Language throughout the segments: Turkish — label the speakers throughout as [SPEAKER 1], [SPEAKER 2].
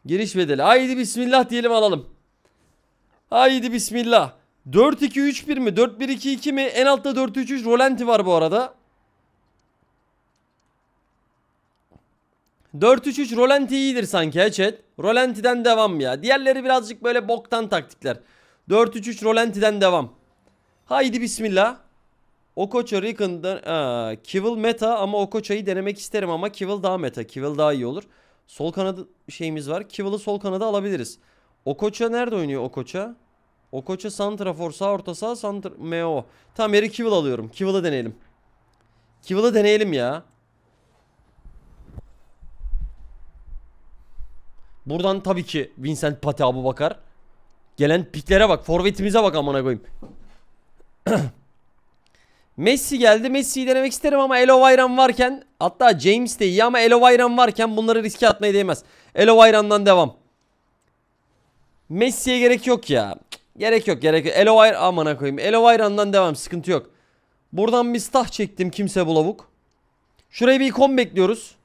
[SPEAKER 1] Giriş bedeli. Haydi bismillah diyelim alalım. Haydi bismillah. 4-2-3-1 mi? 4-1-2-2 mi? En altta 4-3-3 rolanti var bu arada. 4-3-3 rolanti iyidir sanki ha chat. Rolanti'den devam ya. Diğerleri birazcık böyle boktan taktikler. 4-3-3 rolanti'den devam. Haydi bismillah. Okocha Ricon'da Kivil meta ama Okocha'yı denemek isterim ama Kivil daha meta. Kivil daha iyi olur. Sol kanadı şeyimiz var. Kivil'i sol kanada alabiliriz. Okocha nerede oynuyor Okocha? Okocha santrafor, sağ orta saha, MO. Tamam, yeri Kivil alıyorum. Kivil'i deneyelim. Kivil'i deneyelim ya. Buradan tabii ki Vincent Pati Abubakar. Gelen piklere bak. Forvetimize bak amına koyayım. Messi geldi. Messi'yi denemek isterim ama Elovayran varken, hatta James de iyi ama Elovayran varken bunları riske atmaya değmez. Elovayran'dan devam. Messi'ye gerek yok ya. Gerek yok. Elovayran amına koyayım. Elovayran'dan devam. Sıkıntı yok. Buradan bir stah çektim. Kimse bulavuk. Şuraya bir ikon bekliyoruz.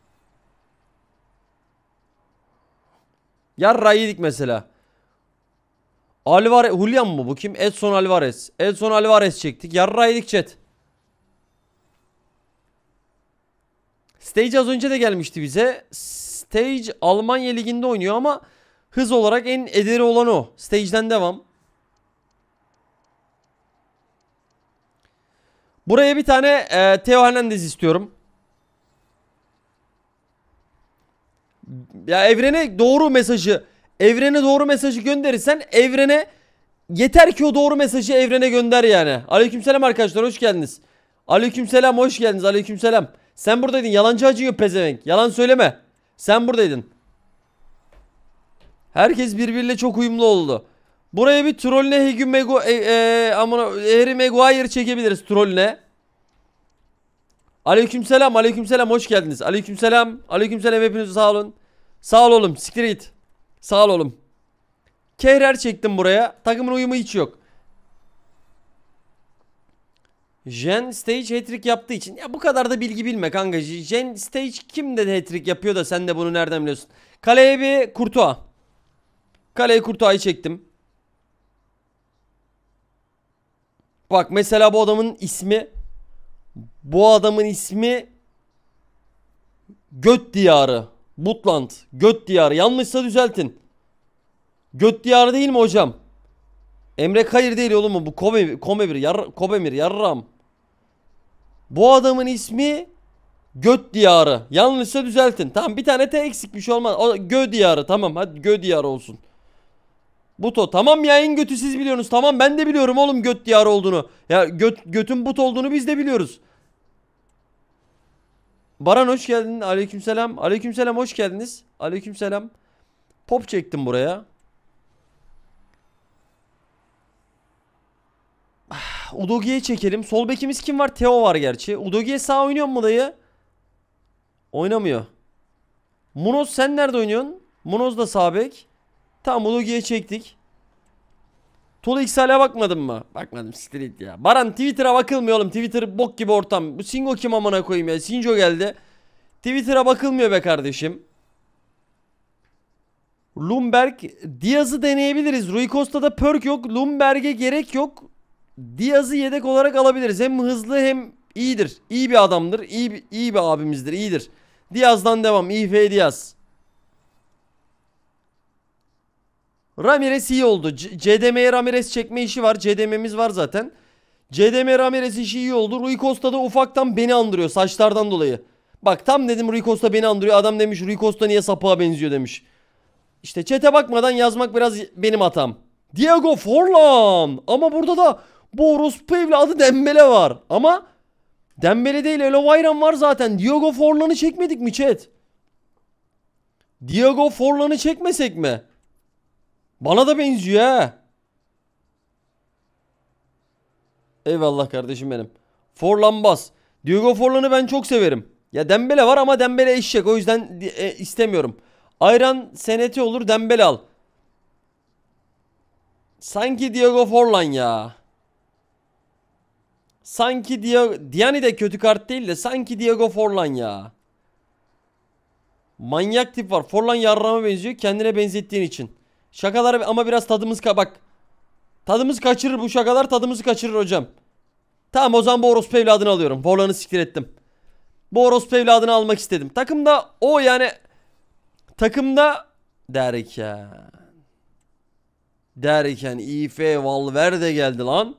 [SPEAKER 1] Yarra yedik mesela. Alvarez, Julian mı bu kim? Edson Alvarez. Edson Alvarez çektik. Yarra yedik chat. Stage az önce de gelmişti bize. Stage Almanya liginde oynuyor ama hız olarak en ederi olan o. Stage'den devam. Buraya bir tane Theo Hernandez istiyorum. Ya evrene doğru mesajı gönderirsen evrene yeter ki o doğru mesajı evrene gönder yani. Aleykümselam arkadaşlar, hoş geldiniz. Aleykümselam, hoş geldiniz. Aleykümselam. Sen buradaydın, yalancı acıyor pezevenk. Yalan söyleme. Sen buradaydın. Herkes birbiriyle çok uyumlu oldu. Buraya bir trolüne Harry Maguire çekebiliriz trolüne. Aleykümselam, aleykümselam, hoş geldiniz. Aleykümselam, aleykümselam, hepiniz sağ olun. Sağ ol oğlum, siktir git. Sağ ol oğlum. Kehrer çektim buraya. Takımın uyumu hiç yok. Jen Stage hat-trick yaptığı için. Ya bu kadar da bilgi bilme kanka. Jen Stage kim de hat-trick yapıyor da sen de bunu nereden biliyorsun? Kaleye bir Courtois. Kaleye Courtois'ı çektim. Bak mesela bu adamın ismi. Bu adamın ismi Göt Diyarı. Butland. Göt Diyarı. Yanlışsa düzeltin. Göt Diyarı değil mi hocam? Emre Kayır değil oğlum mu? Bu Kobemir yarram. Bu adamın ismi Göt Diyarı. Yanlışsa düzeltin. Tamam, bir tane T eksikmiş olmaz. O Gö Diyarı, tamam hadi Gö Diyarı olsun. Buto, tamam ya, en götü siz biliyorsunuz. Tamam, ben de biliyorum oğlum Göt Diyarı olduğunu. Ya götün but olduğunu biz de biliyoruz. Baran hoş geldin. Aleykümselam. Aleykümselam, hoş geldiniz. Aleykümselam. Pop çektim buraya. Udogi'ye çekelim. Sol bekimiz kim var? Theo var gerçi. Udogi'ye sağ oynuyor mu dayı? Oynamıyor. Munoz sen nerede oynuyorsun? Munoz da sağ bek. Tamam, Udogi'ye çektik. Tolu X'ale bakmadın mı? Bakmadım, siktir ya. Baran, Twitter'a bakılmıyor oğlum. Twitter bok gibi ortam. Bu Singo kim amına koyayım ya? Sinjo geldi. Twitter'a bakılmıyor be kardeşim. Lumberg, Diaz'ı deneyebiliriz. Rui Costa'da perk yok. Lumberg'e gerek yok. Diaz'ı yedek olarak alabiliriz. Hem hızlı hem iyidir. İyi bir adamdır. İyi bir abimizdir. İyidir. Diaz'dan devam. İF Diaz. Ramirez iyi oldu. CDM'ye Ramirez çekme işi var. CDM'miz var zaten. CDM Ramirez işi iyi oldu. Rui Costa da ufaktan beni andırıyor saçlardan dolayı. Bak tam dedim Rui Costa beni andırıyor. Adam demiş Rui Costa niye sapığa benziyor demiş. İşte chat'e bakmadan yazmak biraz benim hatam. Diego Forlan. Ama burada da bu orospu evladı Dembele var. Ama Dembele değil, Elovayran var zaten. Diego Forlan'ı çekmedik mi chat? Diego Forlan'ı çekmesek mi? Bana da benziyor ha. Eyvallah kardeşim benim. Forlan bas. Diego Forlan'ı ben çok severim. Ya Dembele var ama Dembele eşek, o yüzden istemiyorum. Ayran seneti olur, Dembele al. Sanki Diego Forlan ya. Sanki Diani de kötü kart değil de sanki Diego Forlan ya. Manyak tip var. Forlan yarrağıma benziyor. Kendine benzettiğin için. Şakalar ama biraz tadımız bak. Tadımız kaçırır bu şakalar, tadımızı kaçırır hocam. Tamam, o zaman bu orospu evladını alıyorum. Forlan'ı siktir ettim. Bu orospu evladını almak istedim. Takımda o yani. Takımda derken İfe Valverde geldi lan.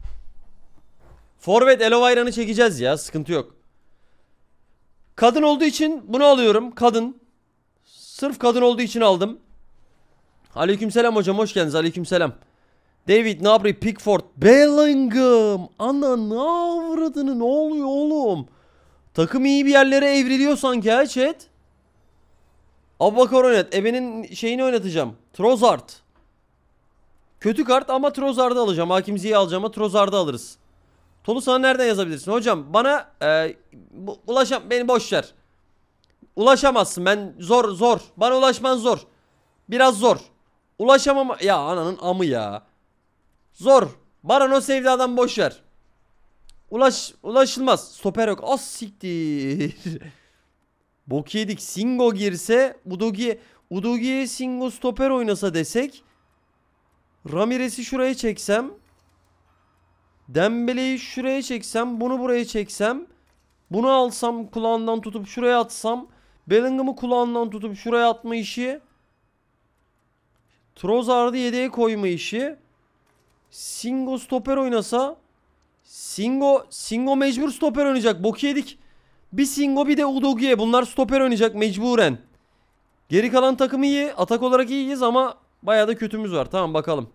[SPEAKER 1] Forvet Elovayra'nı çekeceğiz ya, sıkıntı yok. Kadın olduğu için bunu alıyorum. Kadın. Sırf kadın olduğu için aldım. Aleykümselam hocam, hoş geldiniz. Aleykümselam. David Gnabry, Pickford, Bellingham. Ana ne avradını, ne oluyor oğlum? Takım iyi bir yerlere evriliyor sanki ha chat. Abubakar oynat. Ebe'nin şeyini oynatacağım. Trossard. Kötü kart ama Trossard'ı alacağım. Hakim Ziyech'i alacağım ama Trossard'ı alırız. Tolu sana nereden yazabilirsin? Hocam bana beni boş ver. Ulaşamazsın, ben zor. Bana ulaşman zor. Biraz zor. Ulaşamam ya, ananın amı ya. Zor. Bana no sevdadan boş ver. Ulaşılmaz. Stoper yok. Az siktir. Bok yedik. Singo girse Udogi'ye Singo stoper oynasa desek, Ramirez'i şuraya çeksem, Dembele'yi şuraya çeksem, bunu buraya çeksem, bunu alsam kulağından tutup şuraya atsam, Bellingham'ı kulağından tutup şuraya atma işi, Trossard'ı yedeğe koyma işi, Singo stoper oynasa, Singo mecbur stoper oynayacak. Bok yedik. Bir Singo bir de Udogie, bunlar stoper oynayacak mecburen. Geri kalan takımı iyi. Atak olarak iyiyiz ama bayağı da kötümüz var. Tamam bakalım.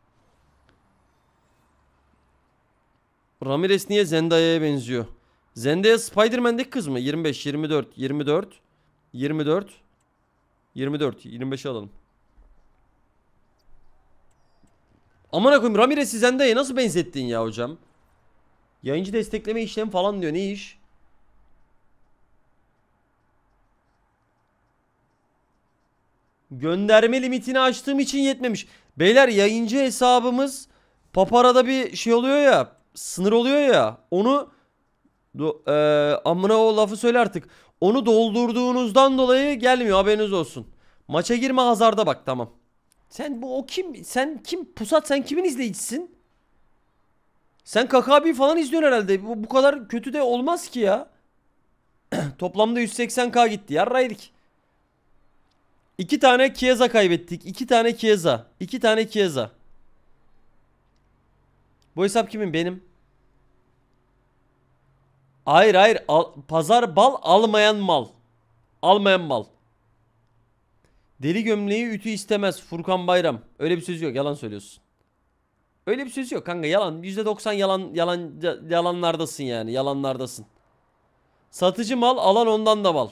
[SPEAKER 1] Ramirez niye Zendaya'ya benziyor? Zendaya Spider-Man'deki kız mı? 25, 24, 24, 24, 24, 25'i alalım. Aman koyayım, Ramirez'i Zendaya'ya nasıl benzettin ya hocam? Yayıncı destekleme işlemi falan diyor. Ne iş? Gönderme limitini açtığım için yetmemiş. Beyler, yayıncı hesabımız Papara'da bir şey oluyor ya, sınır oluyor ya. Onu amına o lafı söyle artık. Onu doldurduğunuzdan dolayı gelmiyor, haberiniz olsun. Maça girme Hazard'a bak, tamam. Sen o kim? Sen kim? Pusat, sen kimin izleyicisin? Sen Kakabi falan izliyorsun herhalde. Bu kadar kötü de olmaz ki ya. Toplamda 180k gitti. Yarraydık. 2 tane Chiesa kaybettik. 2 tane Chiesa. 2 tane Chiesa. Bu hesap kimin? Benim. Hayır. Pazar bal, almayan mal. Almayan mal. Deli gömleği ütü istemez. Furkan Bayram. Öyle bir söz yok. Yalan söylüyorsun. Öyle bir söz yok kanka. Yalan. %90 yalanlardasın yani. Yalanlardasın. Satıcı mal, alan ondan da bal.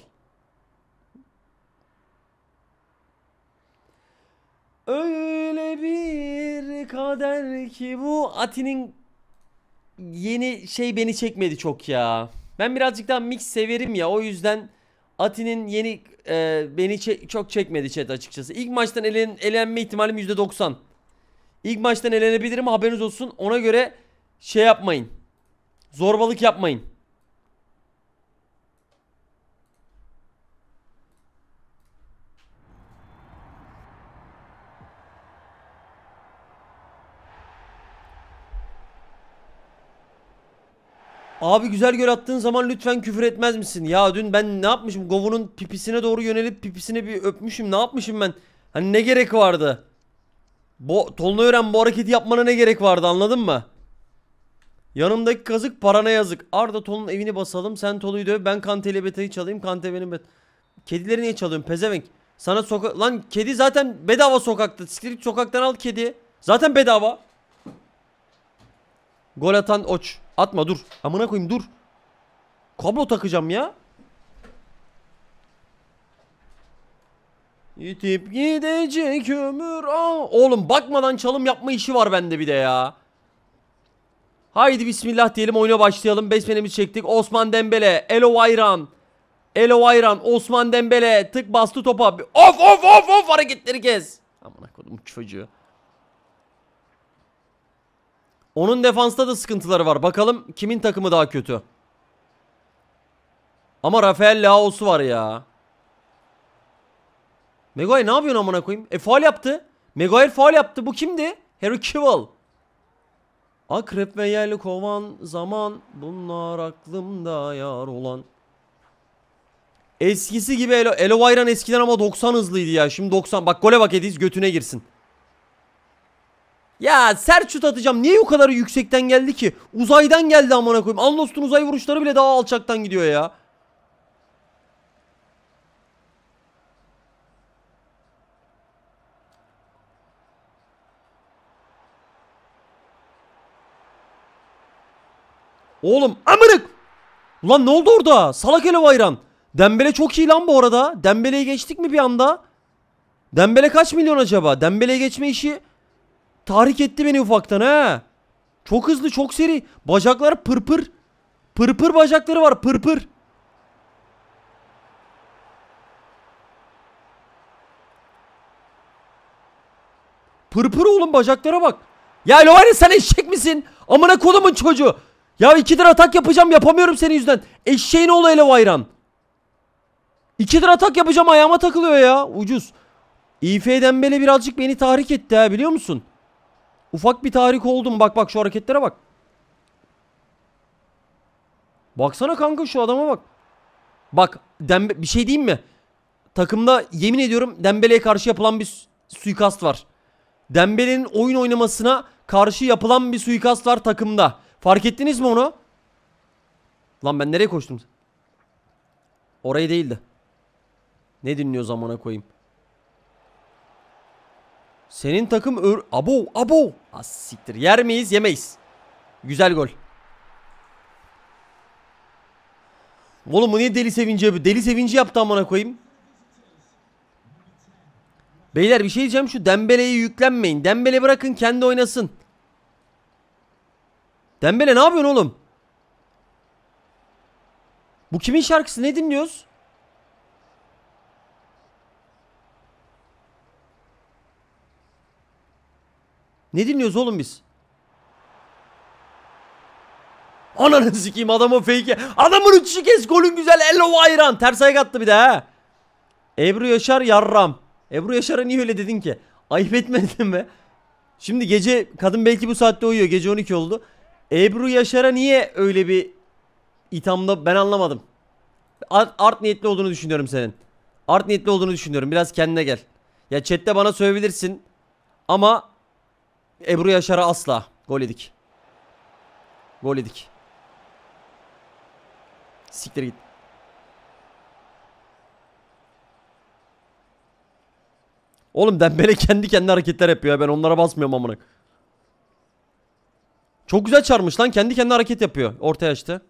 [SPEAKER 1] Öyle bir kader ki bu. Ati'nin yeni şey beni çekmedi çok ya. Ben birazcık daha mix severim ya. O yüzden Ati'nin yeni beni çok çekmedi chat açıkçası. İlk maçtan elenme ihtimalim %90. İlk maçtan elenebilirim, haberiniz olsun. Ona göre şey yapmayın. Zorbalık yapmayın. Abi güzel gol attığın zaman lütfen küfür etmez misin? Ya dün ben ne yapmışım? Gov'un pipisine doğru yönelip pipisine bir öpmüşüm. Ne yapmışım ben? Hani ne gerek vardı? Tolunay öğren, bu hareketi yapmana ne gerek vardı, anladın mı? Yanımdaki kazık parana yazık. Arda Tol'un evini basalım. Sen Tolu'yu döv. Ben Kante ile Beta'yı çalayım. Kante benim Kedileri niye çalıyorsun pezevenk? Sana lan kedi zaten bedava sokakta. Siktir sokaktan al kedi. Zaten bedava. Gol atan Oç. Atma, dur. Amına koyayım, dur. Kablo takacağım ya. Yitip gidecek ömür. Oğlum bakmadan çalım yapma işi var bende bir de ya. Haydi bismillah diyelim, oyuna başlayalım. Besmelemizi çektik. Osman Dembele, Elo Ayran, Osman Dembele tık bastı topa. Of hareketleri kes. Amına koydum çocuğu. Onun defansta da sıkıntıları var. Bakalım kimin takımı daha kötü. Ama Rafael Leao'su var ya. Maguire ne yapıyorsun amına koyayım? Faul yaptı. Maguire faul yaptı. Bu kimdi? Harry Kewell. Akrep ve yel kovan zaman, bunlar aklımda yar olan. Eskisi gibi Elovayran eskiden ama 90 hızlıydı ya. Şimdi 90. Bak gole bak Ediz, götüne girsin. Ya sert şut atacağım. Niye o kadar yüksekten geldi ki? Uzaydan geldi amına koyayım. Alnost'un uzay vuruşları bile daha alçaktan gidiyor ya. Oğlum amınık. Ulan ne oldu orada? Salak Elovayran. Dembele çok iyi lan bu arada. Dembele'yi geçtik mi bir anda? Dembele kaç milyon acaba? Dembele'ye geçme işi tahrik etti beni ufaktan ha. Çok hızlı, çok seri. Bacaklar pırpır. Pırpır bacakları var, pırpır. Pırpır oğlum, bacaklara bak. Ya Lovani sen eşek misin? Amına kodumun çocuğu. Ya 2'dir atak yapacağım, yapamıyorum senin yüzünden. Eşeğin oğlu Elovayran. 2'dir atak yapacağım, ayağıma takılıyor ya. Ucuz. İF Dembele birazcık beni tahrik etti ha, biliyor musun? Ufak bir tahrik oldum. Bak bak şu hareketlere bak. Baksana kanka şu adama bak. Bak bir şey diyeyim mi? Takımda yemin ediyorum Dembele'ye karşı yapılan bir suikast var. Dembele'nin oyun oynamasına karşı yapılan bir suikast var takımda. Fark ettiniz mi onu? Lan ben nereye koştum? Orayı değildi. Ne dinliyor zamana koyayım? Senin takım abo. Az siktir. Yer miyiz? Yemeyiz. Güzel gol. Oğlum bu niye deli sevinci yapıyor? Deli sevinci yaptı amına koyayım. Beyler bir şey diyeceğim, şu Dembele'ye yüklenmeyin. Dembele bırakın kendi oynasın. Dembele ne yapıyorsun oğlum? Bu kimin şarkısı? Ne dinliyoruz? Ne dinliyoruz oğlum biz? Ananı sikeyim, adamın fake'i. Adamın uçuşu kes, golün güzel. Elovayran. Ters ayak attı bir de ha. Ebru Yaşar yarram. Ebru Yaşar'a niye öyle dedin ki? Ayıp etmedin mi? Şimdi gece kadın belki bu saatte uyuyor. Gece 12 oldu. Ebru Yaşar'a niye öyle bir ithamda, ben anlamadım. Art niyetli olduğunu düşünüyorum senin. Art niyetli olduğunu düşünüyorum. Biraz kendine gel. Ya chatte bana söyleyebilirsin. Ama Ebru Yaşar'a asla. Gol yedik. Gol yedik. Siktir git. Oğlum Dembele kendi kendine hareketler yapıyor ya. Ben onlara basmıyorum amına. Çok güzel çarmış lan. Kendi kendine hareket yapıyor. Ortaya açtı.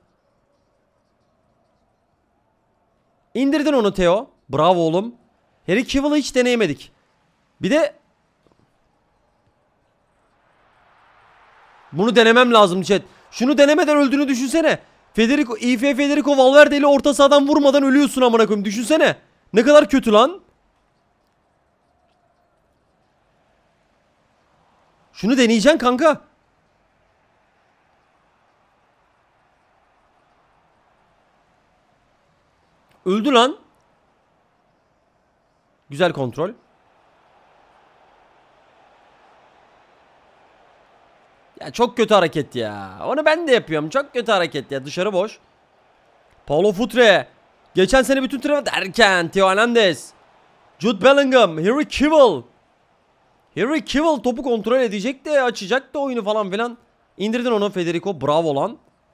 [SPEAKER 1] İndirdin onu Theo. Bravo oğlum. Harry Kewell'ı hiç deneyemedik. Bir de bunu denemem lazım chat. Şunu denemeden öldüğünü düşünsene. Federico Valverde ile orta sahadan vurmadan ölüyorsun amına koyayım. Düşünsene. Ne kadar kötü lan. Şunu deneyeceksin kanka. Öldü lan. Güzel kontrol. Ya çok kötü hareket ya. Onu ben de yapıyorum. Çok kötü hareket ya. Dışarı boş. Paulo Futre. Geçen sene bütün tırnağı derken Theo Hernandez. Jude Bellingham. Harry Kewell. Harry Kewell topu kontrol edecek de açacak da oyunu falan filan. İndirdin onu Federico. Bravo lan.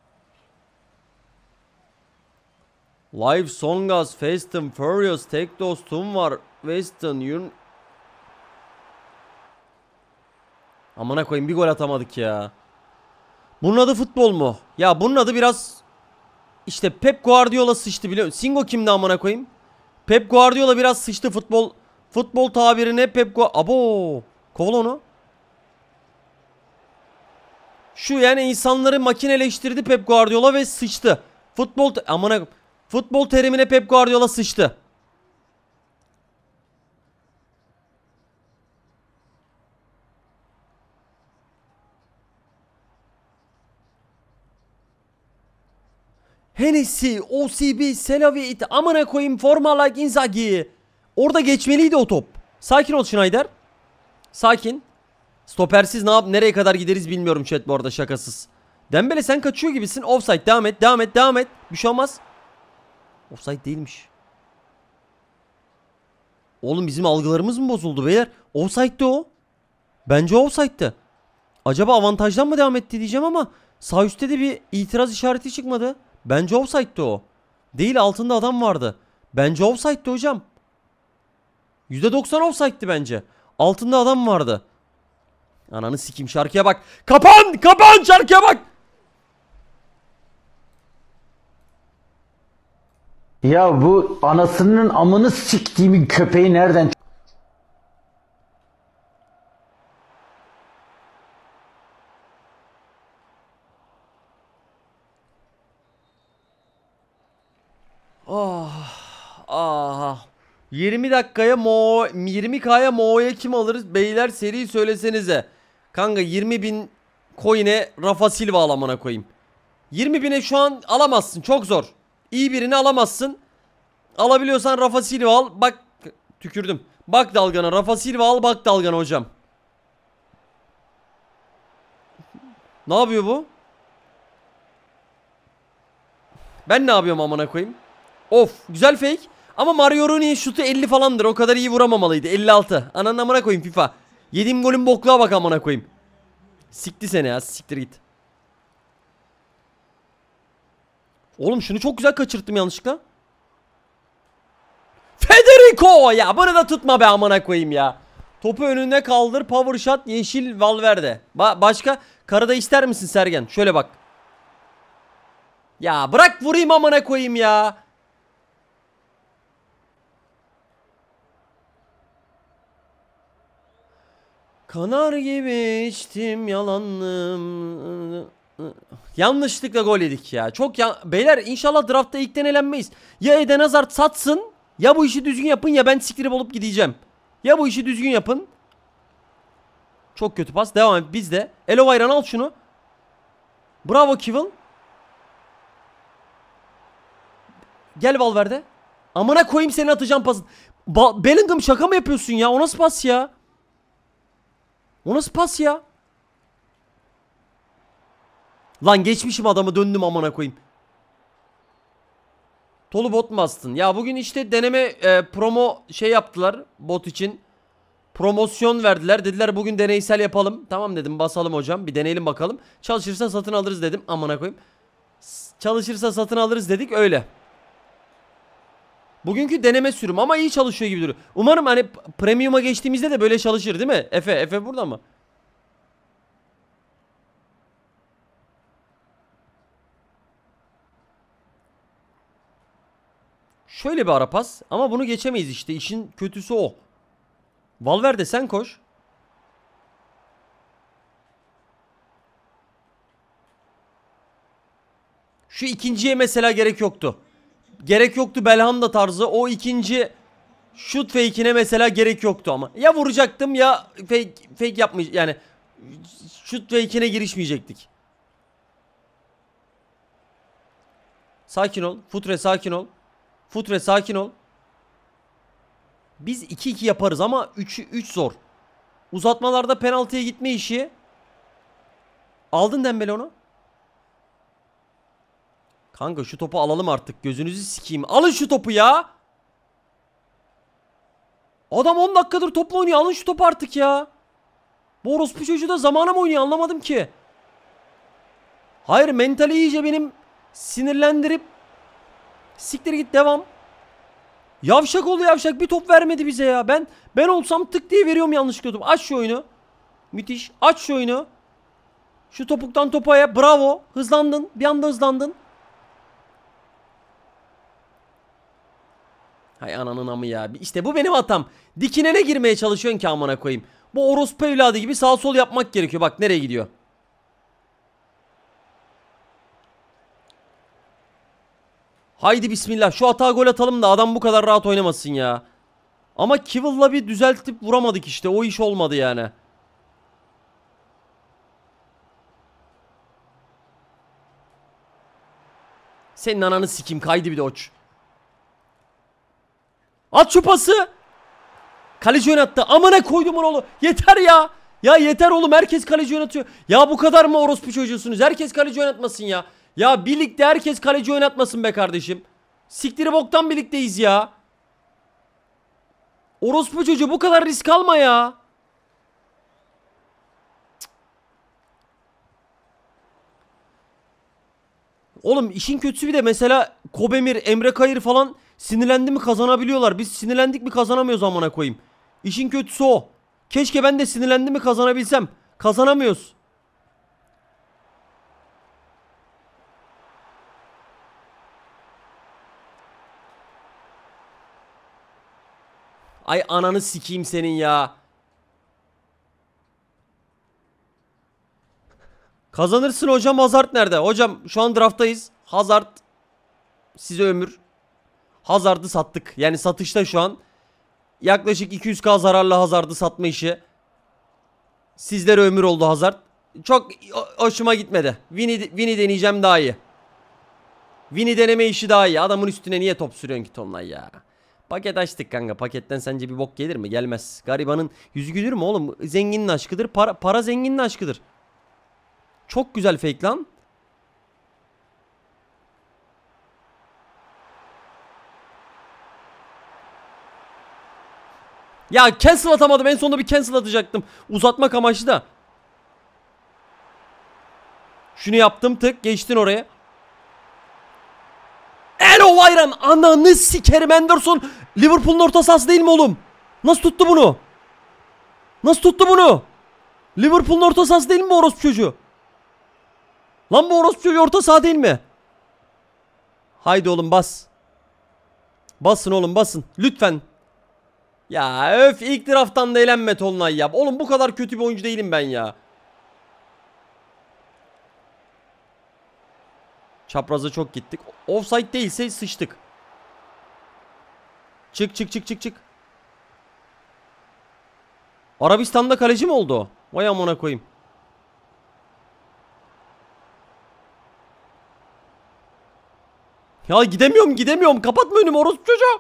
[SPEAKER 1] Live Songas, Fast and Furious, Tek Dostum var. Weston, amına koyayım bir gol atamadık ya. Bunun adı futbol mu? Ya bunun adı biraz işte Pep Guardiola sıçtı biliyor musun? Singo kimdi amına koyayım? Pep Guardiola biraz sıçtı futbol. Futbol tabirine Pep Guardiola. Abo! Kovala onu. Şu yani insanları makineleştirdi Pep Guardiola ve sıçtı. Futbol terimine Pep Guardiola sıçtı. Hennessy, OCB, Selavit, amına koyayım forma like Inzaghi. Orada geçmeliydi o top. Sakin ol Schneider. Sakin. Stopersiz nereye kadar gideriz bilmiyorum chat bu arada, şakasız. Dembele sen kaçıyor gibisin. Offside, devam et, devam et, devam et. Bir şey olmaz. Offside değilmiş. Oğlum bizim algılarımız mı bozuldu beyler? Offside'di o. Bence offside'di. Acaba avantajdan mı devam etti diyeceğim ama sağ üstte de bir itiraz işareti çıkmadı. Bence offside'di o. Değil, altında adam vardı. Bence offside'di hocam. %90 offside'di bence. Altında adam vardı. Ananı sikeyim, şarkıya bak. Kapan! Kapan! Şarkıya bak!
[SPEAKER 2] Ya bu anasının amını siktiğimin köpeği nereden?
[SPEAKER 1] Ah. 20 dakikaya 20K'ya Mo'ya kim alırız? Beyler seri söylesenize. Kanka 20.000 coin'e Rafa Silva alamana koyayım. 20.000'e şu an alamazsın. Çok zor. İyi birini alamazsın. Alabiliyorsan Rafa Silva al. Bak tükürdüm. Bak dalgana. Rafa Silva al, bak dalgana hocam. Ne yapıyor bu? Ben ne yapıyorum amına koyayım? Of, güzel fake. Ama Mario Rooney'in şutu 50 falandır. O kadar iyi vuramamalıydı. 56. Ananın amına koyayım FIFA. Yediğim golün bokluğa bak amına koyayım. Sikti seni ya. Siktir git. Oğlum şunu çok güzel kaçırttım yanlışlıkla. Federico! Ya bunu da tutma be amına koyayım ya. Topu önüne kaldır. Power shot. Yeşil Valverde. Başka? Karada ister misin Sergen? Şöyle bak. Ya bırak vurayım amına koyayım ya. Kanar gibi içtim yalanım. Yanlışlıkla gol yedik ya. Çok beyler inşallah draftta ilkten elenmeyiz. Ya Eden Hazard satsın, ya bu işi düzgün yapın, ya ben siktirip olup gideceğim. Ya bu işi düzgün yapın. Çok kötü pas. Devam et bizde. Elovayran al şunu. Bravo Kivil. Gel Valverde. Amına koyayım seni, atacağım pasın. Bellingham şaka mı yapıyorsun ya? O nasıl pas ya? O nasıl pas ya? Lan geçmişim adamı, döndüm amına koyayım. Tolu bot mu bastın? Ya bugün işte deneme promo şey yaptılar bot için. Promosyon verdiler. Dediler bugün deneysel yapalım. Tamam dedim, basalım hocam. Bir deneyelim bakalım. Çalışırsa satın alırız dedim. Amına koyayım. Çalışırsa satın alırız dedik, öyle. Bugünkü deneme sürüm ama iyi çalışıyor gibi duruyor. Umarım hani premium'a geçtiğimizde de böyle çalışır değil mi? Efe burada mı? Şöyle bir ara pas ama bunu geçemeyiz işte, işin kötüsü o. Valverde sen koş. Şu ikinciye mesela gerek yoktu. Gerek yoktu Belhanda tarzı. O ikinci şut fake'ine mesela gerek yoktu ama. Ya vuracaktım ya fake yapmayacak yani. Şut fake'ine girişmeyecektik. Sakin ol. Futre sakin ol. Futre sakin ol. Biz 2-2 yaparız ama 3 zor. Uzatmalarda penaltıya gitme işi. Aldın Dembele onu. Kanka şu topu alalım artık. Gözünüzü sikeyim. Alın şu topu ya. Adam 10 dakikadır topla oynuyor. Alın şu topu artık ya. Bu orospu çocuğu da zamana mı oynuyor, anlamadım ki. Hayır, mentali iyice benim sinirlendirip siktir git, devam. Yavşak oldu yavşak, bir top vermedi bize ya. Ben olsam tık diye veriyorum yanlışlıkla topu. Aç şu oyunu. Müthiş. Aç şu oyunu. Şu topuktan topa ya. Bravo. Hızlandın. Bir anda hızlandın. Hay ananın amı ya. İşte bu benim hatam. Dikine ne girmeye çalışıyorsun ki amına koyayım. Bu orospu evladı gibi sağ sol yapmak gerekiyor. Bak nereye gidiyor. Haydi bismillah. Şu hata gol atalım da adam bu kadar rahat oynamasın ya. Ama Kivill'la bir düzeltip vuramadık işte. O iş olmadı yani. Senin ananı sikeyim, kaydı bir de oç. At şu pası. Kaleci oynattı. Amına koydum oğlu. Yeter ya. Ya yeter oğlum, herkes kaleci oynatıyor. Ya bu kadar mı orospu çocuğusunuz? Herkes kaleci oynatmasın ya. Ya birlikte herkes kaleci oynatmasın be kardeşim. Siktiri boktan birlikteyiz ya. Orospu çocuğu, bu kadar risk alma ya. Oğlum işin kötüsü bir de mesela Kobemir, Emre Kayır falan sinirlendi mi kazanabiliyorlar. Biz sinirlendik mi kazanamıyoruz amına koyayım. İşin kötüsü o. Keşke ben de sinirlendim mi kazanabilsem. Kazanamıyoruz. Ay ananı sikeyim senin ya. Kazanırsın hocam, Hazard nerede? Hocam şu an drafttayız. Hazard size ömür. Hazard'ı sattık. Yani satışta şu an. Yaklaşık 200k zararla Hazard'ı satma işi. Sizlere ömür oldu Hazard. Çok hoşuma gitmedi. Vini deneyeceğim daha iyi. Vini deneme işi daha iyi. Adamın üstüne niye top sürüyorsun ki Tonlay ya? Paket açtık kanka. Paketten sence bir bok gelir mi? Gelmez. Garibanın yüzü gülür mü oğlum? Zenginin aşkıdır. Para zenginin aşkıdır. Çok güzel fake lan. Ya cancel atamadım. En sonunda bir cancel atacaktım. Uzatmak amaçlı da. Şunu yaptım, tık geçtin oraya. Elo Bayran, ananı sikerim Anderson. Liverpool'un orta sahası değil mi oğlum? Nasıl tuttu bunu? Nasıl tuttu bunu? Liverpool'un orta sahası değil mi bu orospu çocuğu? Lan bu orospu çocuğu orta saha değil mi? Haydi oğlum bas. Basın oğlum basın. Lütfen. Ya öf, ilk drafttan da elenme Tolunay ya. Oğlum bu kadar kötü bir oyuncu değilim ben ya. Çapraza çok gittik. Offside değilse sıçtık. Çık. Arabistan'da kaleci mi oldu o? Vay amına koyayım. Ya gidemiyorum. Kapatma önümü orospu çocuğu.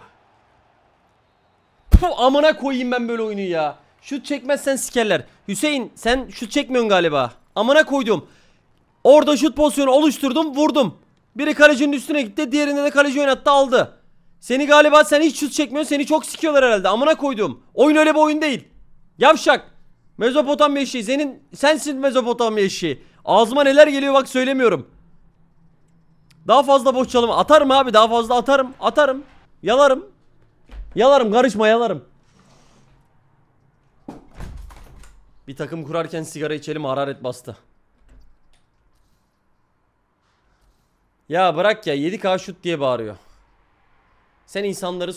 [SPEAKER 1] Puh, amına koyayım ben böyle oyunu ya. Şut çekmezsen sikerler. Hüseyin sen şut çekmiyorsun galiba. Amına koydum. Orada şut pozisyonu oluşturdum, vurdum. Biri kalecinin üstüne gitti, diğerinde de kaleci oynattı, aldı. Seni galiba, sen hiç şut çekmiyorsun, seni çok sikiyorlar herhalde. Amına koydum. Oyun öyle bir oyun değil. Yavşak. Mezopotamya eşeği. Sensin Mezopotamya eşeği. Ağzıma neler geliyor bak, söylemiyorum. Daha fazla boş çalım atarım abi, daha fazla atarım. Yalarım, karışma, yalarım. Bir takım kurarken sigara içelim, hararet bastı. Ya bırak ya, 7K şut diye bağırıyor. Sen insanları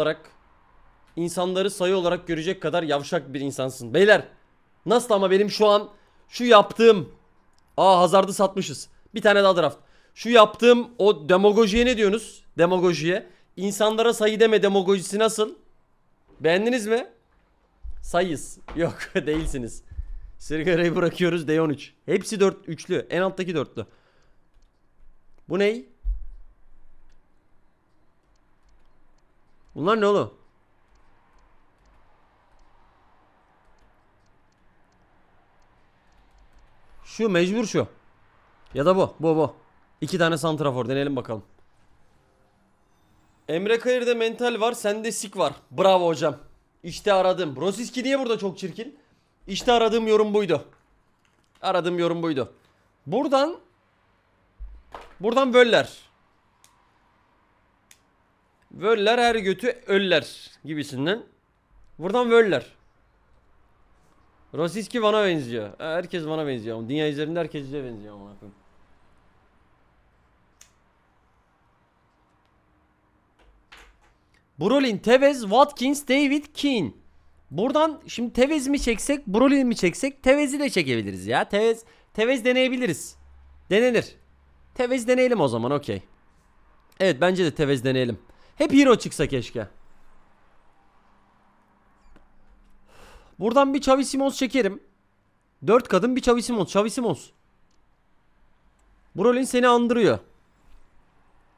[SPEAKER 1] sayı olarak görecek kadar yavşak bir insansın. Beyler nasıl ama benim şu an şu yaptığım, Hazard'ı satmışız. Bir tane daha draft. Şu yaptığım o demagojiye ne diyorsunuz? Demagojiye. İnsanlara sayı deme demagojisi nasıl? Beğendiniz mi? Sayız. Yok değilsiniz. Sigarayı bırakıyoruz, D13. Hepsi 4 üçlü. En alttaki dörtlü. Bu ney? Bunlar ne oğlum? Şu mecbur şu. Ya da bu. İki tane santrafor deneyelim bakalım. Emre Kayır'da mental var, sende sik var. Bravo hocam. İşte aradım. Rosiski niye burada çok çirkin? İşte aradığım yorum buydu. Buradan Völler. Völler her götü öller gibisinden. Buradan Völler. Rosiski bana benziyor. Herkes bana benziyor. Dünya üzerinde herkes bize benziyor. Brolin, Tevez, Watkins, David, Keane. Buradan şimdi Tevez mi çeksek, Brolin mi çeksek? Tevez'i de çekebiliriz ya. Tevez deneyebiliriz. Denenir. Tevez deneyelim o zaman, okey. Evet bence de Tevez deneyelim. Hep hero çıksa keşke. Buradan bir Xavi Simons çekerim. 4 kadın bir Xavi Simons. Xavi Simons. Brolin seni andırıyor.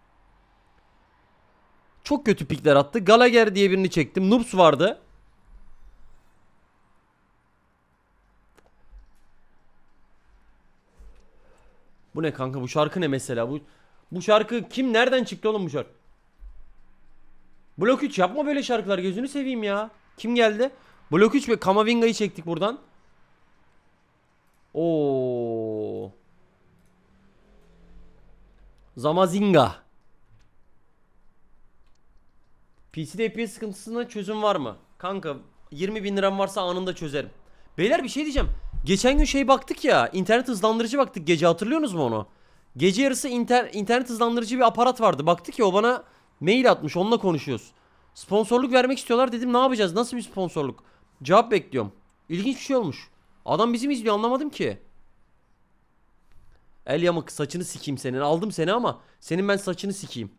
[SPEAKER 1] Çok kötü pikler attı. Gallagher diye birini çektim. Noobs vardı. Bu ne kanka, bu şarkı ne mesela? Bu şarkı kim, nereden çıktı oğlum bu şarkı? Blok 3 yapma böyle şarkılar, gözünü seveyim ya. Kim geldi? Blok 3 ve Kamavinga'yı çektik buradan. Oo. Zamazinga. PC'de FPS sıkıntısına çözüm var mı? Kanka 20 bin liram varsa anında çözerim. Beyler bir şey diyeceğim. Geçen gün şey baktık ya, internet hızlandırıcı baktık gece, hatırlıyorsunuz mu onu? Gece yarısı internet hızlandırıcı bir aparat vardı. Baktık ya, o bana mail atmış, onunla konuşuyoruz. Sponsorluk vermek istiyorlar, dedim ne yapacağız, nasıl bir sponsorluk? Cevap bekliyorum. İlginç bir şey olmuş. Adam bizim izliyor, anlamadım ki. El yamık, saçını sikeyim senin, aldım seni ama senin ben saçını sikeyim.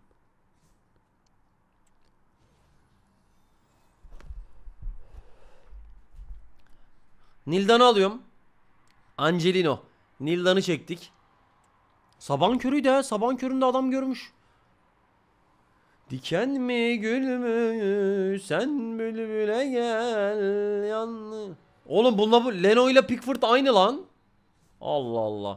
[SPEAKER 1] Nildan'ı alıyorum. Angelino. Nildan'ı çektik. Sabahın körüydü ha. Sabahın köründe adam görmüş. Diken mi gül mü sen bülbüle gel yanlı. Oğlum bununla bu Leno ile Pickford aynı lan. Allah Allah.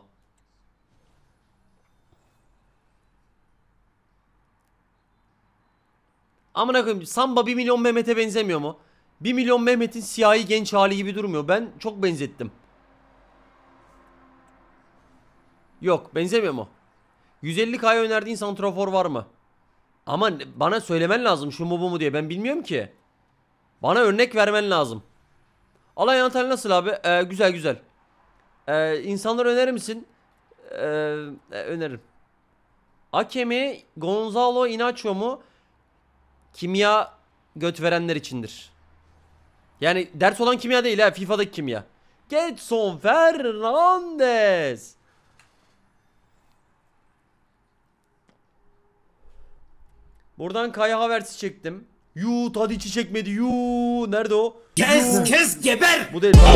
[SPEAKER 1] Amına koyayım, Samba 1 milyon Mehmet'e benzemiyor mu? 1 milyon Mehmet'in siyahi genç hali gibi durmuyor. Ben çok benzettim. Yok, benzemiyor mu? 150K'ya önerdiğin santrafor var mı? Ama bana söylemen lazım şu mu bu mu diye, ben bilmiyorum ki. Bana örnek vermen lazım. Alay Antalya nasıl abi? Güzel güzel. İnsanlara önerir misin? Öneririm. Akemi, Gonzalo Inacio mu? Kimya göt verenler içindir. Yani ders olan kimya değil ha, FIFA'daki kimya. Gedson Fernandes. Buradan Kai Havertz'i çektim. Yuu, Tadic'i çekmedi. Yuu, nerede o?
[SPEAKER 3] Kes geber.
[SPEAKER 1] Bu değil.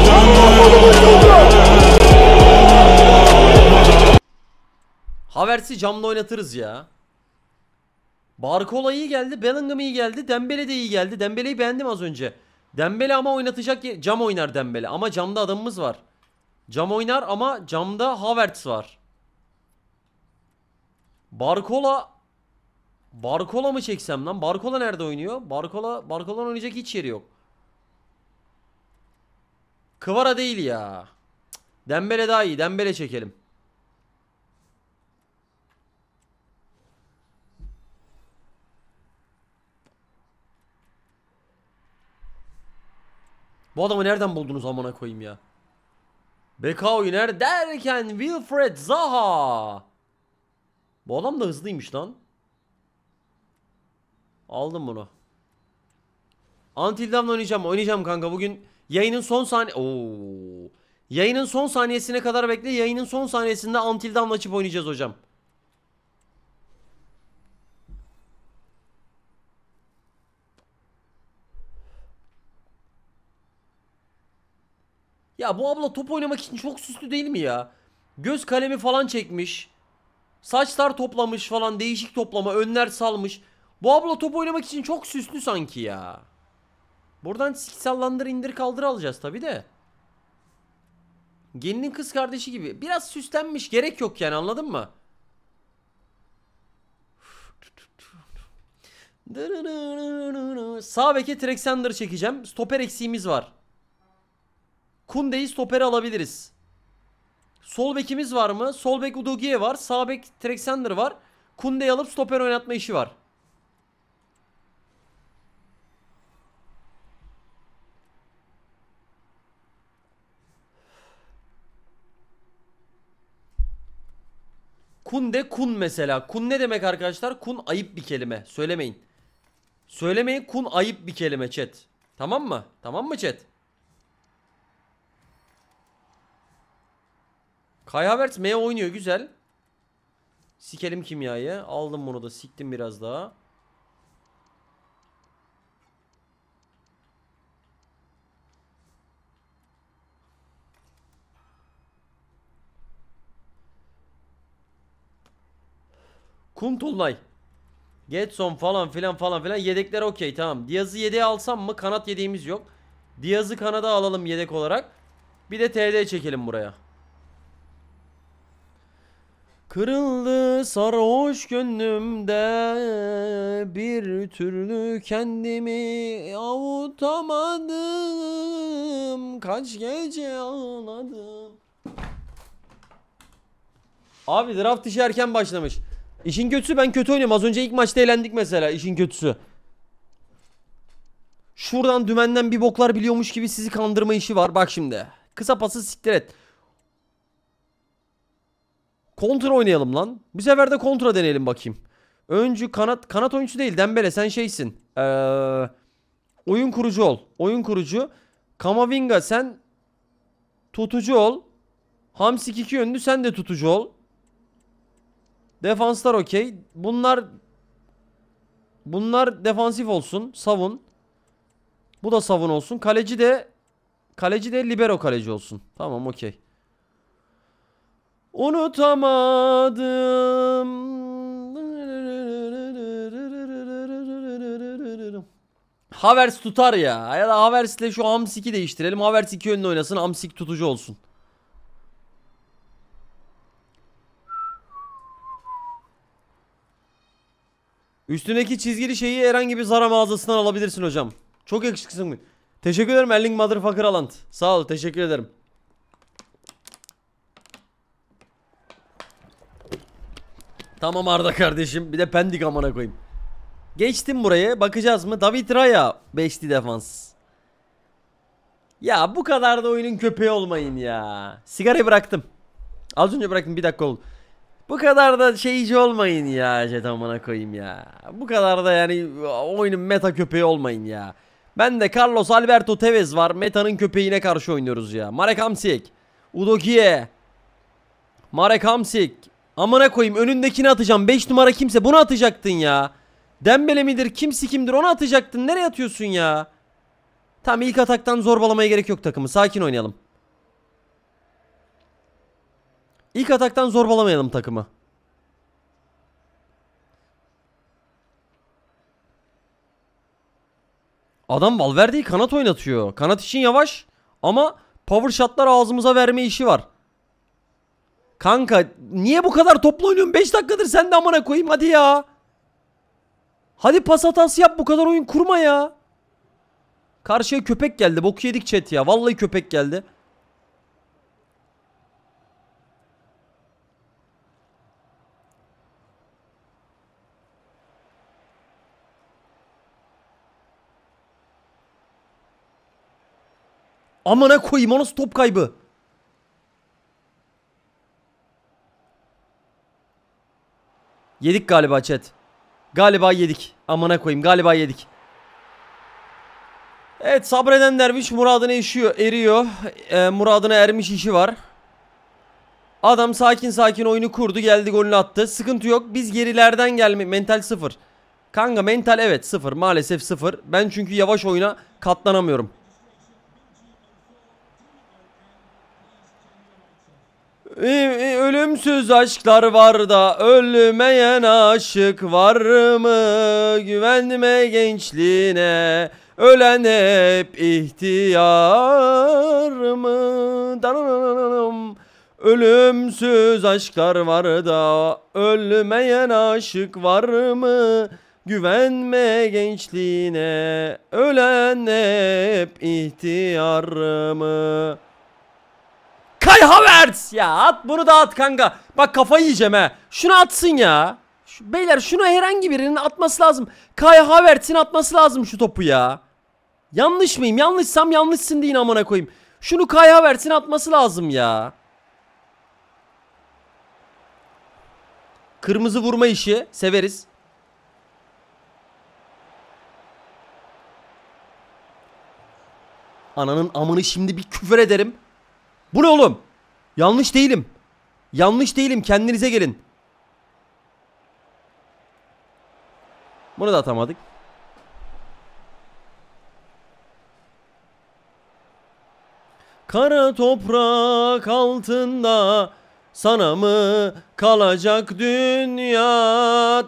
[SPEAKER 1] Havertz'i camda oynatırız ya. Barcola iyi geldi, Bellingham iyi geldi, Dembele de iyi geldi. Dembele'yi beğendim az önce. Dembele ama oynatacak, cam oynar Dembele. Ama camda adamımız var. Cam oynar ama camda Havertz var. Barcola mı çeksem lan? Barcola nerede oynuyor? Barcola'nın oynayacak hiç yeri yok. Kvara değil ya. Dembele daha iyi. Dembele çekelim. Bu adamı nereden buldunuz amına koyayım ya? Beka oynar derken Wilfred Zaha. Bu adam da hızlıymış lan. Aldım bunu. Until Dawn'la oynayacağım. Oynayacağım kanka. Bugün yayının son saniye... Oo. Yayının son saniyesine kadar bekle. Yayının son saniyesinde Until Dawn'la açıp oynayacağız hocam. Ya bu abla top oynamak için çok süslü değil mi ya? Göz kalemi falan çekmiş. Saçlar toplamış falan, değişik toplama, önler salmış. Bu abla top oynamak için çok süslü sanki ya. Buradan sallandır indir kaldır alacağız tabi de. Gelinin kız kardeşi gibi. Biraz süslenmiş, gerek yok yani, anladın mı? Sağ beke Trexander çekeceğim. Stoper eksiğimiz var. Kunde'yi stopere alabiliriz. Sol bekimiz var mı? Sol bek Udogie var. Sağ bek Trexander var. Kunde'yi alıp stoper oynatma işi var. Kunde, kun mesela. Kun ne demek arkadaşlar? Kun ayıp bir kelime. Söylemeyin. Söylemeyin, kun ayıp bir kelime chat. Tamam mı? Tamam mı chat? Kai Havertz M oynuyor, güzel. Sikelim kimyayı. Aldım bunu da, siktim biraz daha. Kun Tolunay. Getson falan filan falan filan. Yedekler okey, tamam. Diaz'ı yedeğe alsam mı? Kanat yedeğimiz yok. Diaz'ı kanada alalım yedek olarak. Bir de TD çekelim buraya. Kırıldı sarhoş gönlümde, bir türlü kendimi avutamadım, kaç gece ağladım. Abi draft işi erken başlamış. İşin kötüsü ben kötü oynuyorum. Az önce ilk maçta elendik mesela, işin kötüsü. Şuradan dümenden bir boklar biliyormuş gibi sizi kandırma işi var. Bak şimdi. Kısa pası siktir et. Kontra oynayalım lan. Bir sefer de kontra deneyelim bakayım. Öncü kanat oyuncusu değil Dembele, sen şeysin. Oyun kurucu ol. Oyun kurucu. Kamavinga sen tutucu ol. Hamsik iki yönlü, sen de tutucu ol. Defanslar okey. Bunlar defansif olsun. Savun. Bu da savun olsun. Kaleci de libero kaleci olsun. Tamam okey. Unutamadım. Havertz tutar ya. Ya da Havertz'le şu Hamsik'i değiştirelim. Havertz iki yönlü oynasın. Hamsik tutucu olsun. Üstündeki çizgili şeyi herhangi bir Zara mağazasından alabilirsin hocam. Çok yakışıklısın. Teşekkür ederim Erling Motherfucker Haaland. Sağ ol, teşekkür ederim. Tamam Arda kardeşim. Bir de Pendik amına koyayım. Geçtim buraya. Bakacağız mı? David Raya 5'li defans. Ya bu kadar da oyunun köpeği olmayın ya. Sigarayı bıraktım. Az önce bıraktım, bir dakika oldu. Bu kadar da şeyci olmayın ya Jet amına koyayım ya. Bu kadar da yani oyunun meta köpeği olmayın ya. Ben de Carlos Alberto Tevez var. Meta'nın köpeğine karşı oynuyoruz ya. Marek Hamsik. Udogie. Marek Hamsik. Amına koyayım, önündekini atacağım. 5 numara kimse, bunu atacaktın ya. Dembele midir kimsi kimdir onu atacaktın. Nereye atıyorsun ya? Tamam, ilk ataktan zorbalamaya gerek yok takımı. Sakin oynayalım. İlk ataktan zorbalamayalım takımı. Adam Valverde'yi kanat oynatıyor. Kanat için yavaş ama power shot'lar ağzımıza verme işi var. Kanka niye bu kadar toplu oynuyorsun? 5 dakikadır sen de amına koyayım, hadi ya. Hadi pas hatası yap, bu kadar oyun kurma ya. Karşıya köpek geldi. Boku yedik chat ya. Vallahi köpek geldi. Amına koyayım, o nasıl top kaybı? Yedik galiba chat. Galiba yedik. Amına koyayım, galiba yedik. Evet, sabreden derviş muradına eriyor. Muradına ermiş işi var. Adam sakin sakin oyunu kurdu, geldi golünü attı. Sıkıntı yok, biz gerilerden mental 0. Kanka mental evet 0, maalesef 0. Ben çünkü yavaş oyuna katlanamıyorum. Ölümsüz aşklar var da ölmeyen aşık var mı? Güvenme gençliğine, ölen hep ihtiyar mı? Dananam. Ölümsüz aşklar var da ölmeyen aşık var mı? Güvenme gençliğine, ölen hep ihtiyar mı? Kai Havertz! Ya at bunu da at kanka. Bak kafayı yiyeceğim he. Şunu atsın ya. Beyler şunu herhangi birinin atması lazım. Kai Havertz'in atması lazım şu topu ya. Yanlış mıyım? Yanlışsam yanlışsın deyin amına koyayım. Şunu Kai Havertz'in atması lazım ya. Kırmızı vurma işi severiz. Ananın amını şimdi bir küfür ederim. Bu ne oğlum? Yanlış değilim. Yanlış değilim. Kendinize gelin. Bunu da atamadık. Kara toprak altında sana mı kalacak dünya?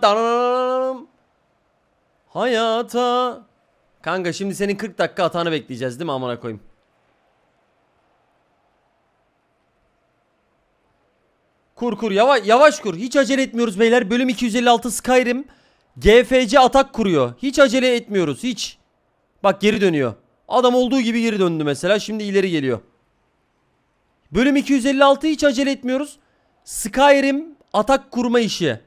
[SPEAKER 1] Hayata. Kanka şimdi senin 40 dakika hatanı bekleyeceğiz değil mi amına koyayım? Kur yavaş yavaş kur. Hiç acele etmiyoruz beyler. Bölüm 256 Skyrim GFC atak kuruyor. Hiç acele etmiyoruz hiç. Bak geri dönüyor. Adam olduğu gibi geri döndü mesela. Şimdi ileri geliyor. Bölüm 256 hiç acele etmiyoruz. Skyrim atak kurma işi.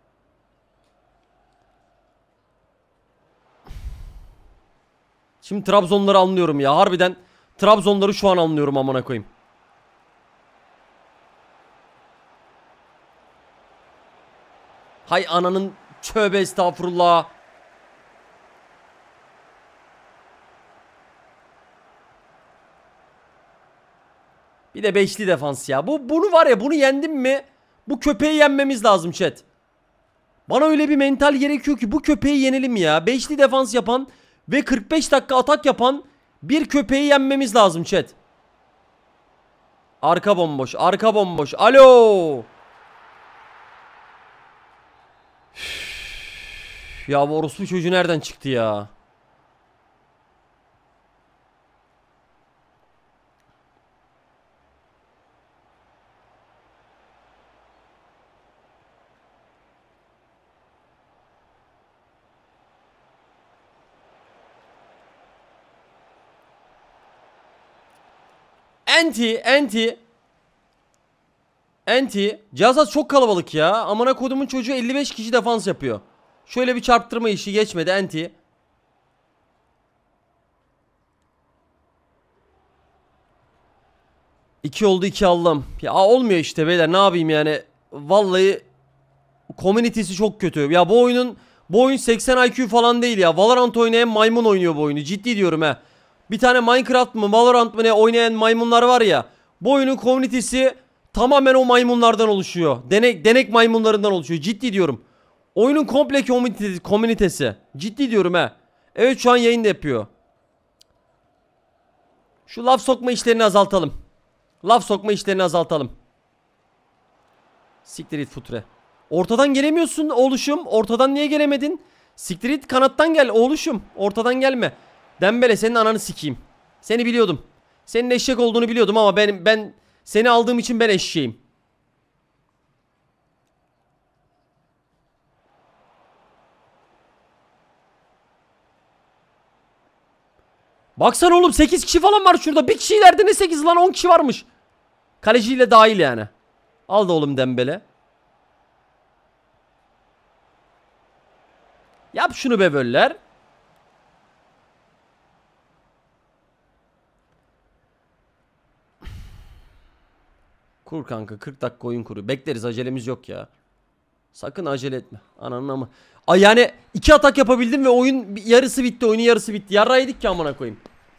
[SPEAKER 1] Şimdi Trabzonları anlıyorum ya. Harbiden Trabzonları şu an anlıyorum amına koyayım. Hay ananın tövbe estağfurullah. Bir de beşli defans ya. Bunu var ya, bunu yendim mi bu köpeği yenmemiz lazım chat. Bana öyle bir mental gerekiyor ki bu köpeği yenelim ya. Beşli defans yapan ve 45 dakika atak yapan bir köpeği yenmemiz lazım chat. Arka bomboş, arka bomboş. Alo. Ya bu orospu çocuğu nereden çıktı ya? Enti. Cihazat çok kalabalık ya. Amına kodumun çocuğu 55 kişi defans yapıyor. Şöyle bir çarptırma işi geçmedi enti. İki oldu, 2 aldım. Ya olmuyor işte beyler, ne yapayım yani. Vallahi community'si çok kötü. Ya bu oyun 80 IQ falan değil ya. Valorant oynayan maymun oynuyor bu oyunu. Ciddi diyorum he. Bir tane Minecraft mı Valorant mı ne oynayan maymunlar var ya. Bu oyunun community'si tamamen o maymunlardan oluşuyor. Denek maymunlarından oluşuyor. Ciddi diyorum. Oyunun komple komünitesi. Ciddi diyorum he. Evet, şu an yayında yapıyor. Şu laf sokma işlerini azaltalım. Siktir it futre. Ortadan gelemiyorsun oğluşum. Ortadan niye gelemedin? Siktir it, kanattan gel oğluşum. Ortadan gelme. Dembele, senin ananı sikeyim. Seni biliyordum. Senin eşek olduğunu biliyordum ama ben seni aldığım için ben eşeğim. Baksana oğlum, 8 kişi falan var şurada. Bir kişi ileride, ne 8 lan, 10 kişi varmış. Kaleciyle dahil yani. Al da oğlum Dembele. Yap şunu be böller. Kur kanka, 40 dakika oyun kuru. Bekleriz, acelemiz yok ya. Sakın acele etme. Ananın ama. Ay yani 2 atak yapabildim ve oyun yarısı bitti. Oyunun yarısı bitti. Yarra yedik ki amına koyayım.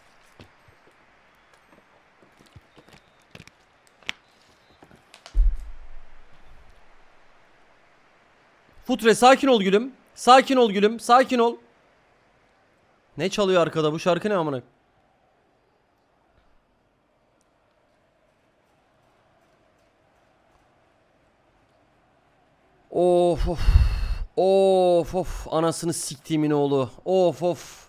[SPEAKER 1] Futre sakin ol gülüm. Sakin ol gülüm. Sakin ol. Ne çalıyor arkada? Bu şarkı ne amına? Of of. Of of. Anasını siktiğimin oğlu. Of of.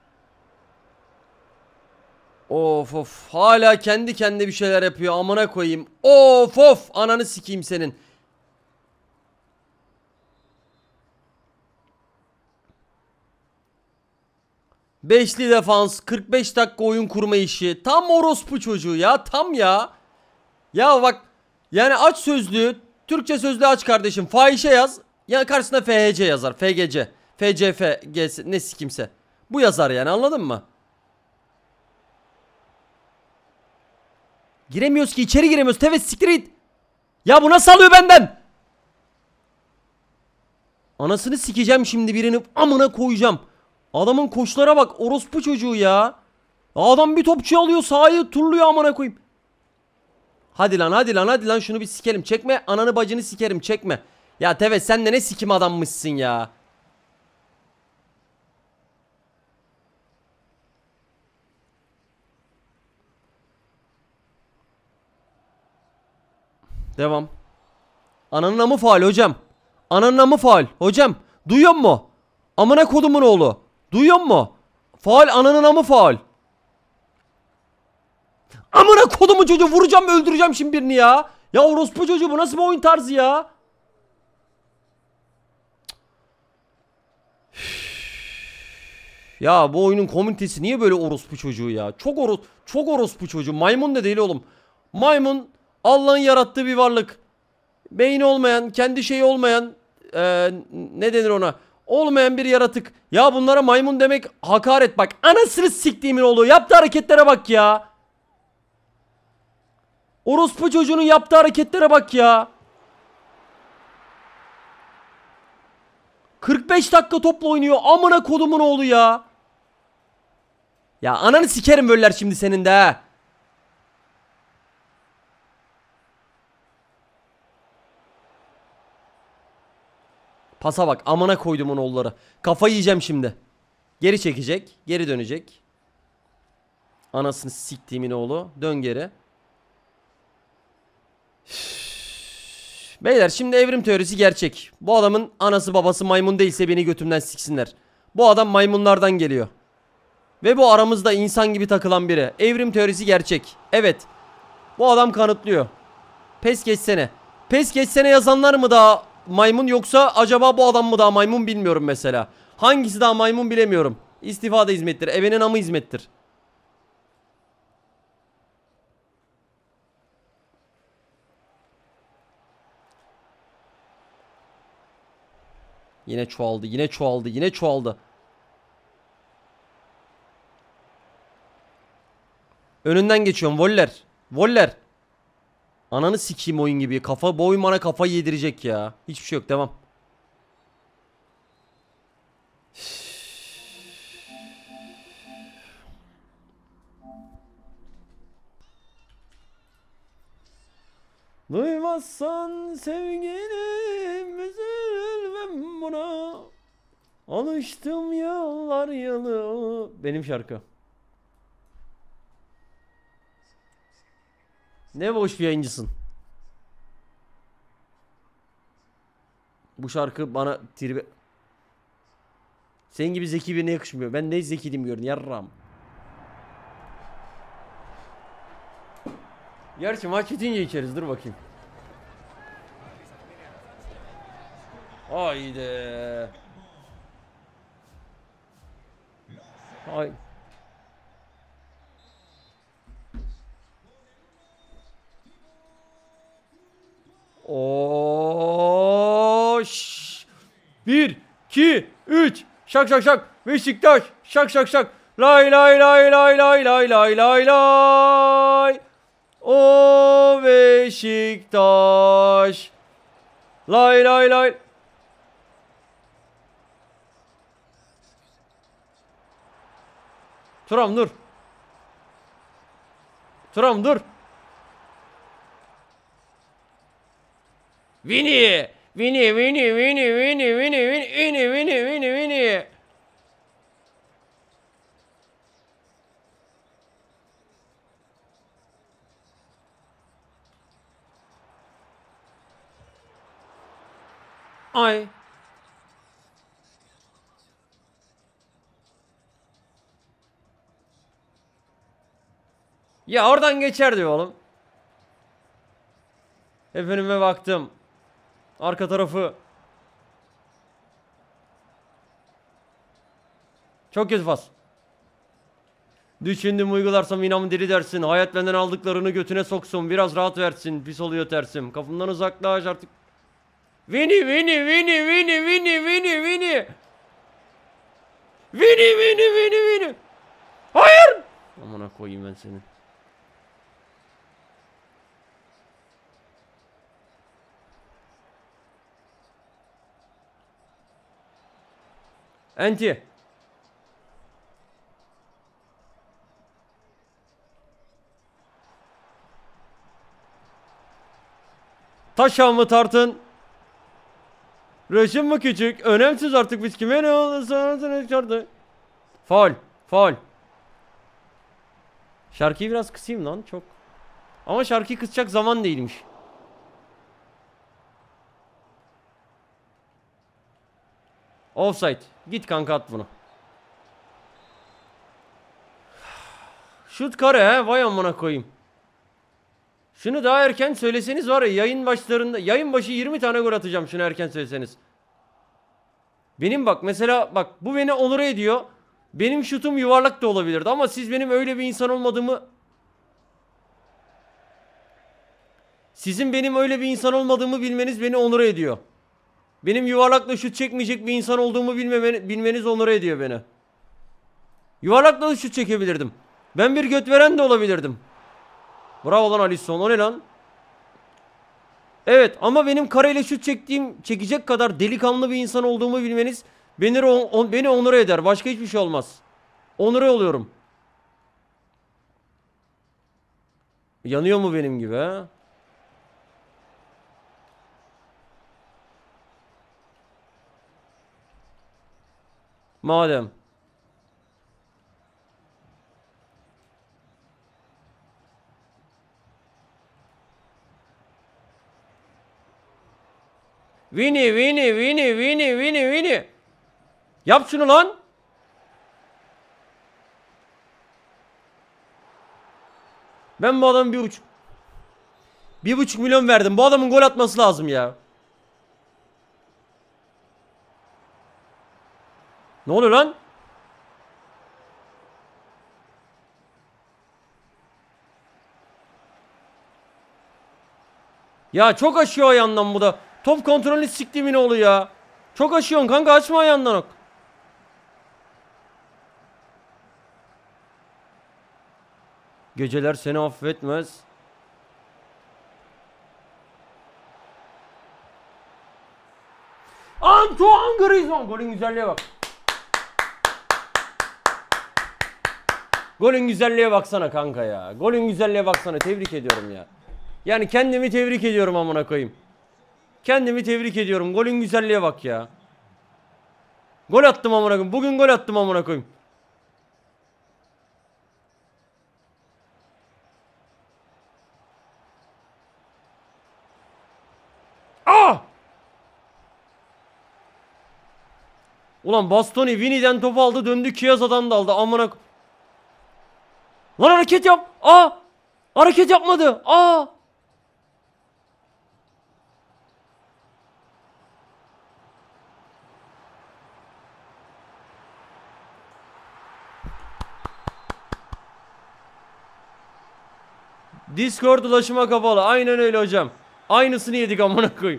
[SPEAKER 1] Of of. Hala kendi kendine bir şeyler yapıyor. Amına koyayım. Of of. Ananı sikeyim senin. Beşli defans, 45 dakika oyun kurma işi. Tam orospu çocuğu ya, tam ya. Ya bak, yani aç sözlüğü, Türkçe sözlüğü aç kardeşim. Fahişe yaz. Yani karşısına FHC yazar. FGC. FCF. GS, ne sikimse. Bu yazar yani, anladın mı? Giremiyoruz ki, içeri giremiyoruz. Tevez siktir it. Ya bu nasıl alıyor benden? Anasını sikeceğim şimdi, birini amına koyacağım. Adamın koşulara bak, orospu çocuğu ya. Adam bir topçu alıyor, sahayı turluyor amına koyayım. Hadi lan, hadi lan, hadi lan, şunu bir sikelim. Çekme ananı bacını sikerim, çekme. Ya Tevez, sen de ne sikim adammışsın ya. Devam. Ananın amı faul hocam. Ananın amı faul hocam. Duyuyor mu? Amına kodumun oğlu. Duyuyor mu? Faul, ananın amı faul. Amına kodumun çocuğu, vuracağım öldüreceğim şimdi birini ya. Ya orospu çocuğu, bu nasıl bir oyun tarzı ya? Ya bu oyunun komünitesi niye böyle orospu çocuğu ya? Çok orospu çocuğu. Maymun da değil oğlum. Maymun Allah'ın yarattığı bir varlık. Beyni olmayan, kendi şeyi olmayan, ne denir ona? Olmayan bir yaratık. Ya bunlara maymun demek hakaret bak. Anasını siktiğimin oğlu. Yaptığı hareketlere bak ya. Orospu çocuğunun yaptığı hareketlere bak ya. 45 dakika topla oynuyor. Amına kodumun oğlu ya. Ya ananı sikerim böyleler şimdi senin de ha. Pasa bak, amına koydumun oğulları. Kafayı yiyeceğim şimdi. Geri çekecek. Geri dönecek. Anasını siktiğimin oğlu. Dön geri. Beyler şimdi evrim teorisi gerçek. Bu adamın anası babası maymun değilse beni götümden siksinler. Bu adam maymunlardan geliyor. Ve bu aramızda insan gibi takılan biri. Evrim teorisi gerçek. Evet. Bu adam kanıtlıyor. Pes geçsene. Pes geçsene yazanlar mı daha maymun, yoksa acaba bu adam mı daha maymun bilmiyorum mesela. Hangisi daha maymun bilemiyorum. İstifade hizmettir. Ebenin amı hizmettir. Yine çoğaldı. Yine çoğaldı. Yine çoğaldı. Önünden geçiyorum. Voller. Voller. Ananı sikeyim oyun gibi. Kafa, bu oyun bana kafayı yedirecek ya. Hiçbir şey yok. Devam. Duymazsan sevgilim üzülmem buna. Alıştım yıllar yılı. Benim şarkı. Ne boş bir yayıncısın. Bu şarkı bana tribe... Senin gibi zeki birine yakışmıyor. Ben ne zekiydim gördün yarram. Gerçi maç bitince içeriz, dur bakayım. Haydi. Hay. Oş. 1 2 3 şak şak şak. Beşiktaş şak şak şak. Lay lay lay lay lay lay lay lay lay. O Beşiktaş. Lay lay lay. Turam dur. Turam dur. Vini. Vini Vini Vini Vini Vini Vini Vini Vini Vini Vini. Ay. Ya oradan geçerdi oğlum. Hep önüme baktım. Arka tarafı. Çok kötü pas. Düşündüm uygularsam inamı diri dersin. Hayat benden aldıklarını götüne soksun. Biraz rahat versin. Pis oluyor tersim. Kapımdan uzaklaş artık. Vini Vini Vini Vini Vini Vini Vini. Vini Vini Vini Vini. Hayır. Amına koyayım ben seni. Enti. Taşa mı tartın? Resim mi küçük? Önemsiz artık, biz kime ne olursa çıkardı. Faul. Faul. Şarkıyı biraz kısayım lan çok. Ama şarkıyı kısacak zaman değilmiş. Offside. Git kanka, at bunu. Şut kare he. Vay amına koyayım. Şunu daha erken söyleseniz var ya, yayın başlarında, yayın başı 20 tane gol atacağım şunu erken söyleseniz. Benim bak mesela, bak bu beni onur ediyor. Benim şutum yuvarlak da olabilirdi ama siz benim öyle bir insan olmadığımı, sizin benim öyle bir insan olmadığımı bilmeniz beni onur ediyor. Benim yuvarlakla şut çekmeyecek bir insan olduğumu bilmeniz onur ediyor beni. Yuvarlakla da şut çekebilirdim. Ben bir göt veren de olabilirdim. Bravo lan Alisson, o ne lan? Evet ama benim kareyle şut çekecek kadar delikanlı bir insan olduğumu bilmeniz beni onur eder. Başka hiçbir şey olmaz. Onur oluyorum. Yanıyor mu benim gibi ha? Madem. Vini. Yap şunu lan. Ben bu adamın 1,5 milyon verdim. Bu adamın gol atması lazım ya. Ne oluyor lan? Ya çok aşıyor ayağından bu da. Top kontrolünü siktiğimin oğlu ya. Çok aşıyorsun kanka, açma ayağından. Geceler seni affetmez. Antoine Griezmann. Golün güzelliğe bak. Golün güzelliğe baksana kanka ya. Golün güzelliğe baksana. Tebrik ediyorum ya. Yani kendimi tebrik ediyorum amına koyayım. Kendimi tebrik ediyorum. Golün güzelliğe bak ya. Gol attım amına koyayım. Bugün gol attım amına koyayım. Aa! Ulan Bastoni Vini'den topu aldı, döndü Chiesa'dan da aldı amına. Lan hareket yap. Aa! Hareket yapmadı. Aa! Discord ulaşıma kapalı. Aynen öyle hocam. Aynısını yedik amına koyayım.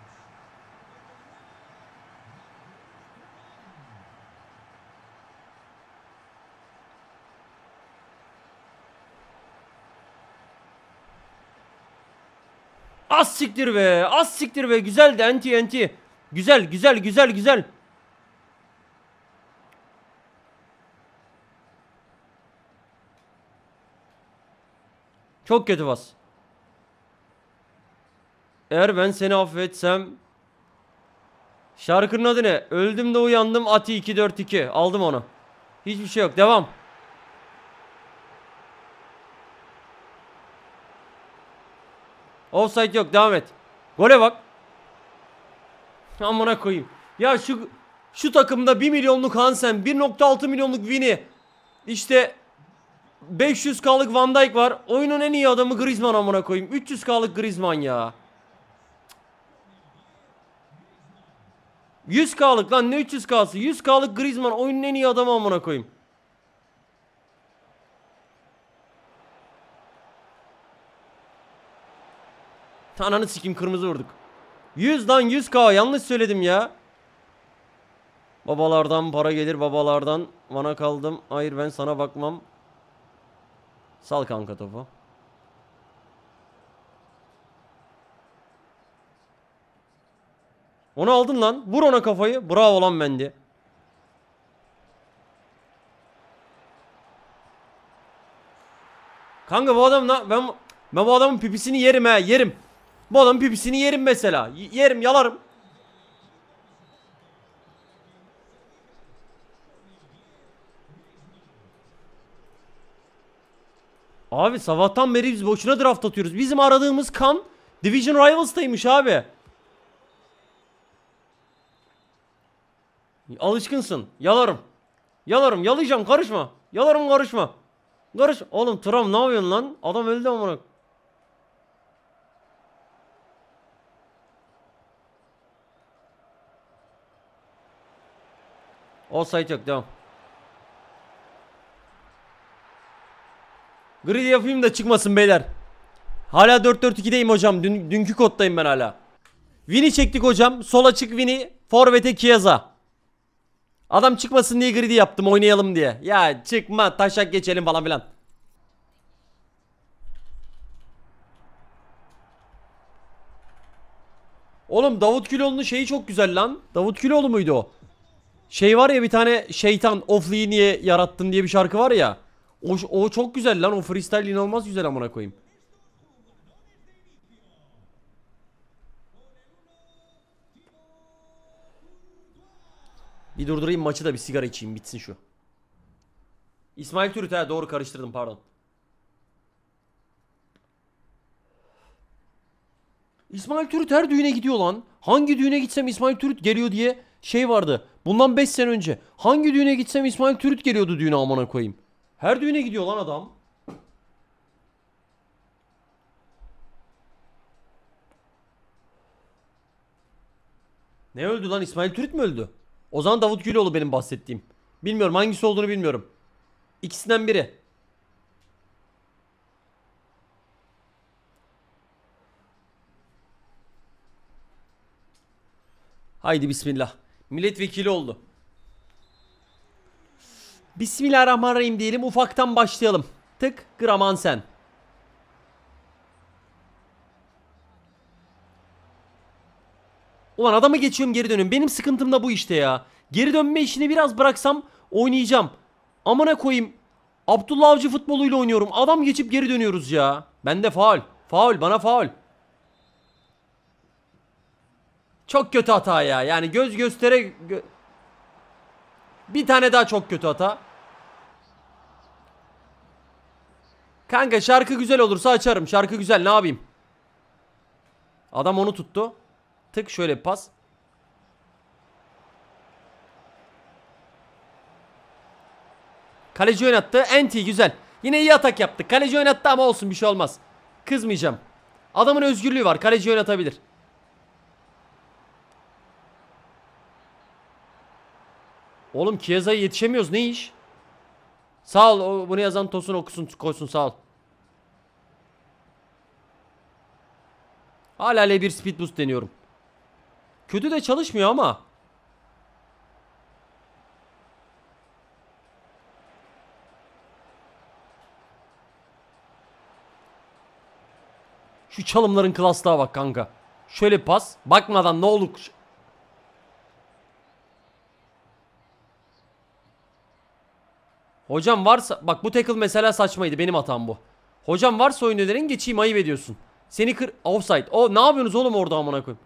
[SPEAKER 1] Az siktir be. Az siktir be. Güzeldi enti. Güzel. Çok kötü pas. Eğer ben seni affetsem. Şarkının adı ne? Öldüm de uyandım Ati 242. Aldım onu. Hiçbir şey yok. Devam. Offside yok. Devam et. Gole bak. Amına koyayım. Ya şu takımda 1 milyonluk Hansen, 1,6 milyonluk Vini. İşte 500K'lık Van Dijk var. Oyunun en iyi adamı Griezmann amına koyayım. 300K'lık Griezmann ya. 100K'lık lan, ne 300K'sı? 100K'lık Griezmann oyunun en iyi adamı amına koyayım. Ananı sikim, kırmızı vurduk. 100 lan, 100K, yanlış söyledim ya. Babalardan para gelir, babalardan. Bana kaldım. Hayır, ben sana bakmam. Sal kanka topu. Onu aldın lan. Vur ona kafayı. Bravo lan Mendy. Kanka bu adam ben bu adamın pipisini yerim ha, yerim. Bu adamın pipisini yerim mesela. Yerim, yalarım. Abi sabahtan beri biz boşuna draft atıyoruz. Bizim aradığımız kan Division Rivals'taymış abi. Alışkınsın. Yalarım. Yalayacağım, karışma. Yalarım, karışma. Oğlum Tram, ne yapıyorsun lan? Adam öldü amına. Offside yok, devam. Grid yapayım da çıkmasın beyler. Hala 4-4-2'deyim hocam. Dünkü koddayım ben hala. Vini çektik hocam. Sol açık Vini. Forvet'e Chiesa. Adam çıkmasın diye grid'i yaptım, oynayalım diye. Ya çıkma, taşak geçelim falan filan. Oğlum Davut Güloğlu'nun şeyi çok güzel lan. Davut Güloğlu muydu o? Şey var ya, bir tane şeytan Ofli'yi niye yarattın diye bir şarkı var ya. O çok güzel lan. O freestyle inanılmaz güzel, amına koyayım. Bir durdurayım maçı da bir sigara içeyim, bitsin şu. İsmail Türüt, ha doğru karıştırdım, pardon. İsmail Türüt her düğüne gidiyor lan. Hangi düğüne gitsem İsmail Türüt geliyor diye şey vardı. Bundan 5 sene önce. Hangi düğüne gitsem İsmail Türüt geliyordu düğüne, amına koyayım. Her düğüne gidiyor lan adam. Ne öldü lan, İsmail Türüt mü öldü? O zaman Davut Güloğlu benim bahsettiğim. Bilmiyorum, hangisi olduğunu bilmiyorum. İkisinden biri. Haydi bismillah. Milletvekili oldu. Bismillahirrahmanirrahim diyelim, ufaktan başlayalım. Tık Graman sen. Ulan adamı geçiyorum, geri dönüyorum. Benim sıkıntım da bu işte ya. Geri dönme işini biraz bıraksam oynayacağım. Amına koyayım. Abdullah Avcı futboluyla oynuyorum. Adam geçip geri dönüyoruz ya. Bende faul. Faul, bana faul. Çok kötü hata ya. Yani göz göstere... Bir tane daha çok kötü hata. Kanka şarkı güzel olursa açarım. Şarkı güzel, ne yapayım? Adam onu tuttu. Tık şöyle bir pas. Kaleci oynattı. Enti güzel. Yine iyi atak yaptı. Kaleci oynattı ama olsun, bir şey olmaz. Kızmayacağım. Adamın özgürlüğü var. Kaleci oynatabilir. Oğlum Chiesa'ya yetişemiyoruz, ne iş? Sağ ol, bunu yazan Tosun okusun, koysun, sağ ol. Hala L1 speed boost deniyorum. Kötü de çalışmıyor ama. Şu çalımların klaslığa bak kanka. Şöyle pas. Bakmadan ne olur. Hocam varsa. Bak bu tackle mesela saçmaydı. Benim hatam bu. Hocam varsa oyun önerin, geçeyim, ayıp ediyorsun. Seni kır. Offside. O ne yapıyorsunuz oğlum orada, amına koyayım.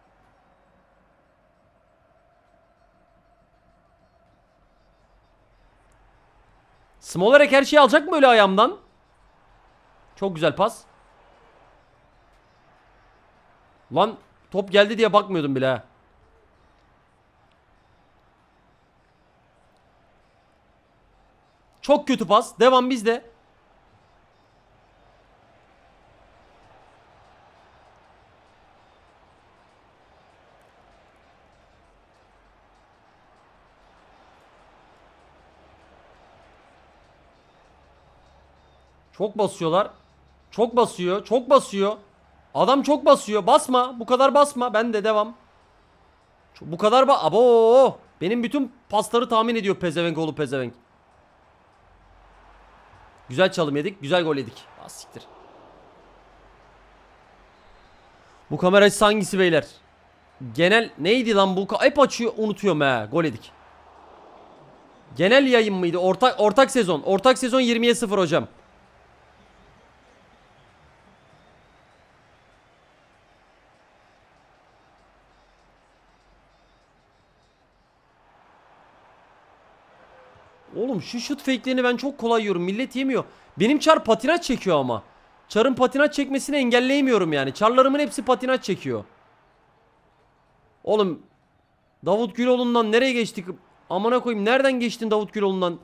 [SPEAKER 1] Smolarek her şeyi alacak mı öyle ayağımdan? Çok güzel pas. Lan top geldi diye bakmıyordum bile ha. Çok kötü pas. Devam bizde. Çok basıyorlar. Çok basıyor. Çok basıyor. Adam çok basıyor. Basma. Bu kadar basma. Ben de devam. Bu kadar abo. Benim bütün pasları tahmin ediyor pezevenk oğlu pezevenk. Güzel çalım yedik. Güzel gol yedik. Ah siktir. Bu kamera açısı hangisi beyler? Genel neydi lan bu? Hep açıyor, unutuyorum he. Gol yedik. Genel yayın mıydı? Ortak sezon. Ortak sezon 20'ye 0 hocam. Oğlum şu şut fake'lerini ben çok kolay yiyorum. Millet yemiyor. Benim Çar patinaj çekiyor ama. Çar'ın patinaj çekmesini engelleyemiyorum yani. Çarlarımın hepsi patinaj çekiyor. Oğlum Davut Güloğlu'ndan nereye geçtik? Amına koyayım, nereden geçtin Davut Güloğlu'ndan?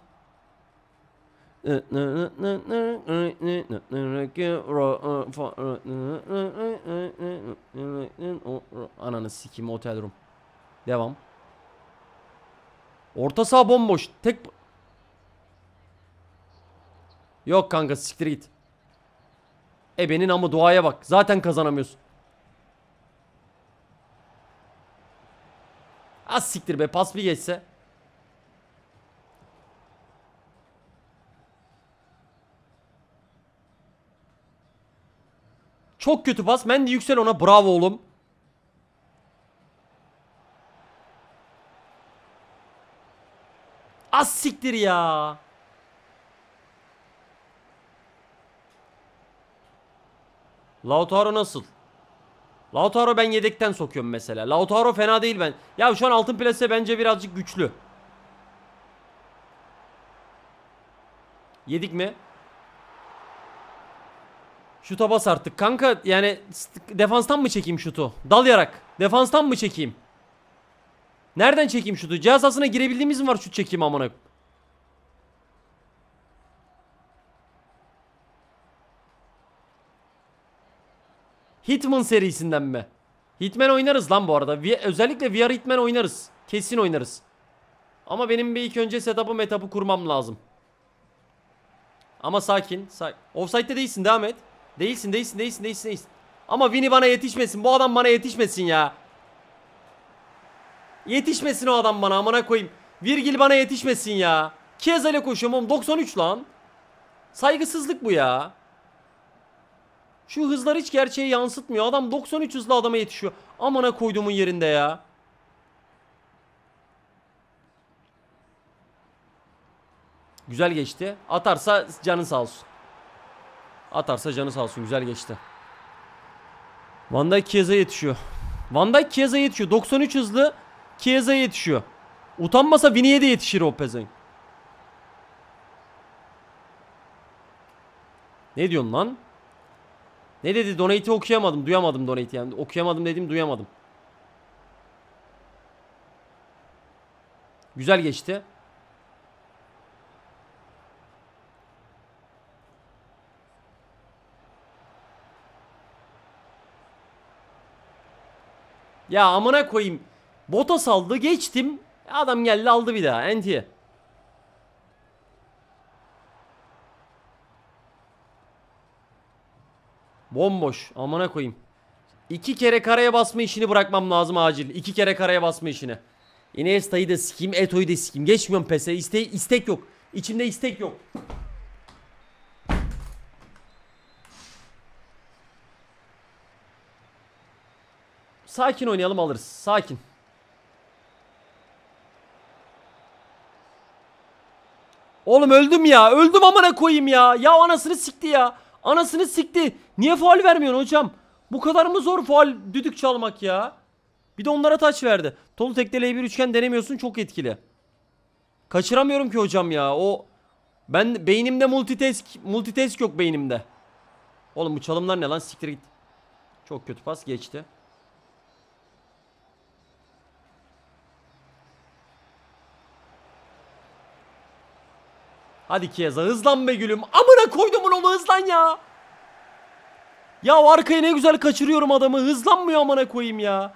[SPEAKER 1] Ananı sikeyim, otel room. Devam. Orta saha bomboş. Tek... Yok kanka siktir git. Ebenin ama duaya bak. Zaten kazanamıyorsun. Az siktir be, pas bir geçse. Çok kötü pas. Mendy yüksel ona. Bravo oğlum. Az siktir ya. Lautaro nasıl? Lautaro ben yedekten sokuyorum mesela. Lautaro fena değil ben. Ya şu an altın plase bence birazcık güçlü. Yedik mi? Şuta bas artık kanka, yani defanstan mı çekeyim şutu? Dalayarak. Defanstan mı çekeyim? Nereden çekeyim şutu? Cihaz sahasına girebildiğimiz mi var şut çekeyim amına? Hitman serisinden mi? Hitman oynarız lan bu arada. Özellikle VR Hitman oynarız. Kesin oynarız. Ama benim bir ilk önce setup'ı kurmam lazım. Ama sakin. Offside'de değilsin, devam et. Değilsin. Ama Vini bana yetişmesin. Bu adam bana yetişmesin ya. Yetişmesin o adam bana, amına koyayım. Virgil bana yetişmesin ya. Chiesa ile koşuyorum oğlum, 93 lan. Saygısızlık bu ya. Şu hızlar hiç gerçeği yansıtmıyor. Adam 93 hızla adama yetişiyor. Amına koyduğumun yerinde ya. Güzel geçti. Atarsa canın sağ olsun. Atarsa canı sağ olsun. Güzel geçti. Van Dijk Chiesa'ya yetişiyor. Van Dijk Chiesa'ya yetişiyor. 93 hızlı Chiesa'ya yetişiyor. Utanmasa Vini'ye de yetişir o pezevenk. Ne diyorsun lan? Ne dedi? Donate'i okuyamadım. Duyamadım donate'i yani. Okuyamadım dedim, duyamadım. Güzel geçti. Ya amına koyayım. Bota saldı, geçtim. Adam geldi aldı bir daha. Enti. Bomboş. Amına koyayım. 2 kere karaya basma işini bırakmam lazım acil. 2 kere karaya basma işini. Iniesta'yı da sikeyim, Eto'yu da sikeyim. Geçmiyorum pese. İstek yok. İçimde istek yok. Sakin oynayalım, alırız. Sakin. Oğlum öldüm ya. Öldüm amına koyayım ya. Ya anasını sikti ya. Anasını sikti. Niye faul vermiyorsun hocam? Bu kadar mı zor faul düdük çalmak ya? Bir de onlara taç verdi. Tolu tekte L1 üçgen denemiyorsun, çok etkili. Kaçıramıyorum ki hocam ya. Ben beynimde multitask yok beynimde. Oğlum bu çalımlar ne lan? Siktir git. Çok kötü pas geçti. Hadi Chiesa hızlan be gülüm. Amına koydumun oğlu, hızlan ya. Ya arkaya ne güzel kaçırıyorum adamı. Hızlanmıyor amına koyayım ya.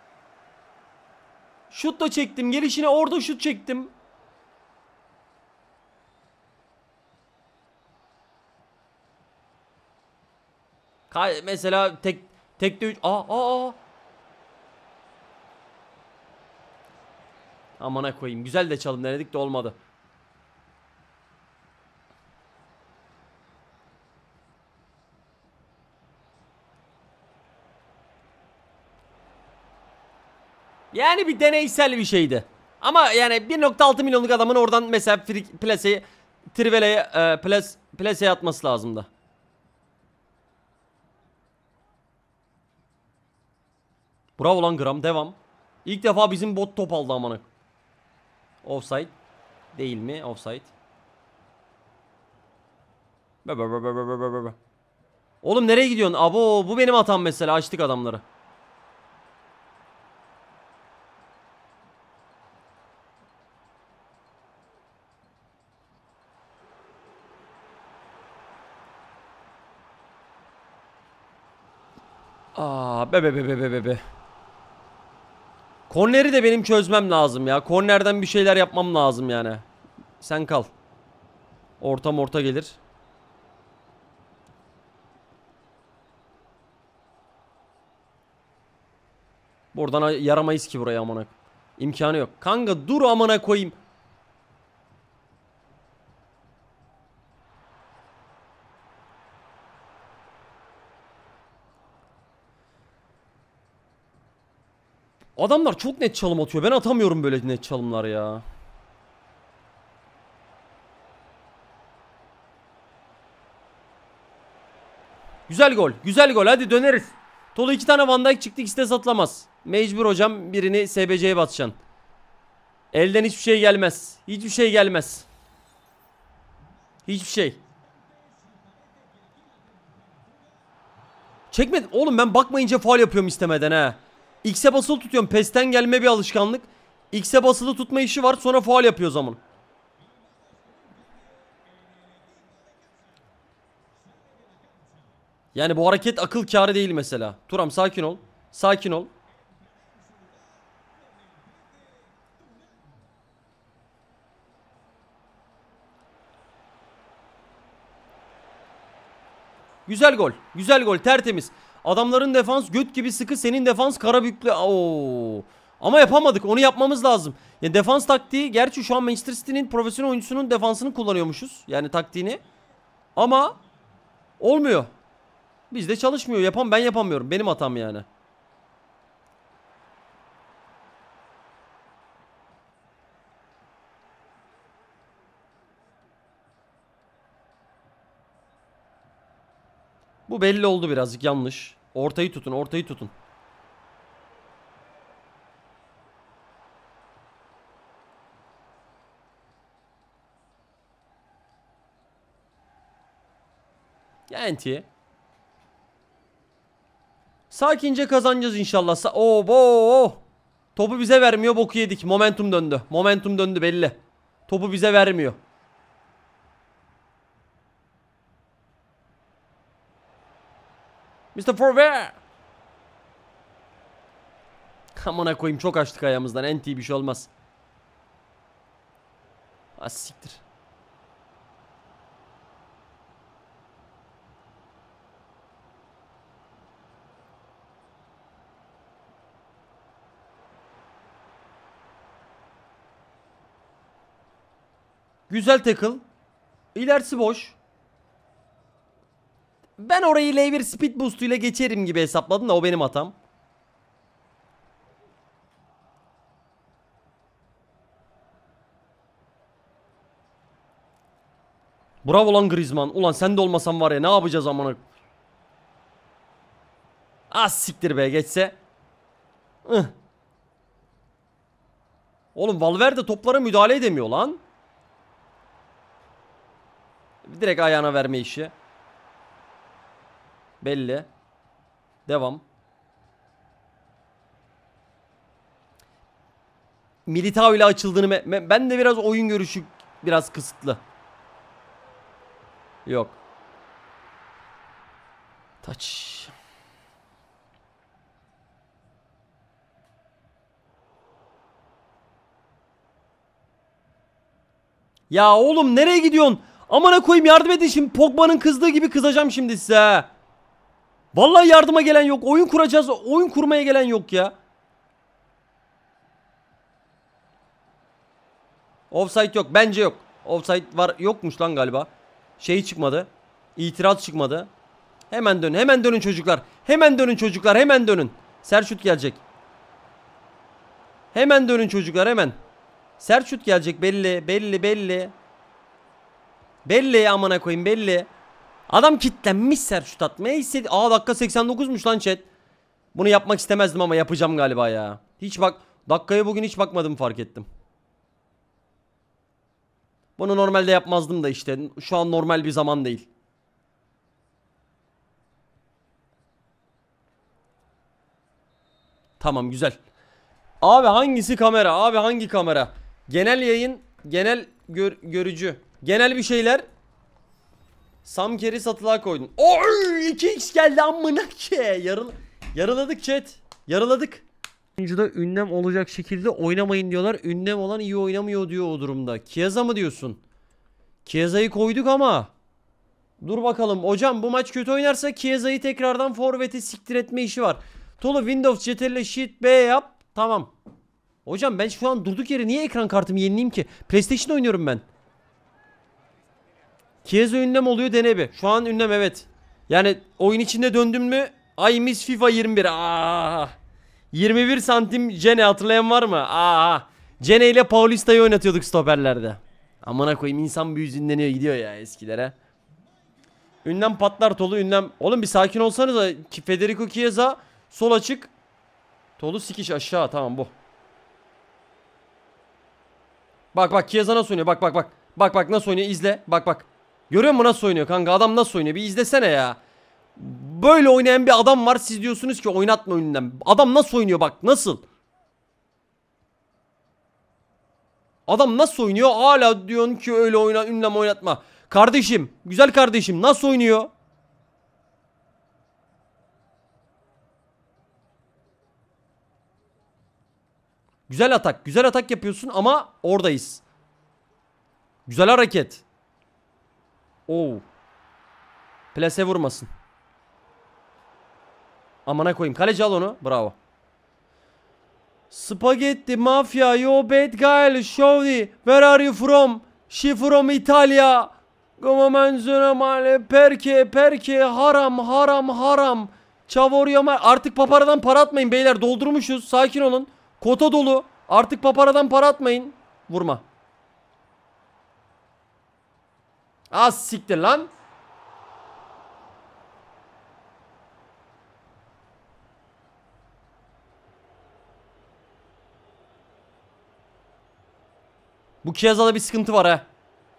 [SPEAKER 1] Şut da çektim. Gelişine orada şut çektim. Mesela tekte 3. Aa. Amına koyayım. Güzel de çalım denedik de olmadı. Yani bir deneysel bir şeydi. Ama yani 1.6 milyonluk adamın oradan mesela plaseyi Trivela'ya plaseye atması lazımdı. Bravo lan Gram, devam. İlk defa bizim bot top aldı amına. Offside değil mi? Offside. Oğlum nereye gidiyorsun? Abo, bu benim hatam mesela, açtık adamları. Be. Korneri de benim çözmem lazım ya. Kornerden bir şeyler yapmam lazım yani. Sen kal. Orta gelir. Buradan yaramayız ki buraya amına. İmkanı yok. Kanka dur amına koyayım. Adamlar çok net çalım atıyor. Ben atamıyorum böyle net çalımlar ya. Güzel gol. Güzel gol. Hadi döneriz. Tolu 2 tane Van Dijk çıktı. İkisi de satılamaz. Mecbur hocam birini SBC'ye batacaksın. Elden hiçbir şey gelmez. Hiçbir şey gelmez. Hiçbir şey. Çekmedi. Oğlum ben bakmayınca faul yapıyorum istemeden ha. X'e basılı tutuyorum. PES'ten gelme bir alışkanlık. X'e basılı tutma işi var. Sonra faul yapıyor zaman. Yani bu hareket akıl kârı değil mesela. Turam sakin ol. Sakin ol. Güzel gol. Güzel gol. Tertemiz. Adamların defans göt gibi sıkı. Senin defans kara büklü. Oo. Ama yapamadık. Onu yapmamız lazım. Ya defans taktiği. Gerçi şu an Manchester City'nin profesyonel oyuncusunun defansını kullanıyormuşuz. Yani taktiğini. Ama olmuyor. Bizde çalışmıyor. Ben yapamıyorum. Benim hatam yani. Bu belli oldu birazcık yanlış. Ortayı tutun, ortayı tutun. Enti. Sakince kazanacağız inşallah. Topu bize vermiyor, boku yedik. Momentum döndü. Momentum döndü belli. Topu bize vermiyor. Mr. Forver. Amına koyayım çok açtık ayağımızdan. Enti bir şey olmaz. Az siktir. Güzel tackle. İlerisi boş. Ben orayı L1 speed boost ile geçerim gibi hesapladım da o benim hatam. Bravo lan Griezmann. Ulan sen de olmasan var ya ne yapacağız amına. Az siktir be geçse. Oğlum Valverde toplara müdahale edemiyor lan. Direkt ayağına verme işi. Belli. Devam. Militao ile açıldığını ben de biraz oyun görüşü biraz kısıtlı. Yok. Touch. Ya oğlum nereye gidiyorsun? Amına koyayım yardım edin şimdi. Pogba'nın kızdığı gibi kızacağım şimdi size. Vallahi yardıma gelen yok. Oyun kuracağız. Oyun kurmaya gelen yok ya. Offside yok. Bence yok. Offside var. Yokmuş lan galiba. Şey çıkmadı. İtiraz çıkmadı. Hemen dönün. Hemen dönün çocuklar. Hemen dönün çocuklar. Hemen dönün. Serşut gelecek. Hemen dönün çocuklar hemen. Serşut gelecek belli. Belli belli. Belli amına koyayım belli. Adam kitlenmiş Serşut atmaya istedi. Aa dakika 89'muş lan chat. Bunu yapmak istemezdim ama yapacağım galiba ya. Hiç bak. Dakikaya bugün hiç bakmadım fark ettim. Bunu normalde yapmazdım da işte. Şu an normal bir zaman değil. Tamam güzel. Abi hangisi kamera? Abi hangi kamera? Genel yayın. Genel görücü. Genel bir şeyler. Samker'i satılığa koydun. Oy 2x geldi amına ki. Yarıladık chat. Yarıladık. Oyuncuda ünlem olacak şekilde oynamayın diyorlar. Ünlem olan iyi oynamıyor diyor o durumda. Chiesa mı diyorsun? Chiesa'yı koyduk ama. Dur bakalım. Hocam bu maç kötü oynarsa Chiesa'yı tekrardan forvete siktir etme işi var. Tolu Windows CTRL Shift B yap. Tamam. Hocam ben şu an durduk yere niye ekran kartımı yenileyim ki? PlayStation oynuyorum ben. Chiesa ünlem oluyor dene bir. Şu an ünlem evet. Yani oyun içinde döndün mü? I miss FIFA 21. 21 santim Cene hatırlayan var mı? Cene ile Paulista'yı oynatıyorduk stoperlerde. Amına koyayım insan bir hüzünleniyor gidiyor ya eskilere. Ünlem patlar Tolu ünlem. Oğlum bir sakin olsanıza. Federico Chiesa sol açık. Tolu sikiş aşağı tamam bu. Bak Chiesa nasıl oynuyor bak. Bak nasıl oynuyor izle bak. Görüyor musun nasıl oynuyor kanka adam nasıl oynuyor bir izlesene ya. Böyle oynayan bir adam var siz diyorsunuz ki oynatma ünlem. Adam nasıl oynuyor bak nasıl. Adam nasıl oynuyor hala diyorsun ki öyle oyna ünlem oynatma. Kardeşim güzel kardeşim nasıl oynuyor? Güzel atak yapıyorsun ama oradayız. Güzel hareket. Oo. Plase vurmasın. Amına koyayım. Kaleci al onu. Bravo. Spaghetti mafia yo bad guy showdy. Where are you from? She from Italia. Come menzuna male perke haram. Çavoryama artık paparadan para atmayın beyler doldurmuşuz. Sakin olun. Kota dolu. Artık paparadan para atmayın. Vurma. Az siktir lan. Bu Chiesa'da bir sıkıntı var ha.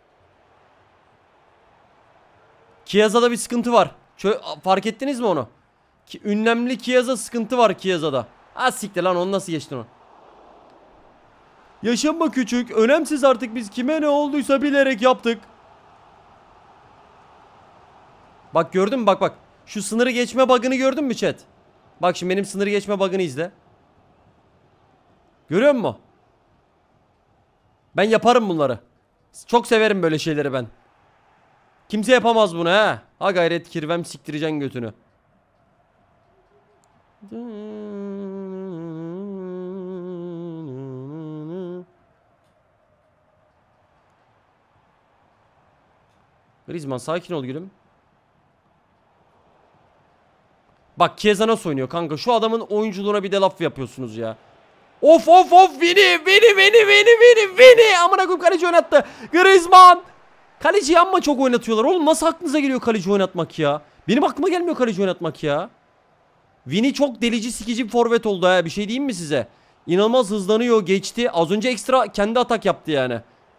[SPEAKER 1] Chiesa'da bir sıkıntı var. Fark ettiniz mi onu? Ünlemli Chiesa sıkıntı var Chiesa'da. Az siktir lan onu nasıl geçtin onu? Yaşanma küçük. Önemsiz artık biz kime ne olduysa bilerek yaptık. Bak gördün mü bak. Şu sınırı geçme bug'ını gördün mü chat? Bak şimdi benim sınırı geçme bug'ını izle. Görüyor musun? Ben yaparım bunları. Çok severim böyle şeyleri ben. Kimse yapamaz bunu ha. Ha gayret kirvem siktireceksin götünü. Griezmann sakin ol gülüm. Bak Chiesa nasıl oynuyor kanka. Şu adamın oyunculuğuna bir de laf yapıyorsunuz ya. Of Vini. Amına koyayım kaleci oynattı. Griezmann. Kaleciyi amma çok oynatıyorlar. Oğlum nasıl aklınıza geliyor kaleci oynatmak ya? Benim aklıma gelmiyor kaleci oynatmak ya. Vini çok delici sikici bir forvet oldu ha. Bir şey diyeyim mi size? İnanılmaz hızlanıyor geçti. Az önce ekstra kendi atak yaptı yani.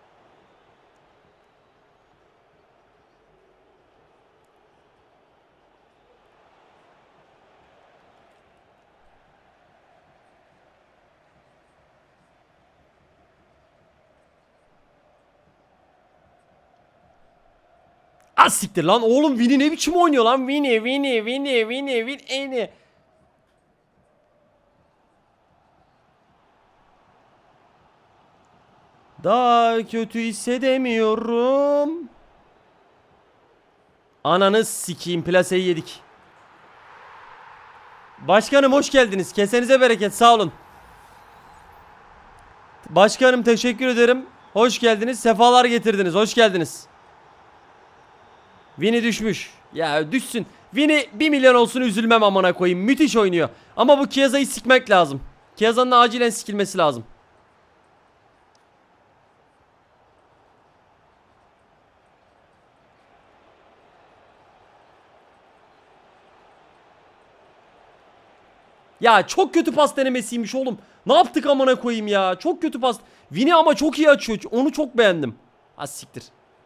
[SPEAKER 1] Az siktir lan oğlum Vini ne biçim oynuyor lan Vini. Daha kötü hissedemiyorum. Ananı sikeyim plaseyi yedik. Başkanım hoş geldiniz. Kesenize bereket sağ olun. Başkanım teşekkür ederim. Hoş geldiniz. Sefalar getirdiniz. Hoş geldiniz. Vini düşmüş. Ya düşsün. Vini 1 milyon olsun üzülmem amına koyayım. Müthiş oynuyor. Ama bu Chiesa'yı sikmek lazım. Chiesa'nın acilen sikilmesi lazım. Ya çok kötü pas denemesiymiş oğlum. Ne yaptık amına koyayım ya. Çok kötü pas. Vini ama çok iyi açıyor. Onu çok beğendim. Ha siktir.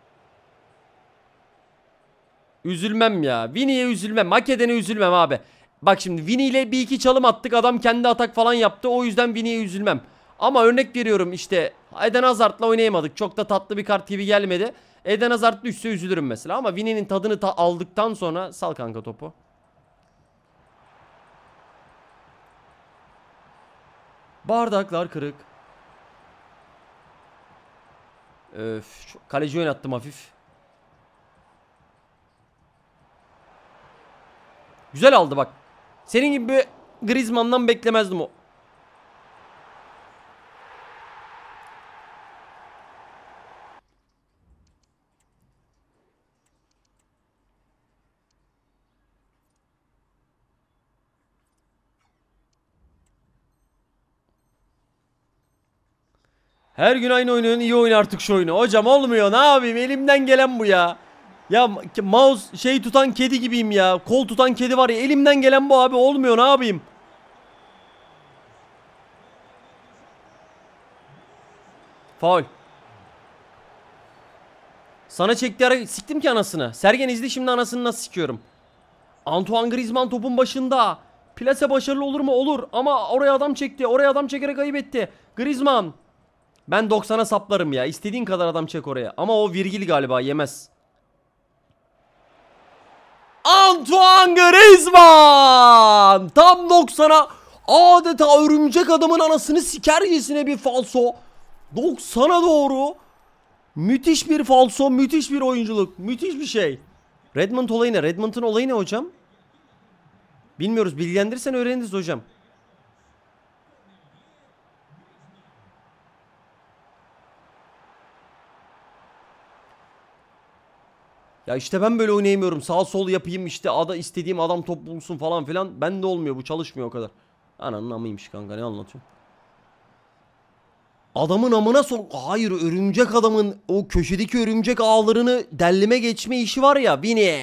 [SPEAKER 1] Üzülmem ya. Vini'ye üzülmem. Hak edene üzülmem abi. Bak şimdi Vini ile bir iki çalım attık. Adam kendi atak falan yaptı. O yüzden Vini'ye üzülmem. Ama örnek veriyorum işte Eden Hazard'la oynayamadık. Çok da tatlı bir kart gibi gelmedi. Eden Hazard düşse üzülürüm mesela. Ama Vini'nin tadını aldıktan sonra sal kanka topu. Bardaklar kırık. Öf, kaleci oynattım hafif. Güzel aldı bak. Senin gibi bir Griezmann'dan beklemezdim o. Her gün aynı oynuyorsun, iyi oyna artık şu oyunu. Hocam olmuyor, ne yapayım, elimden gelen bu ya. Ya mouse şey tutan kedi gibiyim ya. Kol tutan kedi var ya, elimden gelen bu abi, olmuyor, ne yapayım. Faul. Sana çektiği ara siktim ki anasını. Sergen izli şimdi anasını nasıl sikiyorum. Antoine Griezmann topun başında. Plase başarılı olur mu? Olur. Ama oraya adam çekti. Oraya adam çekerek ayıp etti. Griezmann. Ben 90'a saplarım ya. İstediğin kadar adam çek oraya. Ama o virgil galiba yemez. Antoine Griezmann. Tam 90'a adeta örümcek adamın anasını sikercesine bir falso. 90'a doğru. Müthiş bir falso, müthiş bir oyunculuk, müthiş bir şey. Redmond olayı ne? Redmond'un olayı ne hocam? Bilmiyoruz. Bilgilendirirsen öğreniriz hocam. Ya işte ben böyle oynayamıyorum. Sağ sol yapayım işte, istediğim adam top bulsun falan filan. Bende olmuyor, bu çalışmıyor o kadar. Ananın amıymış kanka, ne anlatıyorsun? Adamın amına sok. Hayır, örümcek adamın o köşedeki örümcek ağlarını delleme geçme işi var ya.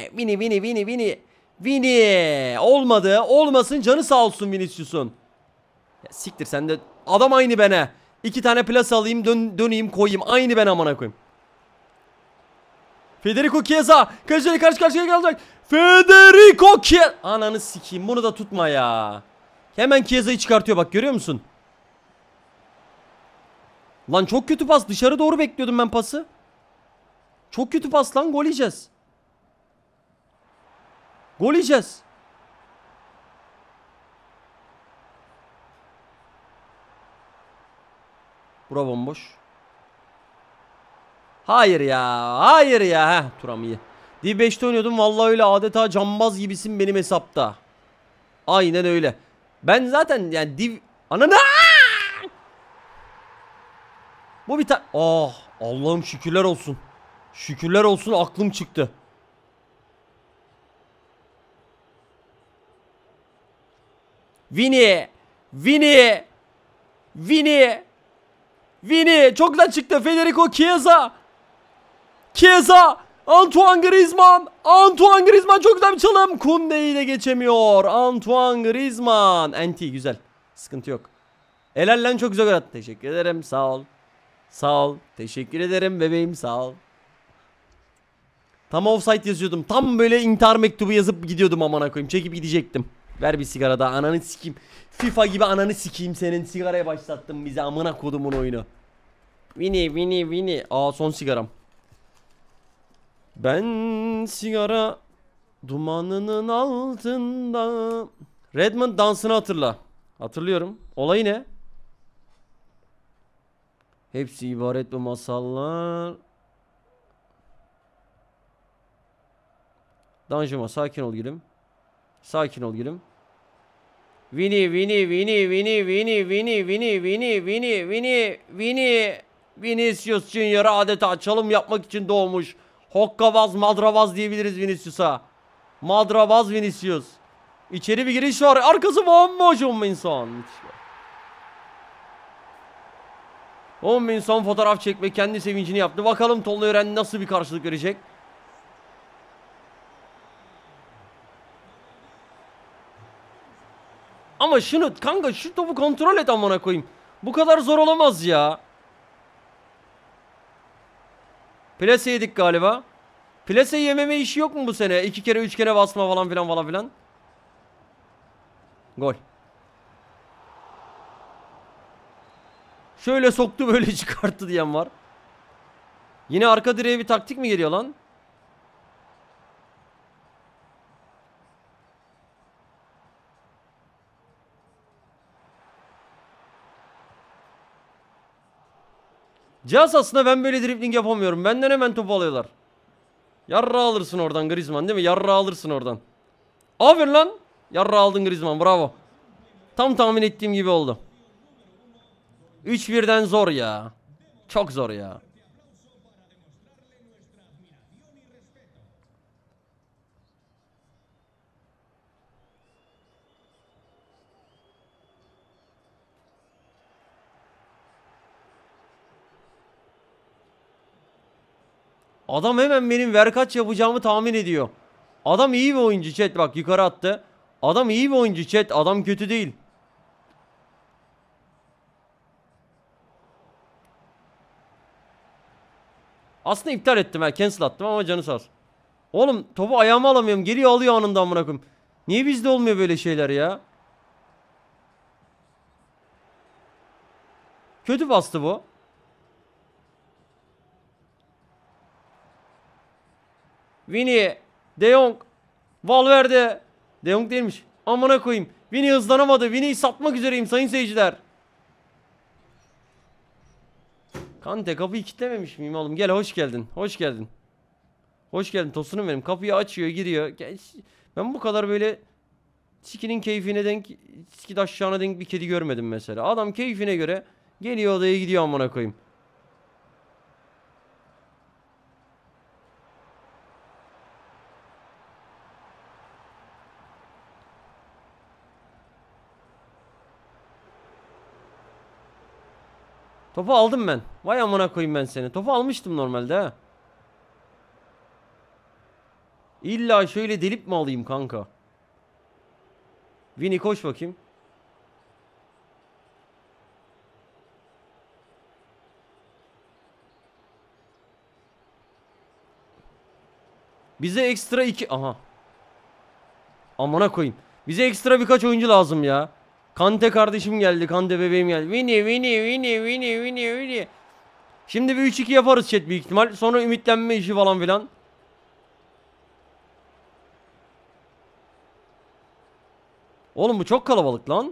[SPEAKER 1] Vini. Olmadı. Olmasın, canı sağ olsun Vinicius'un. Ya siktir sen de. Adam aynı bana. 2 tane plas alayım, döneyim koyayım. Aynı ben amına koyayım. Federico Chiesa. Karşı karşıya gelecek. Federico Chiesa. Ananı sikeyim, bunu da tutma ya. Hemen Chiesa'yı çıkartıyor bak, görüyor musun? Lan çok kötü pas. Dışarı doğru bekliyordum ben pası. Çok kötü pas lan. Gol yiyeceğiz. Gol yiyeceğiz. Bura bomboş. Hayır ya. Hayır ya. Heh, Turam iyi. D5'te oynuyordum. Vallahi öyle adeta cambaz gibisin benim hesapta. Aynen öyle. Ben zaten yani Ananı! Bu bir Oh, Allah'ım şükürler olsun. Şükürler olsun, aklım çıktı. Vini çok güzel çıktı. Federico Chiesa Antoine Griezmann çok güzel bir çalım. Koundé'yi de geçemiyor. Antoine Griezmann. Anti güzel. Sıkıntı yok. Helal lan, çok güzel gol attı. Teşekkür ederim, sağ ol. Sağ ol. Teşekkür ederim bebeğim, sağ ol. Tam offside yazıyordum. Tam böyle intihar mektubu yazıp gidiyordum amına koyayım. Çekip gidecektim. Ver bir sigara daha, ananı sikeyim. FIFA gibi ananı sikeyim senin. Sigaraya başlattın bize amına kodumun oyunu. Vini. Aa, son sigaram. Ben sigara dumanının altında. Redmond dansını hatırla. Hatırlıyorum. Olayı ne? Hepsi ibaret bu masallar. Danjuma, sakin ol gülüm. Sakin ol gülüm. Vinicius Junior adeta çalım yapmak için doğmuş. Hokkabaz, madravaz diyebiliriz Vinicius'a. Madravaz Vinicius. İçeri bir giriş var. Arkası bomboş. Minson fotoğraf çekme, kendi sevincini yaptı. Bakalım Tolga Ören nasıl bir karşılık verecek. Ama şunu kanka, şu topu kontrol et amına koyayım. Bu kadar zor olamaz ya. Plase yedik galiba. Plase yememe işi yok mu bu sene? 2 kere 3 kere basma falan filan. Gol. Şöyle soktu böyle çıkarttı diyen var. Yine arka direğe bir taktik mi geliyor lan? Cihaz aslında ben böyle dribling yapamıyorum. Benden hemen topu alıyorlar. Yarra alırsın oradan Griezmann değil mi? Yarra alırsın oradan. Aferin lan. Yarra aldın Griezmann, bravo. Tam tahmin ettiğim gibi oldu. 3-1'den zor ya. Çok zor ya. Adam hemen benim ver kaç yapacağımı tahmin ediyor. Adam iyi bir oyuncu chat, bak yukarı attı. Adam iyi bir oyuncu chat, adam kötü değil. Aslında iptal ettim ha, cancel attım ama canı sağ olsun. Oğlum topu ayağıma alamıyorum, geliyor alıyor anında amına koyayım. Niye bizde olmuyor böyle şeyler ya? Kötü bastı bu. Vini, De Jong, Valverde. De Jong değilmiş. Amına koyayım. Vini hızlanamadı. Vini'yi satmak üzereyim sayın seyirciler. Kante kapıyı kilitlememiş miyim oğlum? Gel, hoş geldin. Hoş geldin. Hoş geldin tosunum benim. Kapıyı açıyor, giriyor. Gel. Ben bu kadar böyle sikinin keyfine denk, siki daşşağına denk bir kedi görmedim mesela. Adam keyfine göre geliyor odaya gidiyor amına koyayım. Topu aldım ben. Vay amına koyayım ben seni. Topu almıştım normalde ha. İlla şöyle delip mi alayım kanka? Vini koş bakayım. Bize ekstra 2... Aha. Amına koyayım. Bize ekstra birkaç oyuncu lazım ya. Kante kardeşim geldi. Kante bebeğim geldi. Vini. Şimdi bir 3-2 yaparız chat büyük ihtimal. Sonra ümitlenme işi falan filan. Oğlum bu çok kalabalık lan.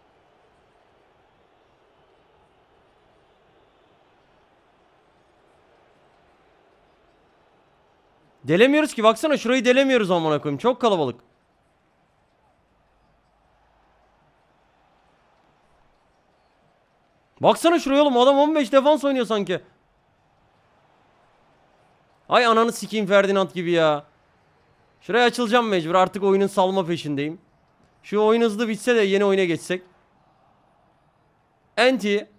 [SPEAKER 1] Delemiyoruz ki, baksana şurayı delemiyoruz amına koyayım. Çok kalabalık. Baksana şuraya oğlum, adam 15 defans oynuyor sanki. Ay ananı sikeyim Ferdinand gibi ya. Şuraya açılacağım mecbur, artık oyunun salma peşindeyim. Şu oyun hızlı bitse de yeni oyuna geçsek. Anti.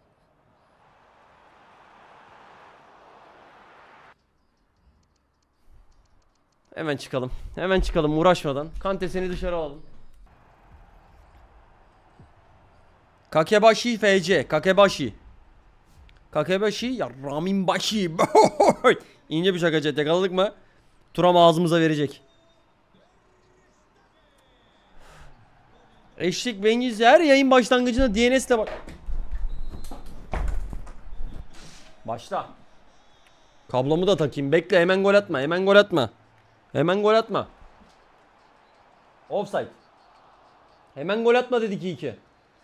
[SPEAKER 1] Hemen çıkalım. Hemen çıkalım uğraşmadan. Kante seni dışarı alalım. Kakebashi FC. Kakebashi. Kakebashi ya Raminbashi. İnce bir şaka chat, yakaladık mı? Turam ağzımıza verecek. Eşlik Bengiz her yayın başlangıcında DNS'le bak. Başla. Kablomu da takayım. Bekle, hemen gol atma. Hemen gol atma. Hemen gol atma. Offside. Hemen gol atma dedik 2-2.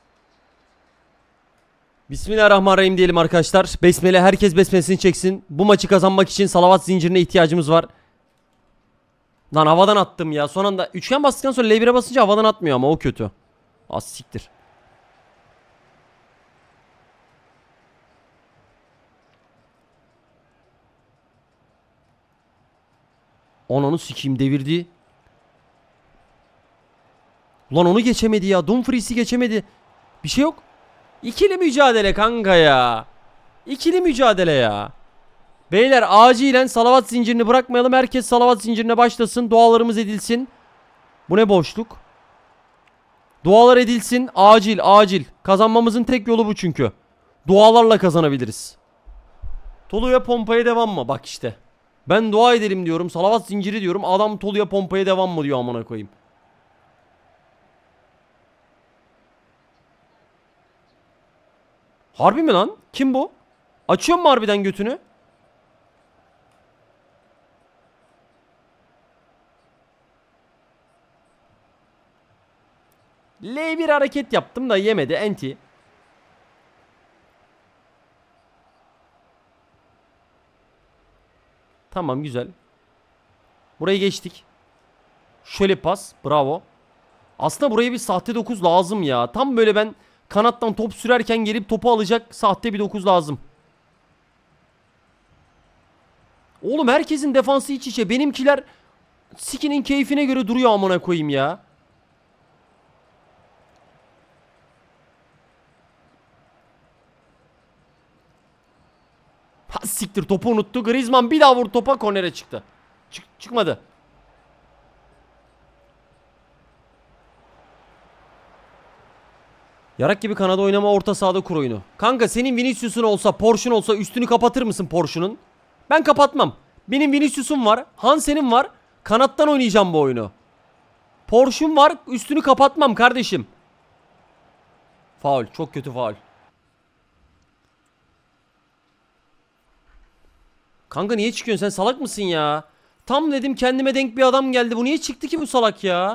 [SPEAKER 1] Bismillahirrahmanirrahim diyelim arkadaşlar. Besmele, herkes besmelesini çeksin. Bu maçı kazanmak için salavat zincirine ihtiyacımız var. Lan havadan attım ya. Son anda üçgen bastıktan sonra L1'e basınca havadan atmıyor ama o kötü. Az siktir. Ananı sikeyim, devirdi. Ulan onu geçemedi ya. Dumfries'i geçemedi. Bir şey yok. İkili mücadele kanka ya. İkili mücadele ya. Beyler acilen salavat zincirini bırakmayalım. Herkes salavat zincirine başlasın. Dualarımız edilsin. Bu ne boşluk? Dualar edilsin. Acil acil. Kazanmamızın tek yolu bu çünkü. Dualarla kazanabiliriz. Tolu'ya pompaya devam mı? Bak işte. Ben dua edelim diyorum. Salavat zinciri diyorum. Adam Tolu'ya pompaya devam mı diyor amına koyayım. Harbi mi lan? Kim bu? Açıyor mu harbiden götünü? L1 hareket yaptım da yemedi. Enti. Tamam, güzel. Burayı geçtik. Şöyle pas. Bravo. Aslında buraya bir sahte 9 lazım ya. Tam böyle ben kanattan top sürerken gelip topu alacak sahte bir 9 lazım. Oğlum herkesin defansı iç içe. Benimkiler sikinin keyfine göre duruyor amına koyayım ya. Ha siktir, topu unuttu. Griezmann bir daha vur topa, kornere çıktı. Çıkmadı. Yarak gibi kanada oynama, orta sahada kur oyunu. Kanka senin Vinicius'un olsa, Porsche'un olsa üstünü kapatır mısın Porsche'un? Ben kapatmam. Benim Vinicius'um var, Hansen'im var. Kanattan oynayacağım bu oyunu. Porsche'um var, üstünü kapatmam kardeşim. Faul, çok kötü faul. Kanka niye çıkıyorsun, sen salak mısın ya? Tam dedim kendime denk bir adam geldi. Bu niye çıktı ki bu salak ya?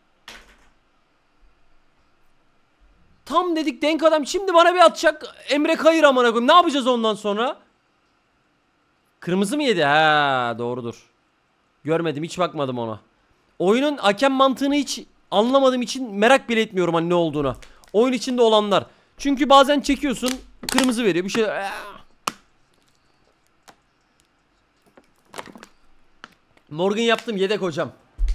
[SPEAKER 1] Tam dedik denk adam, şimdi bana bir atacak. Emre Kayır amına koyayım. Ne yapacağız ondan sonra? Kırmızı mı yedi? Ha, doğrudur. Görmedim, hiç bakmadım ona. Oyunun hakem mantığını hiç anlamadığım için merak bile etmiyorum hani ne olduğunu. Oyun içinde olanlar. Çünkü bazen çekiyorsun, kırmızı veriyor bir şey. Morgan yaptım, yedek hocam.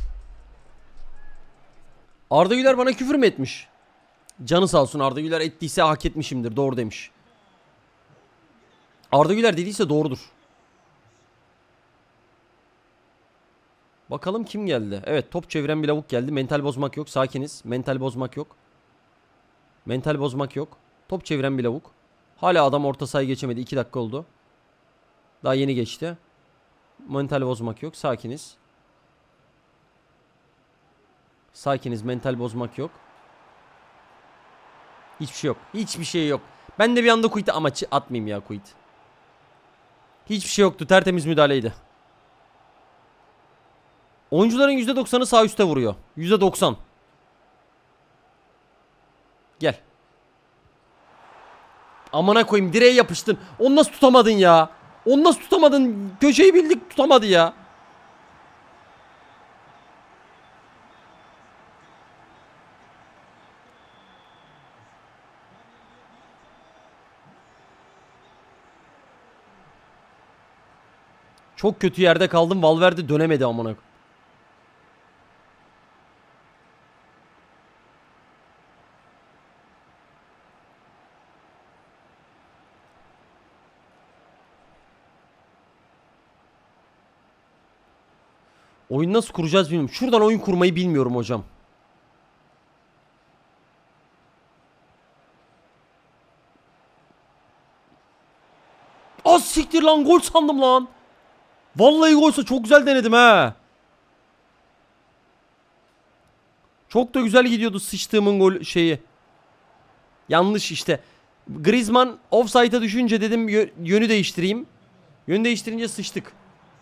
[SPEAKER 1] Arda Güler bana küfür mü etmiş? Canı sağ olsun, Arda Güler ettiyse hak etmişimdir, doğru demiş. Arda Güler dediyse doğrudur. Bakalım kim geldi? Evet, top çeviren bir lavuk geldi. Mental bozmak yok, sakiniz. Mental bozmak yok. Mental bozmak yok. Top çeviren bir lavuk. Hala adam orta sahayı geçemedi, 2 dakika oldu. Daha yeni geçti. Mental bozmak yok, sakiniz. Sakiniz, mental bozmak yok. Hiçbir şey yok. Hiçbir şey yok. Ben de bir anda quit ama atmayayım ya, quit. Hiçbir şey yoktu. Tertemiz müdahaleydi. Oyuncuların %90'ı sağ üstte vuruyor. %90. Gel. Amına koyayım, direğe yapıştın. Onu nasıl tutamadın ya? Onu nasıl tutamadın? Köşeyi bildik, tutamadı ya. Çok kötü yerde kaldım. Valverde dönemedi amına. Oyun nasıl kuracağız bilmiyorum. Şuradan oyun kurmayı bilmiyorum hocam. Az siktir lan, gol sandım lan. Vallahi golsa çok güzel denedim ha. Çok da güzel gidiyordu sıçtığımın gol şeyi. Yanlış işte. Griezmann offside'a düşünce dedim yönü değiştireyim. Yönü değiştirince sıçtık.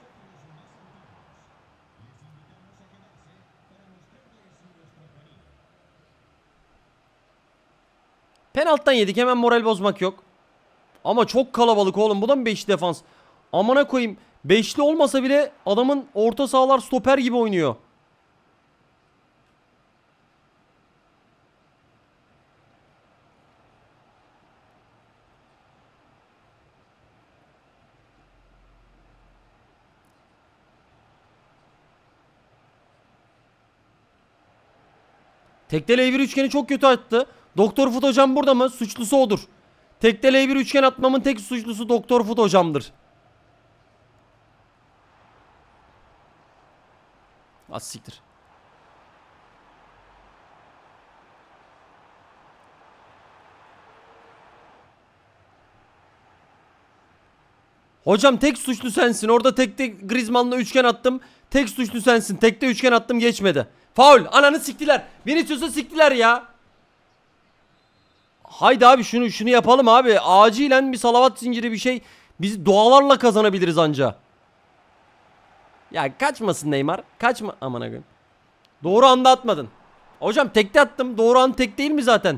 [SPEAKER 1] Penaltıdan yedik, hemen moral bozmak yok. Ama çok kalabalık oğlum. Bu da mı 5 defans? Amına koyayım. 5'li olmasa bile adamın orta sahalar stoper gibi oynuyor. Tekte L1 üçgeni çok kötü attı. Doktor Fut hocam burada mı? Suçlusu odur. Tekte L1 üçgen atmamın tek suçlusu Doktor Fut hocamdır. Az siktir. Hocam tek suçlu sensin. Orada tekte Griezmann'la üçgen attım. Tek suçlu sensin. Tekte üçgen attım, geçmedi. Faul. Ananı siktiler. Vinicius'u siktiler ya. Haydi abi şunu yapalım abi. Acilen bir salavat zinciri bir şey. Biz dualarla kazanabiliriz anca. Ya kaçmasın Neymar. Kaçma. Aman akım. Doğru anda atmadın. Hocam tekte attım. Doğru an tek değil mi zaten?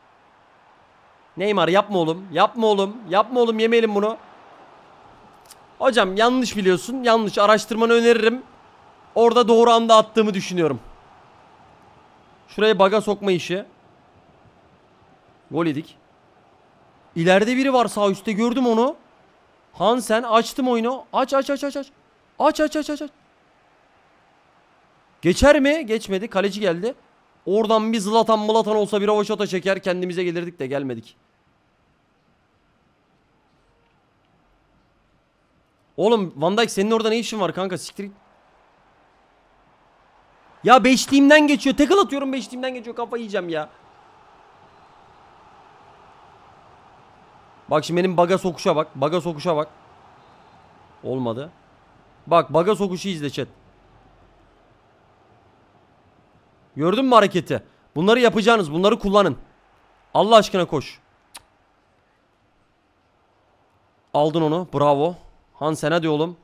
[SPEAKER 1] Neymar yapma oğlum. Yapma oğlum. Yapma oğlum, yemeyelim bunu. Hocam yanlış biliyorsun. Yanlış, araştırmanı öneririm. Orada doğru anda attığımı düşünüyorum. Şuraya baga sokma işi. Gol yedik. İleride biri var sağ üstte, gördüm onu. Hansen, açtım oyunu. Aç. Aç. Geçer mi? Geçmedi. Kaleci geldi. Oradan bir Zlatan olsa bir rövaşata çeker kendimize gelirdik de gelmedik. Oğlum Van Dijk senin orada ne işin var kanka, siktir git. Ya beşliğimden geçiyor. Tackle atıyorum, beşliğimden geçiyor. Kafa yiyeceğim ya. Bak şimdi benim baga sokuşa bak. Baga sokuşa bak. Olmadı. Bak baga sokuşu izle chat. Gördün mü hareketi? Bunları yapacağınız. Bunları kullanın. Allah aşkına koş. Aldın onu. Bravo. Hansen hadi oğlum.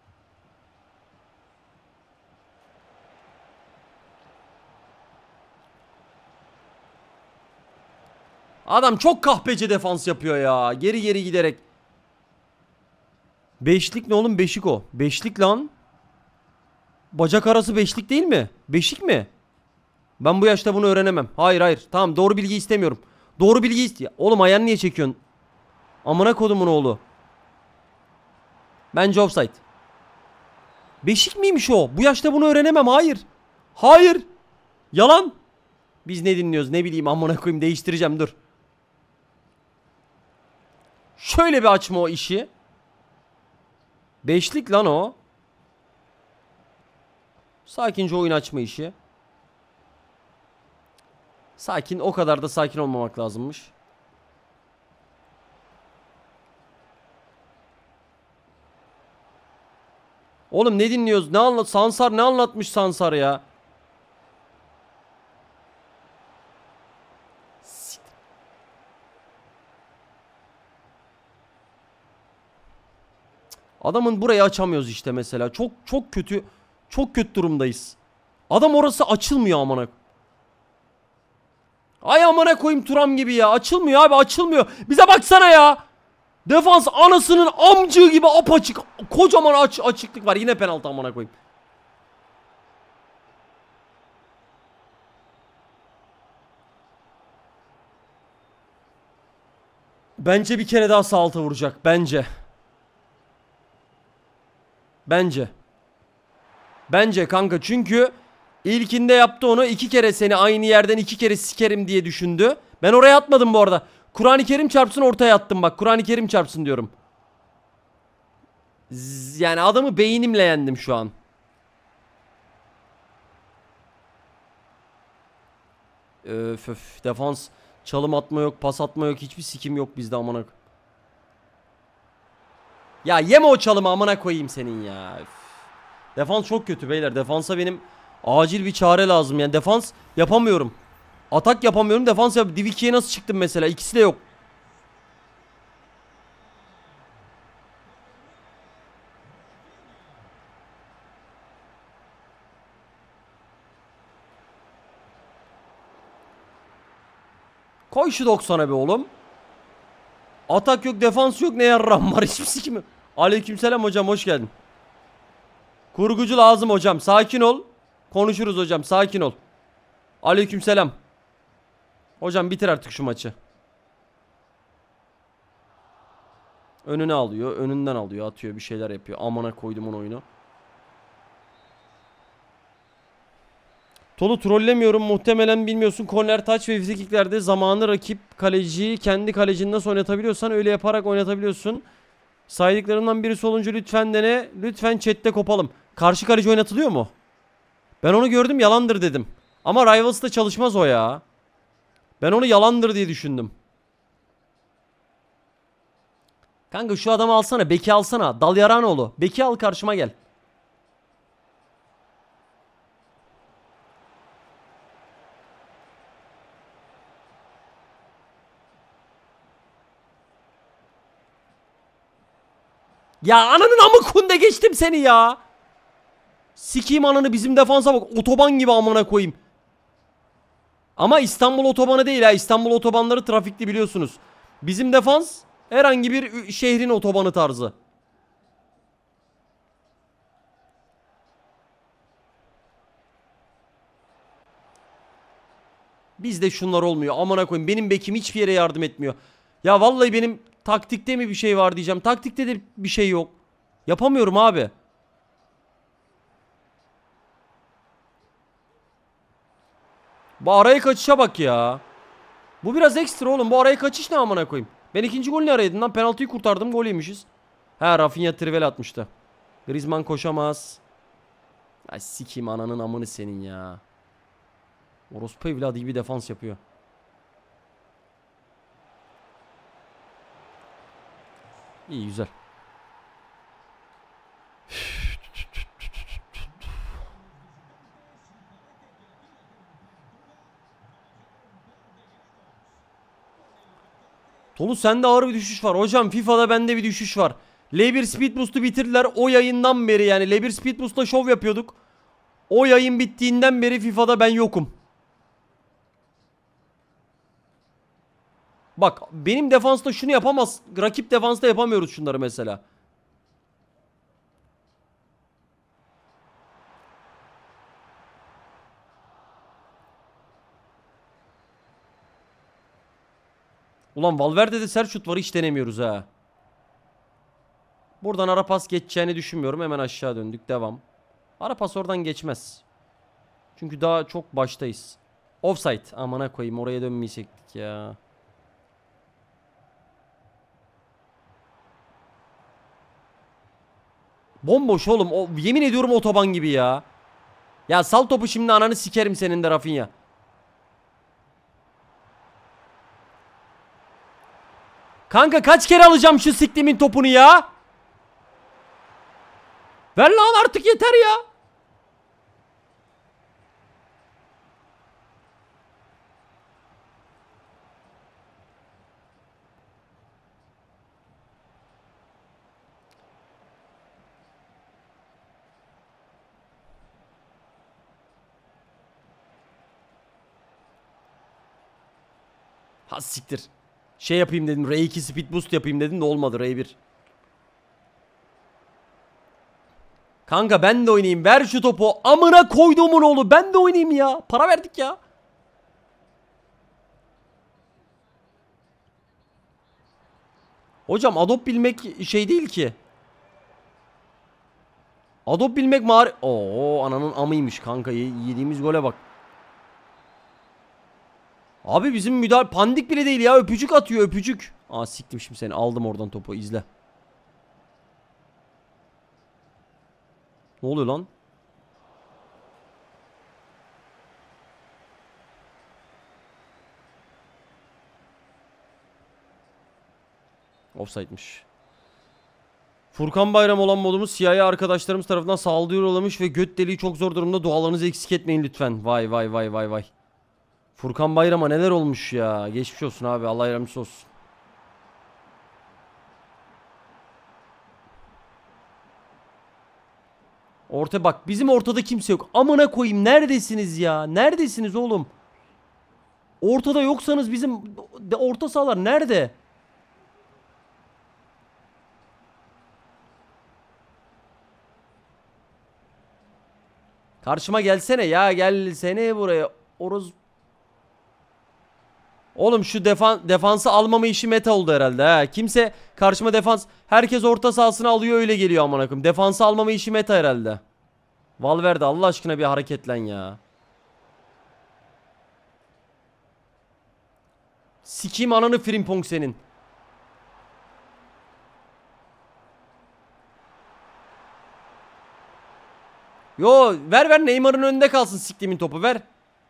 [SPEAKER 1] Adam çok kahpece defans yapıyor ya. Geri geri giderek. Beşlik ne oğlum? Beşik o. Beşlik lan. Bacak arası beşlik değil mi? Beşik mi? Ben bu yaşta bunu öğrenemem. Hayır. Tamam, doğru bilgi istemiyorum. Doğru bilgi istiyor. Oğlum ayağını niye çekiyorsun? Amına kodumun oğlu. Bence offside. Beşik miymiş o? Bu yaşta bunu öğrenemem. Hayır. Yalan. Biz ne dinliyoruz? Ne bileyim, amına koyayım, değiştireceğim dur. Şöyle bir açma o işi. Beşlik lan o. Sakince oyun açma işi. Sakin, o kadar da sakin olmamak lazımmış. Oğlum ne dinliyoruz? Sansar ne anlatmış Sansar ya? Adamın burayı açamıyoruz işte mesela. Çok kötü. Çok kötü durumdayız. Adam orası açılmıyor amına. Ay amına koyayım, Turam gibi ya. Açılmıyor abi, açılmıyor. Bize baksana ya. Defans anasının amcığı gibi apaçık. Kocaman açıklık var. Yine penaltı amına koyayım. Bence bir kere daha sağ alta vuracak. Bence kanka, çünkü ilkinde yaptı onu, 2 kere seni aynı yerden 2 kere sikerim diye düşündü. Ben oraya atmadım bu arada. Kur'an-ı Kerim çarpsın, ortaya attım bak. Kur'an-ı Kerim çarpsın diyorum. Yani adamı beynimle yendim şu an. Öf. Defans çalım atma yok, pas atma yok, hiçbir sikim yok bizde amına. Ya yeme o çalımı amına koyayım senin ya. Öf. Defans çok kötü beyler. Defansa benim acil bir çare lazım. Yani defans yapamıyorum. Atak yapamıyorum, defans yap. Div 2'ye nasıl çıktım mesela? İkisi de yok. Koy şu 90'a be oğlum. Atak yok, defans yok, ne yarram var, hiçbir sikim yok. Aleykümselam hocam, hoş geldin. Kurgucu lazım hocam, sakin ol. Konuşuruz hocam, sakin ol. Aleykümselam. Hocam bitir artık şu maçı. Önüne alıyor, önünden alıyor, atıyor, bir şeyler yapıyor. Amına koydum onun oyunu. Tolu trollemiyorum, muhtemelen bilmiyorsun. Korner, taç ve fizikiklerde zamanı rakip kaleciyi kendi kalecinin nasıl oynatabiliyorsan öyle yaparak oynatabiliyorsun. Saydıklarımdan birisi olunca lütfen dene. Lütfen chatte kopalım. Karşı kaleci oynatılıyor mu? Ben onu gördüm, yalandır dedim. Ama Rivals'ta çalışmaz o ya. Ben onu yalandır diye düşündüm. Kanka şu adamı alsana. Beki alsana. Dalyaranoğlu. Beki al, karşıma gel. Ya ananın amı kunde geçtim seni ya. Sikiyim ananı, bizim defansa bak. Otoban gibi amına koyayım. Ama İstanbul otobanı değil ha. İstanbul otobanları trafikli biliyorsunuz. Bizim defans herhangi bir şehrin otobanı tarzı. Bizde şunlar olmuyor. Amına koyayım. Benim bekim hiçbir yere yardım etmiyor. Ya vallahi benim taktikte mi bir şey var diyeceğim. Taktikte de bir şey yok. Yapamıyorum abi. Bu araya kaçışa bak ya. Bu biraz ekstra oğlum. Bu araya kaçış ne amına koyayım. Ben ikinci golü ne araydım lan? Penaltıyı kurtardım. Gol yemişiz. Ha, Rafinha trivel atmıştı. Griezmann koşamaz. Ay sikeyim ananın amını senin ya. Orospu evladı gibi defans yapıyor. İyi, güzel. Tolu sende ağır bir düşüş var. Hocam FIFA'da bende bir düşüş var. L1 Speed Boost'u bitirdiler o yayından beri, yani L1 Speed Boost'la şov yapıyorduk. O yayın bittiğinden beri FIFA'da ben yokum. Bak benim defansta şunu yapamaz. Rakip defansta yapamıyoruz şunları mesela. Ulan Valverde'de sert şut var, hiç denemiyoruz ha. Buradan ara pas geçeceğini düşünmüyorum. Hemen aşağı döndük. Devam. Ara pas oradan geçmez. Çünkü daha çok baştayız. Offside. Amına koyayım, oraya dönmeyecektik ya. Bomboş oğlum. O, yemin ediyorum otoban gibi ya. Ya sal topu şimdi, ananı sikerim senin de Rafinha. Kanka kaç kere alacağım şu siktimin topunu ya? Ver lan artık, yeter ya. Ha siktir. Şey yapayım dedim. R2 speed boost yapayım dedim de olmadı, R1. Kanka ben de oynayayım. Ver şu topu. Amına koyduğumun oğlu. Ben de oynayayım ya. Para verdik ya. Hocam Adobe bilmek şey değil ki. Adobe bilmek mağar... Oo ananın amıymış kanka. Yediğimiz gole bak. Abi bizim müdahale pandik bile değil ya. Öpücük atıyor, öpücük. Aa siktim şimdi seni. Aldım oradan topu. İzle. Ne oluyor lan? Offside'miş. Furkan Bayram olan modumuz CIA arkadaşlarımız tarafından saldırı uğramış ve göt deliği çok zor durumda. Dualarınızı eksik etmeyin lütfen. Vay vay vay vay vay. Furkan Bayram'a neler olmuş ya. Geçmiş olsun abi. Allah yardımcısı olsun. Orta bak. Bizim ortada kimse yok. Amına koyayım. Neredesiniz ya? Neredesiniz oğlum? Ortada yoksanız bizim orta sahalar nerede? Karşıma gelsene ya. Gelsene buraya. Oğlum şu defansı almama işi meta oldu herhalde ha. Kimse karşıma defans, herkes orta sahasını alıyor öyle geliyor amına koyayım. Defansı almama işi meta herhalde. Valverde Allah aşkına bir hareketlen ya. Sikeyim ananı Frimpong senin. Yo ver ver, Neymar'ın önünde kalsın siktiğimin topu, ver.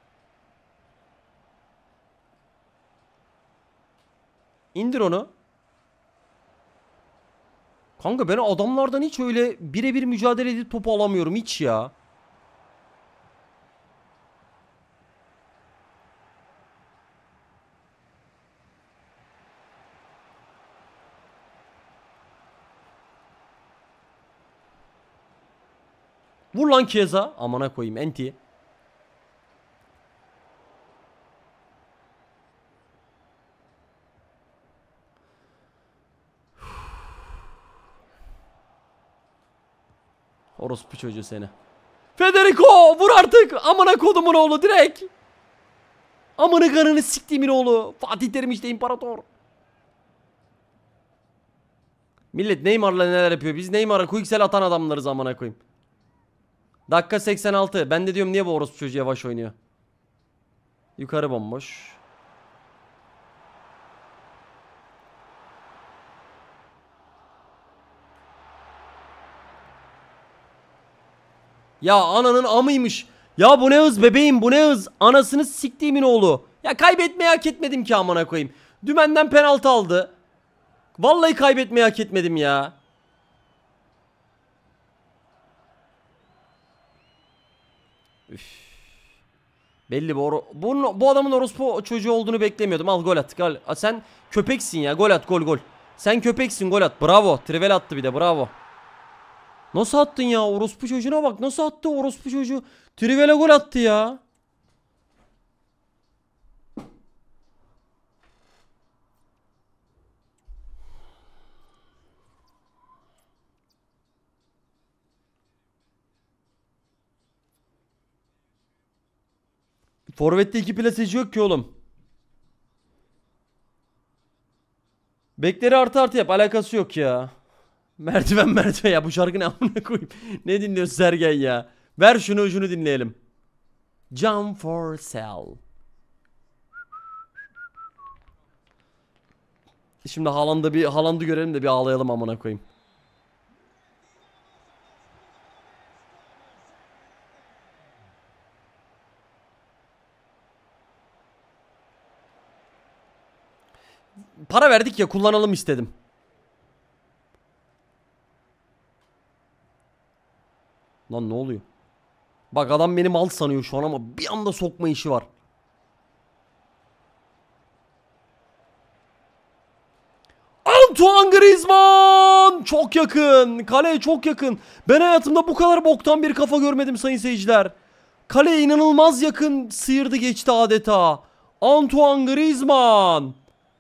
[SPEAKER 1] İndir onu. Kanka ben adamlardan hiç öyle birebir mücadele edip topu alamıyorum hiç ya. Vur lan Chiesa. Amına koyayım enti. Orospu çocuğu seni. Federico vur artık. Amına kodumun oğlu direkt. Amına kanını siktiğimin oğlu. Fatih Terim işte imparator. Millet Neymar'la neler yapıyor? Biz Neymar'a quicksel atan adamlarız amına koyayım. Dakika 86. Ben de diyorum niye bu orospu çocuğu yavaş oynuyor? Yukarı bomboş. Ya ananın amıymış. Ya bu ne hız bebeğim, bu ne hız. Anasını siktiğimin oğlu. Ya kaybetmeyi hak etmedim ki amına koyayım. Dümenden penaltı aldı. Vallahi kaybetmeyi hak etmedim ya. Üf. Belli bu adamın orospu çocuğu olduğunu beklemiyordum. Al gol at. Gol. Sen köpeksin ya. Gol at, gol. Sen köpeksin, gol at. Bravo. Trivel attı bir de. Bravo. Nasıl attın ya? Orospu çocuğuna bak. Nasıl attı orospu çocuğu? Trivel'e gol attı ya. Forvet'te iki plaseci yok ki oğlum. Bekleri artı yap. Alakası yok ya. Merdiven ya. Bu şarkı ne amına koyayım. Ne dinliyorsun Sergen ya? Ver şunu dinleyelim. Jump for sale. Şimdi Haaland'ı görelim de bir ağlayalım amına koyayım. Para verdik ya, kullanalım istedim. Lan ne oluyor? Bak adam beni mal sanıyor şu an ama bir anda sokma işi var. Antoine Griezmann! Çok yakın. Kaleye çok yakın. Ben hayatımda bu kadar boktan bir kafa görmedim sayın seyirciler. Kaleye inanılmaz yakın sıyırdı geçti adeta. Antoine Griezmann.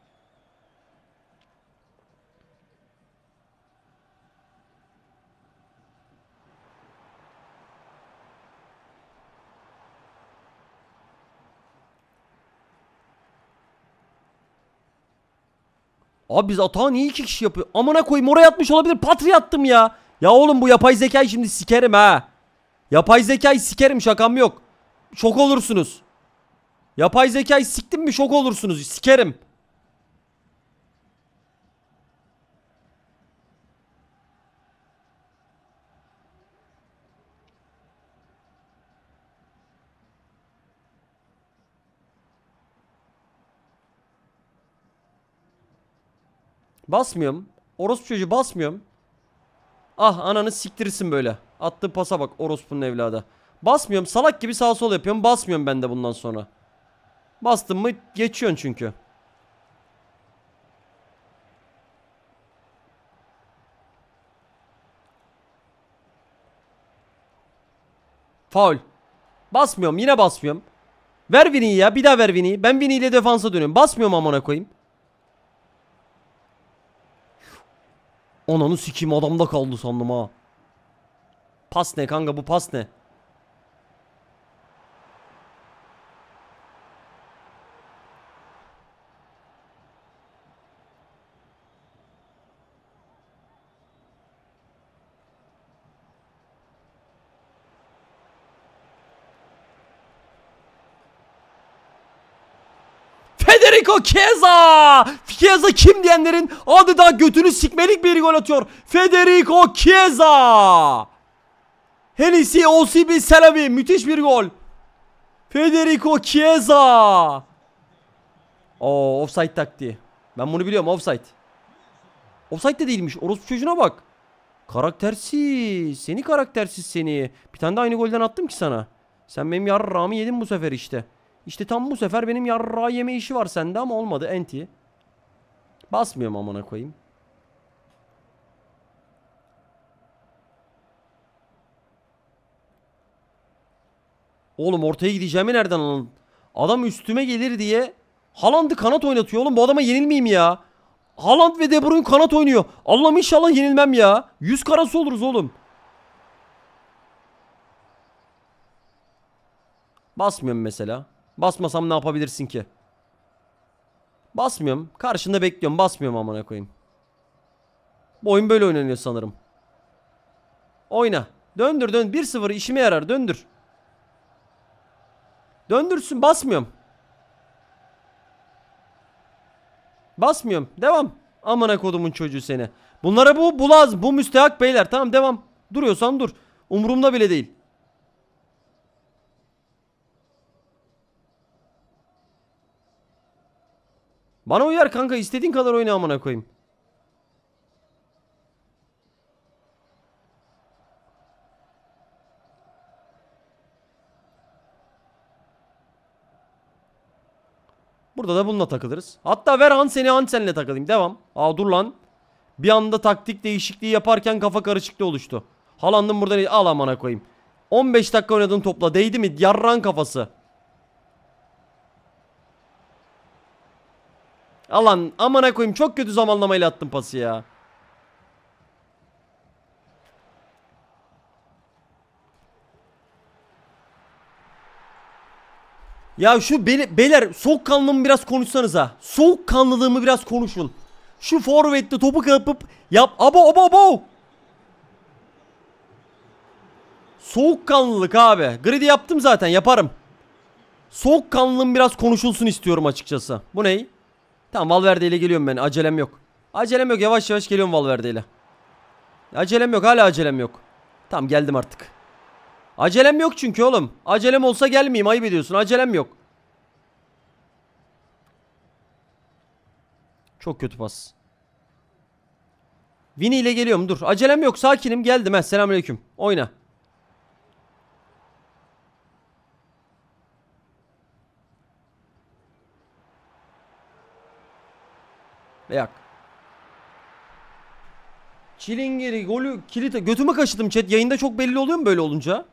[SPEAKER 1] Abi biz atağı niye iki kişi yapıyor? Amına koyayım, oraya atmış olabilir. Patri attım ya. Ya oğlum bu yapay zekayı şimdi sikerim ha. Yapay zekayı sikerim, şakam yok. Şok olursunuz. Yapay zekayı siktim mi şok olursunuz. Sikerim. Basmıyorum. Orospu çocuğu basmıyorum. Ah ananı siktirirsin böyle. Attığı pasa bak orospunun evladı. Basmıyorum, salak gibi sağ sol yapıyorum. Basmıyorum ben de bundan sonra. Bastım mı geçiyorsun çünkü. Faul. Basmıyorum, yine basmıyorum. Ver Vini'yi ya, bir daha ver Vini'yi. Ben Vini ile defansa dönüyorum. Basmıyorum amına koyayım. Ananı sikeyim, adamda kaldı sandım ha. Pas ne kanka, bu pas ne? Federico Chiesa! Chiesa kim diyenlerin adı da götünü sikmelik bir gol atıyor. Federico Chiesa! Hennessy Osibi Selavi, müthiş bir gol. Federico Chiesa! Oo, offside taktiği. Ben bunu biliyorum, offside. Offside de değilmiş. Orospu çocuğuna bak. Karaktersiz. Seni karaktersiz seni. Bir tane de aynı golden attım ki sana. Sen benim yarrağımı yedin bu sefer işte. İşte tam bu sefer benim yarrağı yeme işi var sende ama olmadı enti. Basmıyorum amına koyayım. Oğlum ortaya gideceğimi nereden anladın? Adam üstüme gelir diye Haaland'ı kanat oynatıyor oğlum, bu adama yenilmeyeyim ya. Haaland ve De Bruyne kanat oynuyor. Allah'ım inşallah yenilmem ya. 100 karası oluruz oğlum. Basmıyorum mesela. Basmasam ne yapabilirsin ki? Basmıyorum. Karşında bekliyorum. Basmıyorum amına koyayım. Bu oyun böyle oynanıyor sanırım. Oyna. Döndür dön. 1-0 işime yarar. Döndür. Döndürsün. Basmıyorum. Basmıyorum. Devam. Amına kodumun çocuğu seni. Bunlara bu lazım. Bu müstehak beyler. Tamam devam. Duruyorsan dur. Umurumda bile değil. Bana uyar kanka. İstediğin kadar oyna amına koyayım. Burada da bununla takılırız. Hatta ver Hansen'le takılayım. Devam. Aa dur lan. Bir anda taktik değişikliği yaparken kafa karışıklığı oluştu. Haaland'ın buradan al amına koyayım. 15 dakika oynadığın topla değdi mi? Yarran kafası. Alan amına koyayım, çok kötü zamanlamayla attım pası ya. Ya şu beyler soğukkanlılığımı biraz konuşsanız ha. Soğukkanlılığımı biraz konuşun. Şu forvette topu kapıp yap. Abo. Soğukkanlılık abi. Grid'i yaptım zaten, yaparım. Soğukkanlılığım biraz konuşulsun istiyorum açıkçası. Bu ney? Tamam, Valverde ile geliyorum ben. Acelem yok. Acelem yok, yavaş yavaş geliyorum Valverde ile. Acelem yok, hala acelem yok. Tamam, geldim artık. Acelem yok çünkü oğlum. Acelem olsa gelmeyeyim, ayıp ediyorsun. Acelem yok. Çok kötü pas. Vini ile geliyorum, dur. Acelem yok, sakinim, geldim. Selamünaleyküm. Oyna. Yak. Çilingiri golü kilite. Götümü kaşıdım chat. Yayında çok belli oluyor mu böyle olunca?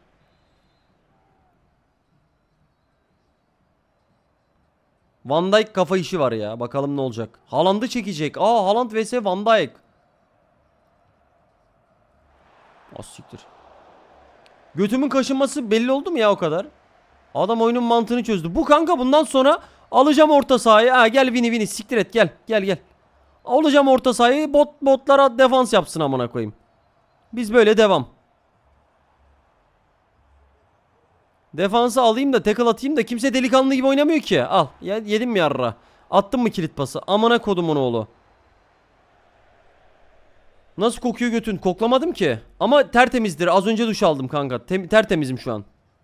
[SPEAKER 1] Van Dijk kafa işi var ya. Bakalım ne olacak. Haaland'ı çekecek. Haaland vs Van Dijk. Siktir. Götümün kaşınması belli oldu mu ya o kadar? Adam oyunun mantığını çözdü. Bu kanka bundan sonra alacağım orta sahayı. Gel Vini siktir et, gel. Alacağım orta sahayı, botlara defans yapsın amına koyayım. Biz böyle devam. Defansı alayım da tackle atayım da kimse delikanlı gibi oynamıyor ki. Al. Yedim mi yarra? Attın mı kilit pası? Amına kodumun oğlu. Nasıl kokuyor götün? Koklamadım ki. Ama tertemizdir. Az önce duş aldım kanka. Tertemizim şu an.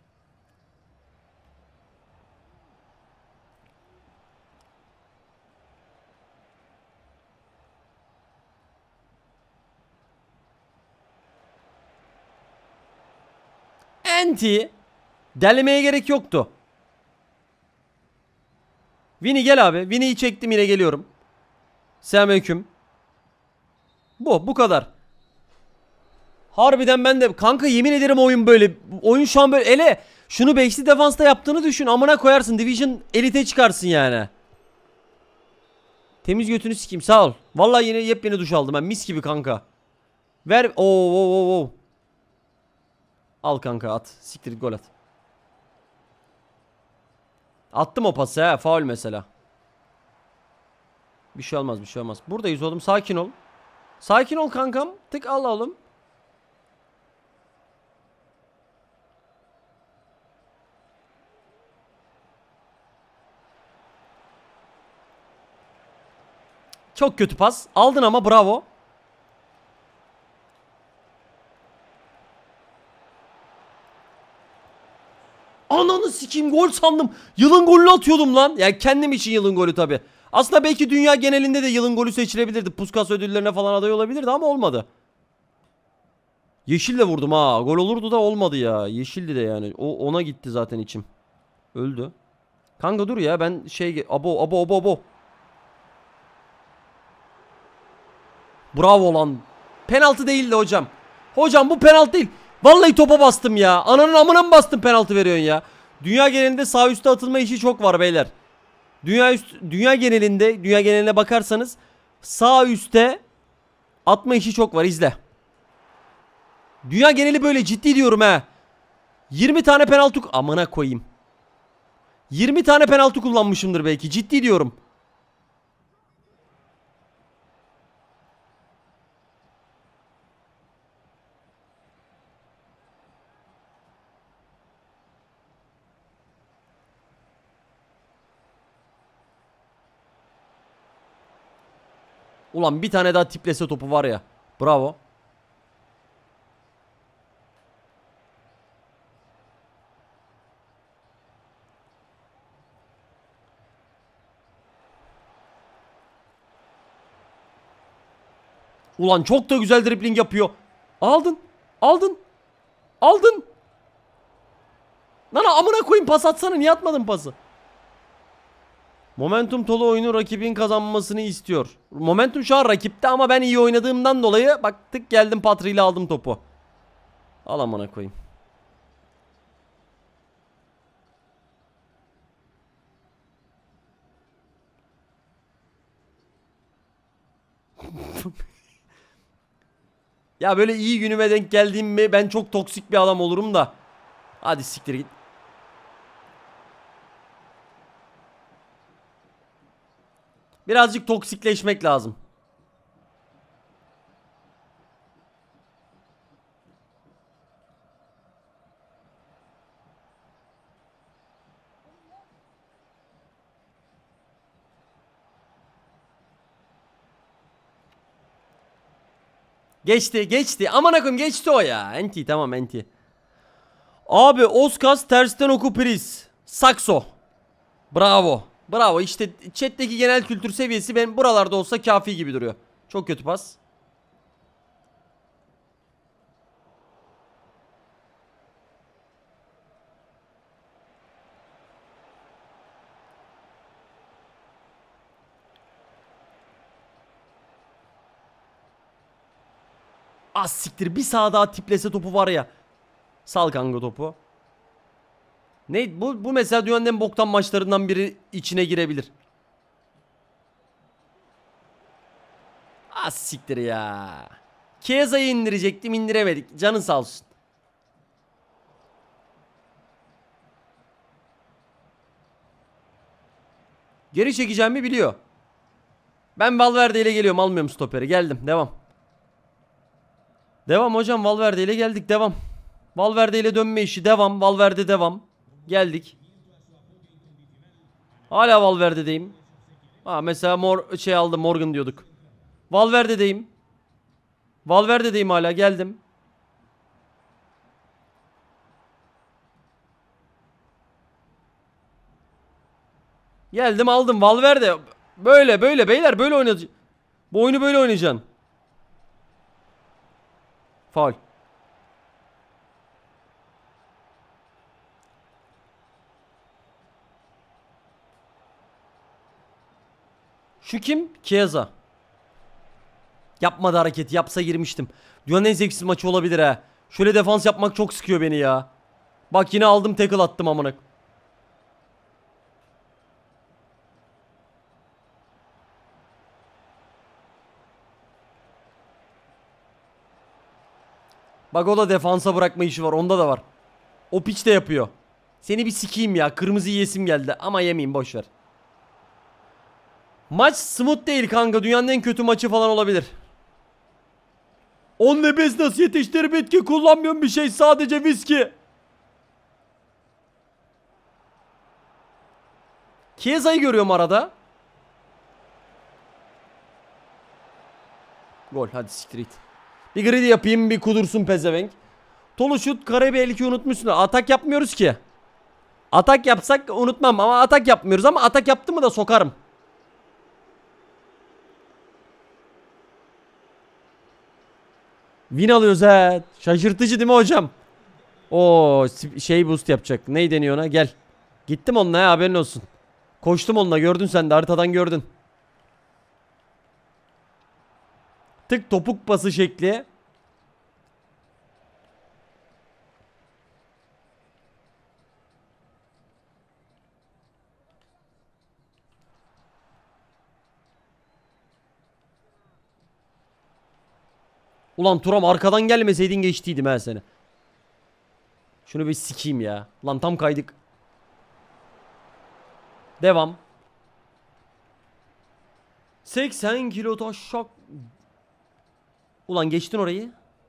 [SPEAKER 1] Anti. Delemeye gerek yoktu. Vini gel abi. Vini'yi çektim, yine geliyorum. Selamünaleyküm. Bu kadar. Harbiden ben de kanka, yemin ederim oyun böyle. Oyun şu an böyle. Ele şunu beşli defansta yaptığını düşün. Amına koyarsın. Division elite çıkarsın yani. Temiz götünü sikeyim, sağ ol. Vallahi yine yepyeni duş aldım ben. Mis gibi kanka. Ver. Oo. Al kanka, at. Siktir gol at. Attım o pası ha. Faul mesela. Bir şey olmaz. Buradayız oğlum, sakin ol. Sakin ol kankam. Tık al oğlum. Çok kötü pas. Aldın ama bravo. Ananı sikeyim, gol sandım. Yılın golünü atıyordum lan. Yani kendim için yılın golü tabi. Aslında belki dünya genelinde de yılın golü seçilebilirdi. Puskas ödüllerine falan aday olabilirdi ama olmadı. Yeşille vurdum ha. Gol olurdu da olmadı ya. Yeşildi de yani. Ona gitti zaten içim. Öldü. Kanka dur ya, ben abo. Bravo lan. Penaltı değildi hocam. Hocam bu penaltı değil. Vallahi topa bastım ya. Ananın amına mı bastım, penaltı veriyorsun ya. Dünya genelinde sağ üstte atılma işi çok var beyler. Dünya geneline bakarsanız sağ üstte atma işi çok var, izle. Dünya geneli böyle, ciddi diyorum ha. 20 tane penaltı amına koyayım. 20 tane penaltı kullanmışımdır belki. Ciddi diyorum. Ulan bir tane daha tiplese topu var ya. Bravo. Ulan çok da güzel dribbling yapıyor. Aldın. Aldın. Aldın. Lan amına koyayım, pas atsana, niye atmadın pası? Momentum tolu oyunu rakibin kazanmasını istiyor. Momentum şu an rakipte ama ben iyi oynadığımdan dolayı baktık geldim Patri ile aldım topu. Al amına koyayım. Ya böyle iyi günüme denk geldiğim mi ben çok toksik bir adam olurum da. Hadi siktir git. Birazcık toksikleşmek lazım. Geçti geçti. Aman akım geçti o ya. Enti tamam enti. Abi Oskas tersten oku priz. Sakso. Bravo. Bravo işte chat'teki genel kültür seviyesi ben buralarda olsa kafi gibi duruyor. Çok kötü pas. Az siktir bir sağa daha tiplese topu var ya. Sal kanka topu. Ne bu mesela dünyanın en boktan maçlarından biri içine girebilir. Az siktir ya. Chiesa'yı indirecektim, indiremedik. Canın sağ olsun. Geri çekeceğimi biliyor. Ben Valverde ile geliyorum, almıyorum stoperi. Geldim, devam. Devam hocam, Valverde ile geldik, devam. Valverde ile dönme işi devam. Valverde devam. Geldik. Hala Valverde'deyim. Ha mesela aldım, Morgan diyorduk. Valverde'deyim. Valverde'deyim hala, geldim. Geldim aldım Valverde. Böyle beyler böyle oynayacağız. Bu oyunu böyle oynayacaksın. Faul. Şu kim? Chiesa. Yapmadı hareketi. Yapsa girmiştim. Dünyanın en zevksiz maçı olabilir ha. Şöyle defans yapmak çok sıkıyor beni ya. Bak yine aldım, tackle attım amına. Bak o da defansa bırakma işi var. Onda da var. O piç de yapıyor. Seni bir sikeyim ya. Kırmızı yesim geldi. Ama yemeyeyim, boşver. Maç smooth değil kanka. Dünyanın en kötü maçı falan olabilir. 10 ve 5 nasıl yetiştirip bitki kullanmıyorum, bir şey sadece viski. Chiesa'yı görüyorum arada. Gol, hadi siktir it. Bir gridi yapayım, bir kudursun pezevenk. Tolu şut, kare bir 52 unutmuşsun. Atak yapmıyoruz ki. Atak yapsak unutmam ama atak yapmıyoruz, ama atak yaptı mı da sokarım. Win alıyoruz he. Şaşırtıcı değil mi hocam? O şey boost yapacak. Ney deniyor ona? Gel. Gittim onunla ya, haberin olsun. Koştum onunla, gördün sen de, haritadan gördün. Tık topuk pası şekli. Ulan Turam, arkadan gelmeseydin geçtiydim ben seni. Şunu bir sikeyim ya. Lan tam kaydık. Devam. 80 kilo taşak. Ulan geçtin orayı.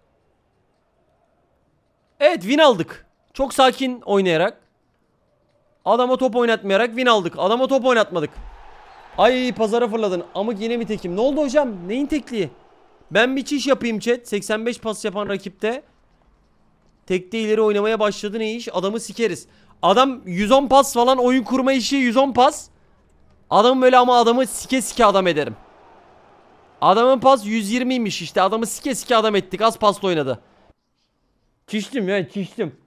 [SPEAKER 1] Evet, win aldık. Çok sakin oynayarak. Adama top oynatmayarak win aldık. Adama top oynatmadık. Ay pazara fırladın. Amık yine mi tekim? Ne oldu hocam? Neyin tekliği? Ben bir çiş yapayım chat. 85 pas yapan rakipte. Tekte ileri oynamaya başladı, ne iş? Adamı sikeriz. Adam 110 pas falan, oyun kurma işi 110 pas. Adam böyle, ama adamı sike sike adam ederim. Adamın pas 120'ymiş işte. Adamı sike sike adam ettik. Az pasla oynadı. Çiştim ya, çiştim.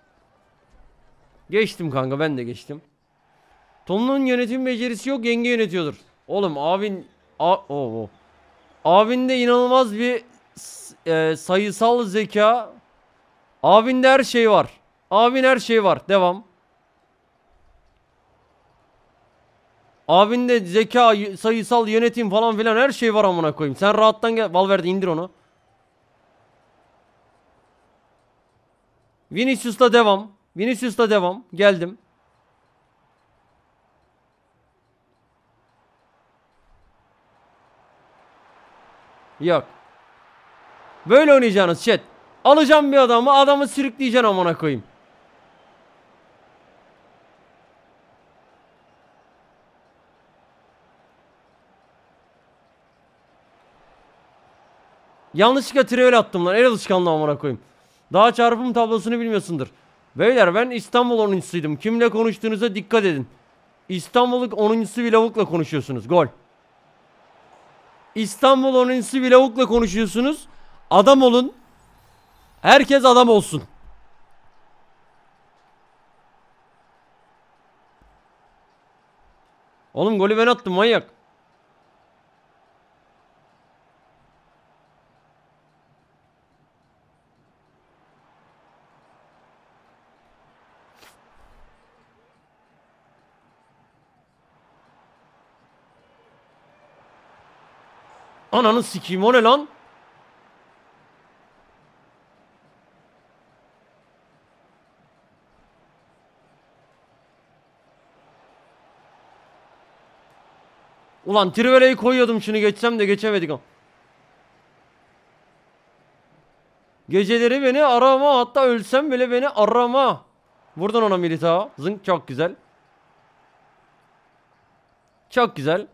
[SPEAKER 1] Geçtim kanka, ben de geçtim. Tonun yönetim becerisi yok, yenge yönetiyordur. Oğlum abin abinde inanılmaz bir sayısal zeka. Abinde her şey var. Abin her şey var. Devam. Abinde zeka, sayısal yönetim falan filan her şey var amına koyayım. Sen rahattan gel. Valverde indir onu. Vinicius'la devam. Vinicius'la devam. Geldim. Yok. Böyle oynayacaksınız chat. Alacağım bir adamı, adamı sürükleyeceksin amına koyayım. Yanlışlıkla trivel attım lan. El alışkanlığı amına koyayım. Daha çarpım tablosunu bilmiyorsundur. Beyler, ben İstanbul 10'uncusuydum. Kimle konuştuğunuza dikkat edin. İstanbul'un 10'uncusu bir lavukla konuşuyorsunuz. Gol. İstanbul 10'uncusu bir lavukla konuşuyorsunuz. Adam olun. Herkes adam olsun. Oğlum golü ben attım, manyak. Ananı sikeyim, o ne lan? Ulan Trivele'yi koyuyordum, şunu geçsem de geçemedik. Geceleri beni arama, hatta ölsem bile beni arama. Vurdun ona Militao. Zınk, çok güzel. Çok güzel.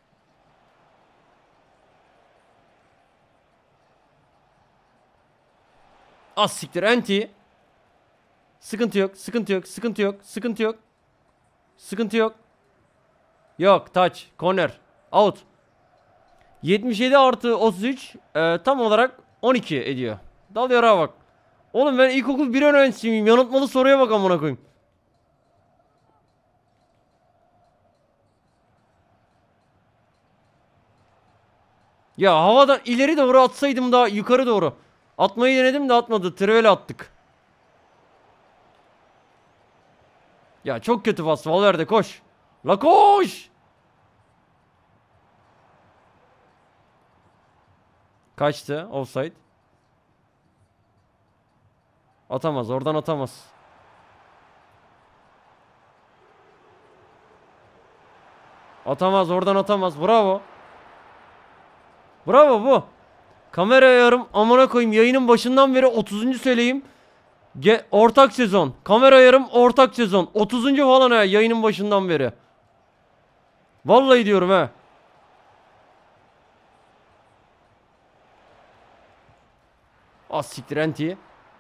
[SPEAKER 1] Az siktir anti. Sıkıntı yok, sıkıntı yok, sıkıntı yok, sıkıntı yok. Sıkıntı yok. Yok, touch, corner, out. 77 artı 33 tam olarak 12 ediyor. Dalıyor ha bak. Oğlum ben ilkokul 1 öğrencisiyim. Yanıltmalı soruya bak amına koyayım. Ya havadan ileri doğru atsaydım da yukarı doğru. Atmayı denedim de atmadı. Trivela attık. Ya çok kötü pas. Valverde koş. La koş. Kaçtı. Offside. Atamaz. Oradan atamaz. Atamaz. Oradan atamaz. Bravo. Bravo bu. Kamera ayarım amına koyayım, yayının başından beri 30. söyleyeyim. Ortak sezon. Kamera ayarım ortak sezon. 30. falan ha, yayının başından beri. Vallahi diyorum ha. Az siktir enti.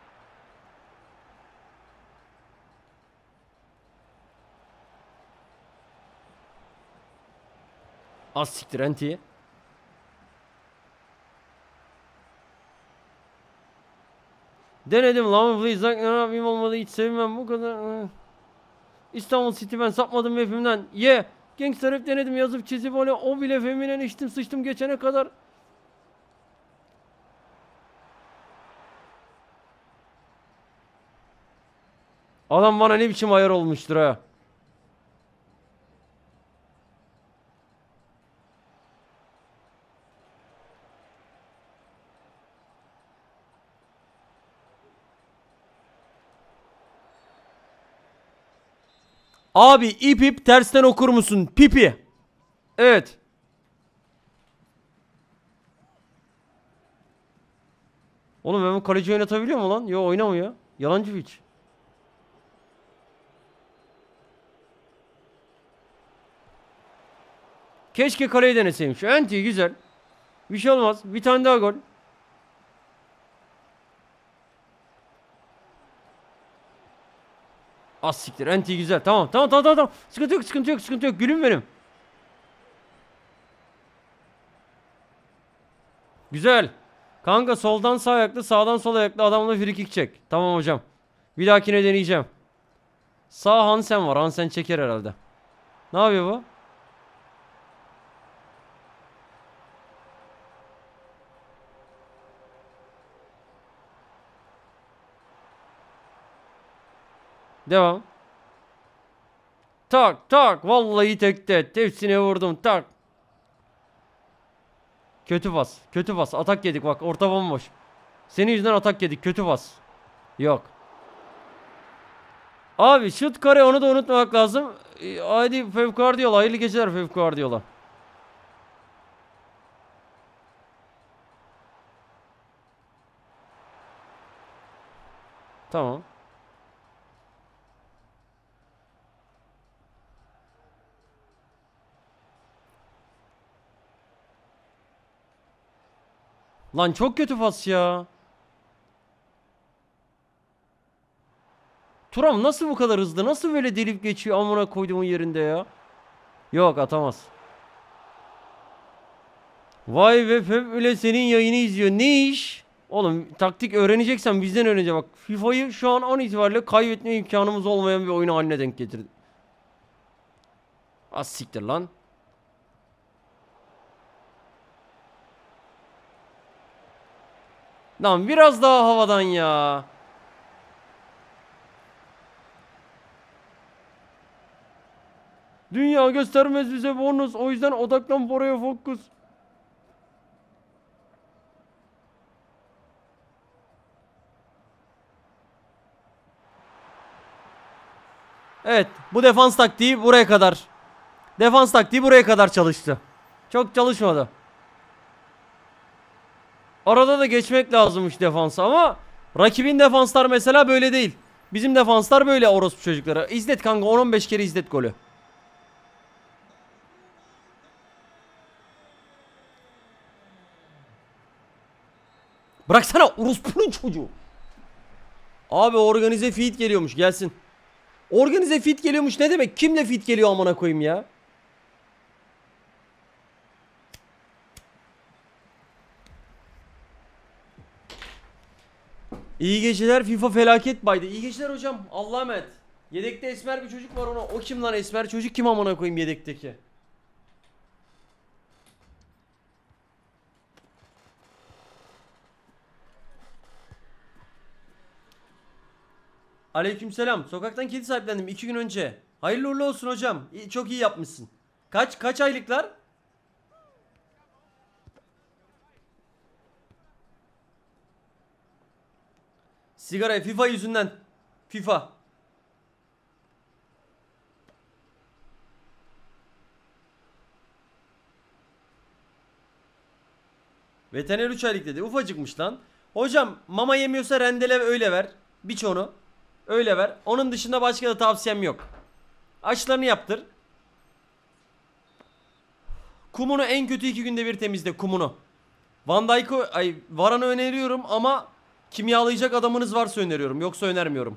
[SPEAKER 1] Az siktir enti. Denedim lan, please ne yapayım, olmadı, hiç sevmem bu kadar. İstanbul City, ben sapmadım hepimden. Ye. Gangster hep denedim, yazıp çizip öyle, o bile feminen içtim sıçtım geçene kadar. Adam bana ne biçim ayar olmuştur ha. Abi ip tersten okur musun? Pipi. Evet. Oğlum ben bu kaleci oynatabiliyor mu lan? Yo oynamıyor. Yalancı hiç. Keşke kaleyi deneseymiş. Enti güzel. Bir şey olmaz. Bir tane daha gol. Az siktir. Enti güzel. Tamam. Tamam. Sıkıntı yok. Gülüm benim. Güzel. Kanka soldan sağ ayaklı, sağdan sol ayaklı adamla free kick çek. Tamam hocam. Bir dahakine deneyeceğim. Sağ Hansen var. Hansen çeker herhalde. Ne yapıyor bu? Devam. Tak. Vallahi tekte. Tepsine vurdum. Tak. Kötü pas. Atak yedik bak. Orta bomboş. Senin yüzünden atak yedik. Kötü pas. Yok. Abi şut kare onu da unutmamak lazım. Hadi Pep Guardiola. Hayırlı geceler Pep Guardiola. Tamam. Lan çok kötü pas ya. Turam nasıl bu kadar hızlı? Nasıl böyle delip geçiyor amına koyduğumun yerinde ya? Yok atamaz. Vay be Pep öyle senin yayını izliyor. Ne iş? Oğlum taktik öğreneceksen bizden öğrenecek bak. FIFA'yı şu an itibariyle kaybetme imkanımız olmayan bir oyun haline denk getirdi. Az siktir lan. Lan biraz daha havadan ya. Dünya göstermez bize bonus. O yüzden odaklan buraya fokus. Evet, bu defans taktiği buraya kadar. Defans taktiği buraya kadar çalıştı. Çok çalışmadı. Arada da geçmek lazımmış defansa ama rakibin defanslar mesela böyle değil. Bizim defanslar böyle orospu çocuklara. İzlet kanka 10-15 kere izlet golü. Bıraksana orospunun çocuğu. Abi organize feed geliyormuş gelsin. Organize feed geliyormuş ne demek? Kimle feed geliyor amına koyayım ya? İyi geceler FIFA felaket baydı. İyi geceler hocam. Allah'a emanet. Yedekte esmer bir çocuk var ona. O kim lan esmer çocuk kim amına koyayım yedekteki? Aleykümselam. Sokaktan kedi sahiplendim 2 gün önce. Hayırlı uğurlu olsun hocam. Çok iyi yapmışsın. Kaç aylıklar? Sigara FIFA yüzünden. FIFA. Veteriner 3 aylık dedi. Ufacıkmış lan. Hocam mama yemiyorsa rendele öyle ver. Biç onu. Öyle ver. Onun dışında başka da tavsiyem yok. Aşılarını yaptır. Kumunu en kötü 2 günde bir temizle kumunu. Van Dijk'ı Varan'ı öneriyorum ama kimyalayacak adamınız varsa öneriyorum. Yoksa önermiyorum.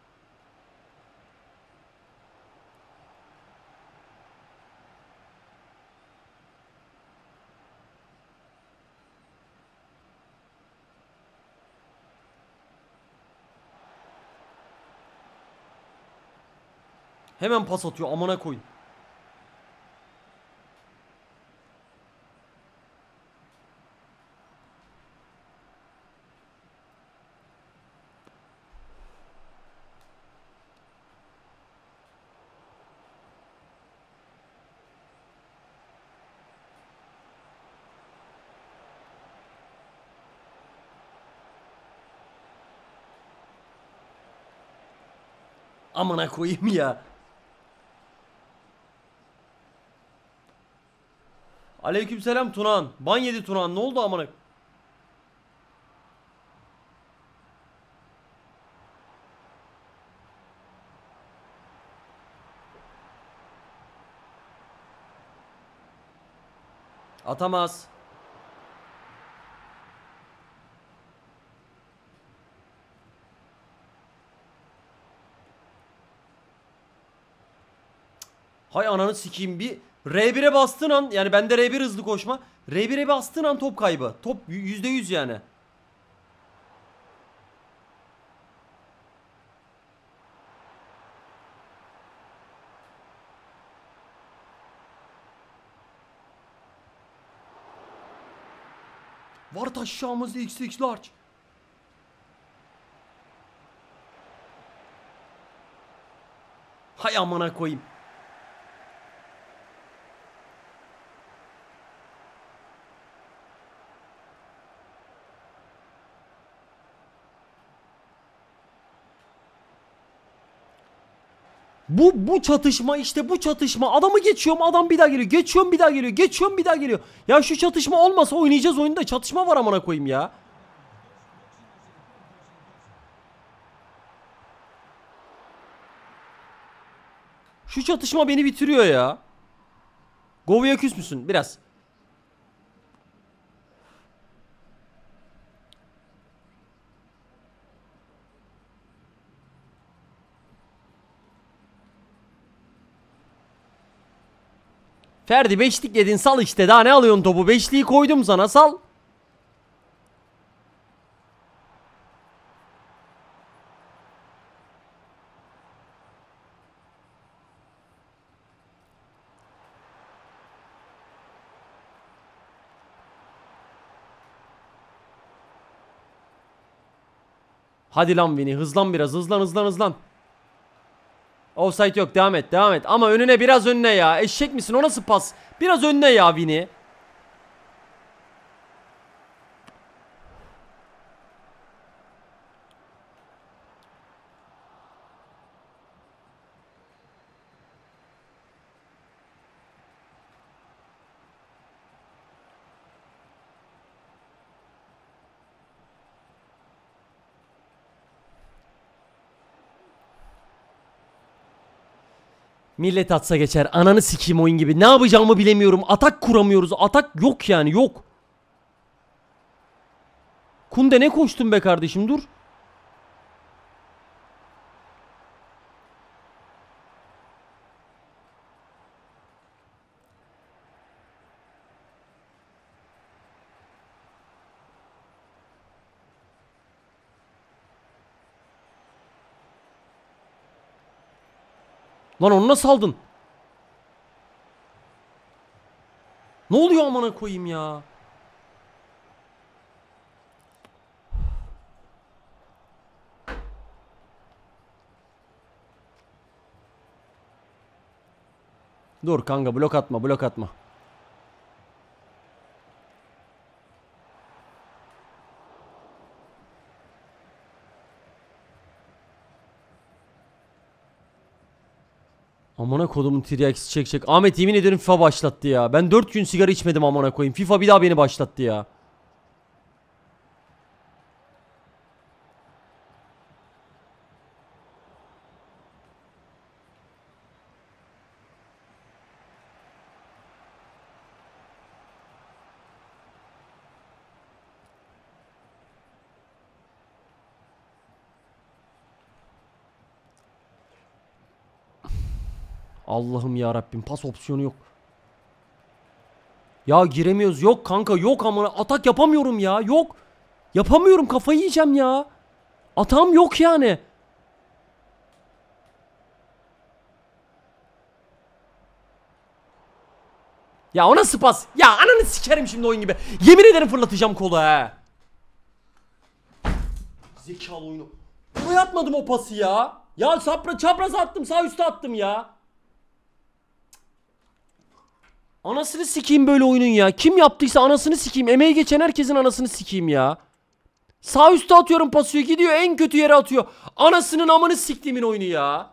[SPEAKER 1] Hemen pas atıyor amına koyun. Amına koyayım ya. Aleykümselam Tunan. Ban yedi Tunan. Ne oldu amına? Atamaz. Hay ananı sikeyim, bir R1'e bastığın an, yani bende R1 hızlı koşma. R1'e bastığın an top kaybı. Top %100 yani. Var taşşağımızda XX large. Hay amına koyayım. Bu çatışma, işte bu çatışma. Adamı geçiyorum, adam bir daha geliyor. Geçiyorum, bir daha geliyor. Geçiyorum, bir daha geliyor. Ya şu çatışma olmasa oynayacağız oyunda. Çatışma var amına koyayım ya. Şu çatışma beni bitiriyor ya. Govu'ya küs müsün? Biraz. Ferdi beşlik yedin, sal işte, daha ne alıyorsun topu? Beşliği koydum sana, sal. Hadi lan Vini, hızlan biraz, hızlan. Offside yok, devam et ama önüne, biraz önüne ya. Eşek misin, o nasıl pas? Biraz önüne ya Vini. Millet atsa geçer. Ananı sikeyim oyun gibi. Ne yapacağımı bilemiyorum. Atak kuramıyoruz. Atak yok yani, yok. Kunde ne koştun be kardeşim, dur. Lan onu nasıl aldın? Ne oluyor amına koyayım ya? Dur kanka, blok atma. Amına kodumun tiryakisi çekecek. Ahmet yemin ederim FIFA başlattı ya. Ben 4 gün sigara içmedim amına koyayım. FIFA bir daha beni başlattı ya. Allah'ım ya Rabbim, pas opsiyonu yok. Ya giremiyoruz, yok kanka, yok amına, atak yapamıyorum ya, yok. Yapamıyorum, kafayı yiyeceğim ya. Atağım yok yani. Ya o nasıl pas? Ya ananı sikerim şimdi oyun gibi. Yemin ederim fırlatacağım kolu he. Zekalı oyunu. Buraya atmadım o pası ya. Ya çapraz attım, sağ üstte attım ya. Anasını sikeyim böyle oyunun ya. Kim yaptıysa anasını sikeyim. Emeği geçen herkesin anasını sikeyim ya. Sağ üstte atıyorum pası, gidiyor en kötü yere atıyor. Anasının amını siktiğimin oyunu ya.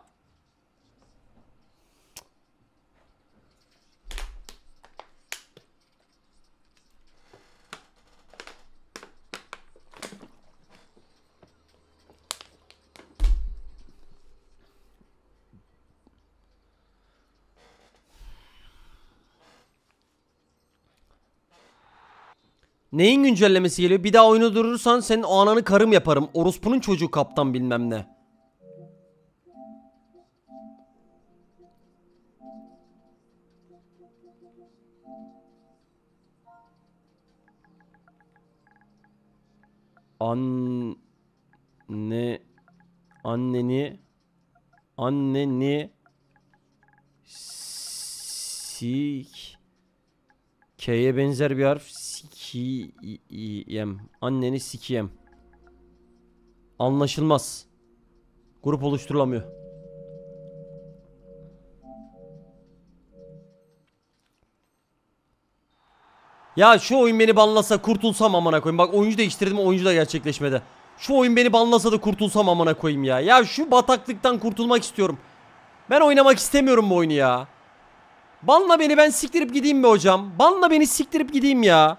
[SPEAKER 1] Neyin güncellemesi geliyor? Bir daha oyunu durursan senin o ananı karım yaparım. Orospunun çocuğu kaptan bilmem ne. Anne anneni sik K'ye benzer bir harf sikiyem. Anneni sikiyem. Anlaşılmaz. Grup oluşturulamıyor. Ya şu oyun beni banlasa kurtulsam amına koyayım. Bak oyuncu değiştirdim, oyuncu da gerçekleşmedi. Şu oyun beni banlasa da kurtulsam amına koyayım ya. Ya şu bataklıktan kurtulmak istiyorum. Ben oynamak istemiyorum bu oyunu ya. Banla beni, ben siktirip gideyim mi hocam? Banla beni, siktirip gideyim ya.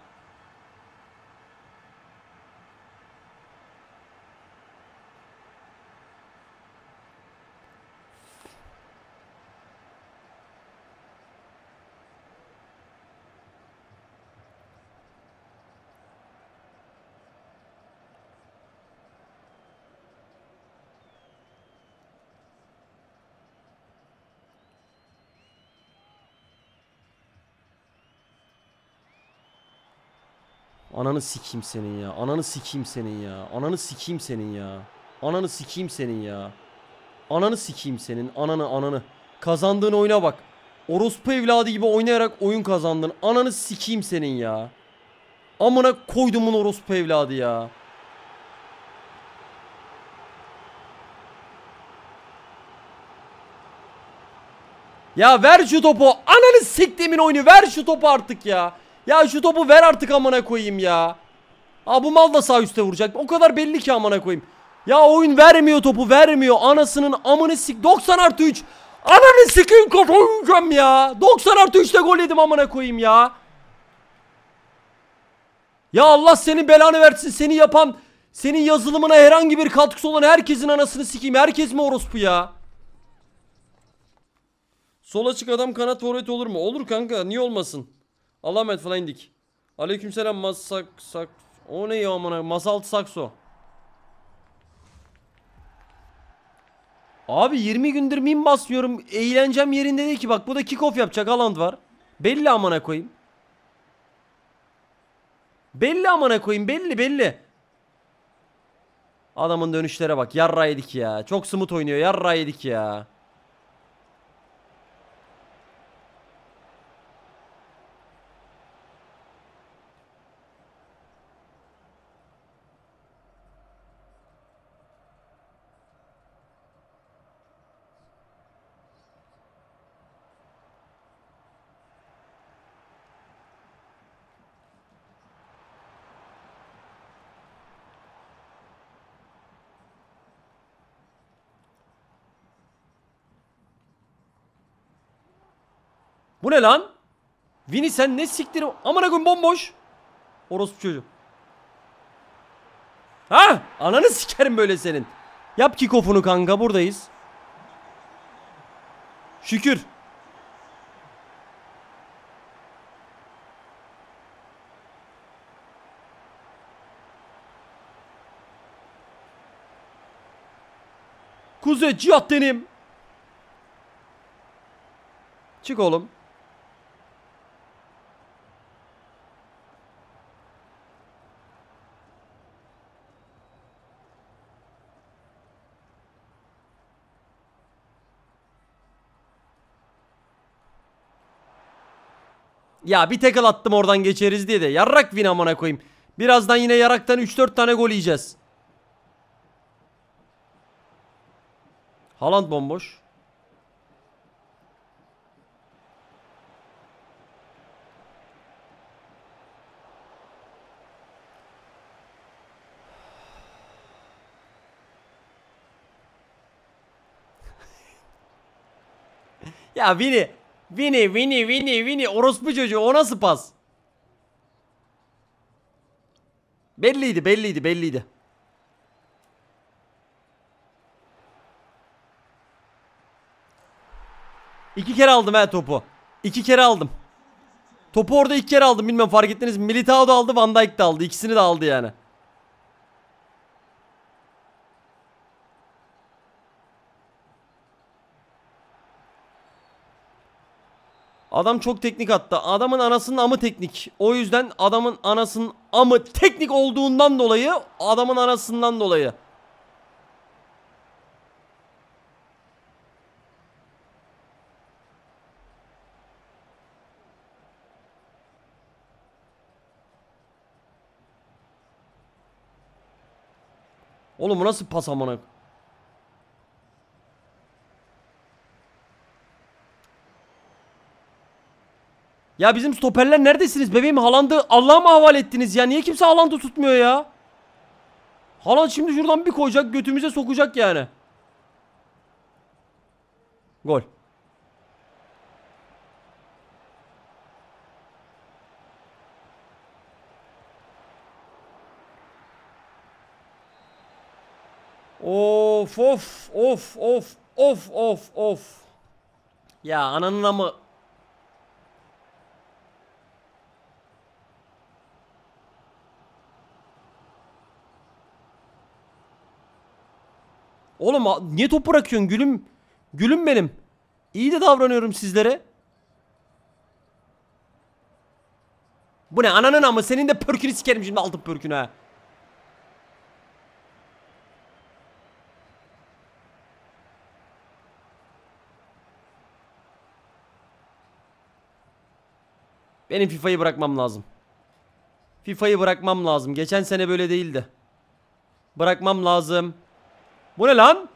[SPEAKER 1] Ananı sikeyim senin ya. Ananı sikeyim senin ya. Ananı sikeyim senin ya. Ananı sikeyim senin ya. Ananı sikeyim senin. Ananı. Kazandığın oyuna bak. Orospu evladı gibi oynayarak oyun kazandın. Ananı sikeyim senin ya. Amına koydumun orospu evladı ya. Ya ver şu topu. Ananı siktiğimin oyunu. Ver şu topu artık ya. Ya şu topu ver artık amına koyayım ya. Aa bu mal da sağ üstte vuracak. O kadar belli ki amına koyayım. Ya oyun vermiyor, topu vermiyor. Anasının amını sik. 90+3. Ananı sikeyim, kafayı yiyeceğim ya. 90+3'te gol yedim amına koyayım ya. Ya Allah senin belanı versin. Seni yapan, senin yazılımına herhangi bir katkısı olan herkesin anasını sikeyim. Herkes mi orospu ya? Sol açık adam kanat forvet olur mu? Olur kanka, niye olmasın? Allah'a emanet falan indik. Aleykümselam masak. O ne ya amına? Masaltı sakso. Abi 20 gündür mim basmıyorum. Eğlencem yerinde değil ki. Bak bu da kick-off yapacak. Haaland var. Belli amına koyayım. Belli amına koyayım. Belli. Adamın dönüşlere bak. Yarra yedik ya. Çok smooth oynuyor. Yarra yedik ya. Bu ne lan? Vini sen ne siktir? Amına koyayım, bomboş. Orospu çocuğu. Ha? Ananı sikerim böyle senin. Yap kick-off'unu kanka, buradayız. Şükür. Kuzey cihat denim. Çık oğlum. Ya bir tackle attım oradan geçeriz diye de. Yarrak win amına koyayım. Birazdan yine yaraktan 3-4 tane gol yiyeceğiz. Haaland bomboş. Ya Vini orospu çocuğu, o nasıl pas? Belliydi. İki kere aldım ha topu. 2 kere aldım. Topu orada ilk kere aldım, bilmem fark ettiniz mi? Militao da aldı, Van Dijk de aldı. İkisini de aldı yani. Adam çok teknik attı. Adamın anasının amı teknik. O yüzden adamın anasının amı teknik olduğundan dolayı, adamın anasından dolayı. Oğlum bu nasıl pas amına? Ya bizim stoperler neredesiniz bebeğim? Haaland'ı Allah'a mı havale ettiniz ya? Niye kimse Haaland'ı tutmuyor ya? Haaland şimdi şuradan bir koyacak, götümüze sokacak yani. Gol. Of of of of of of of. Ya ananın amı. Oğlum niye top bırakıyorsun gülüm? Gülüm benim. İyi de davranıyorum sizlere. Bu ne ananın amı, senin de pörkünü sikerim şimdi, altın pörkünü ha. Benim FIFA'yı bırakmam lazım. FIFA'yı bırakmam lazım. Geçen sene böyle değildi. Bırakmam lazım. Bu ne lan?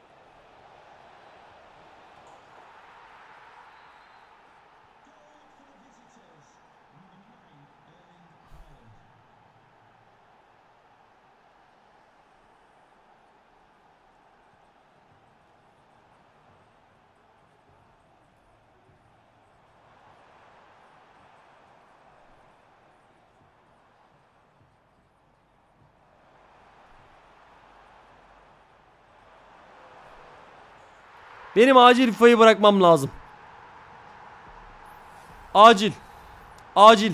[SPEAKER 1] Benim acil FIFA'yı bırakmam lazım. Acil. Acil.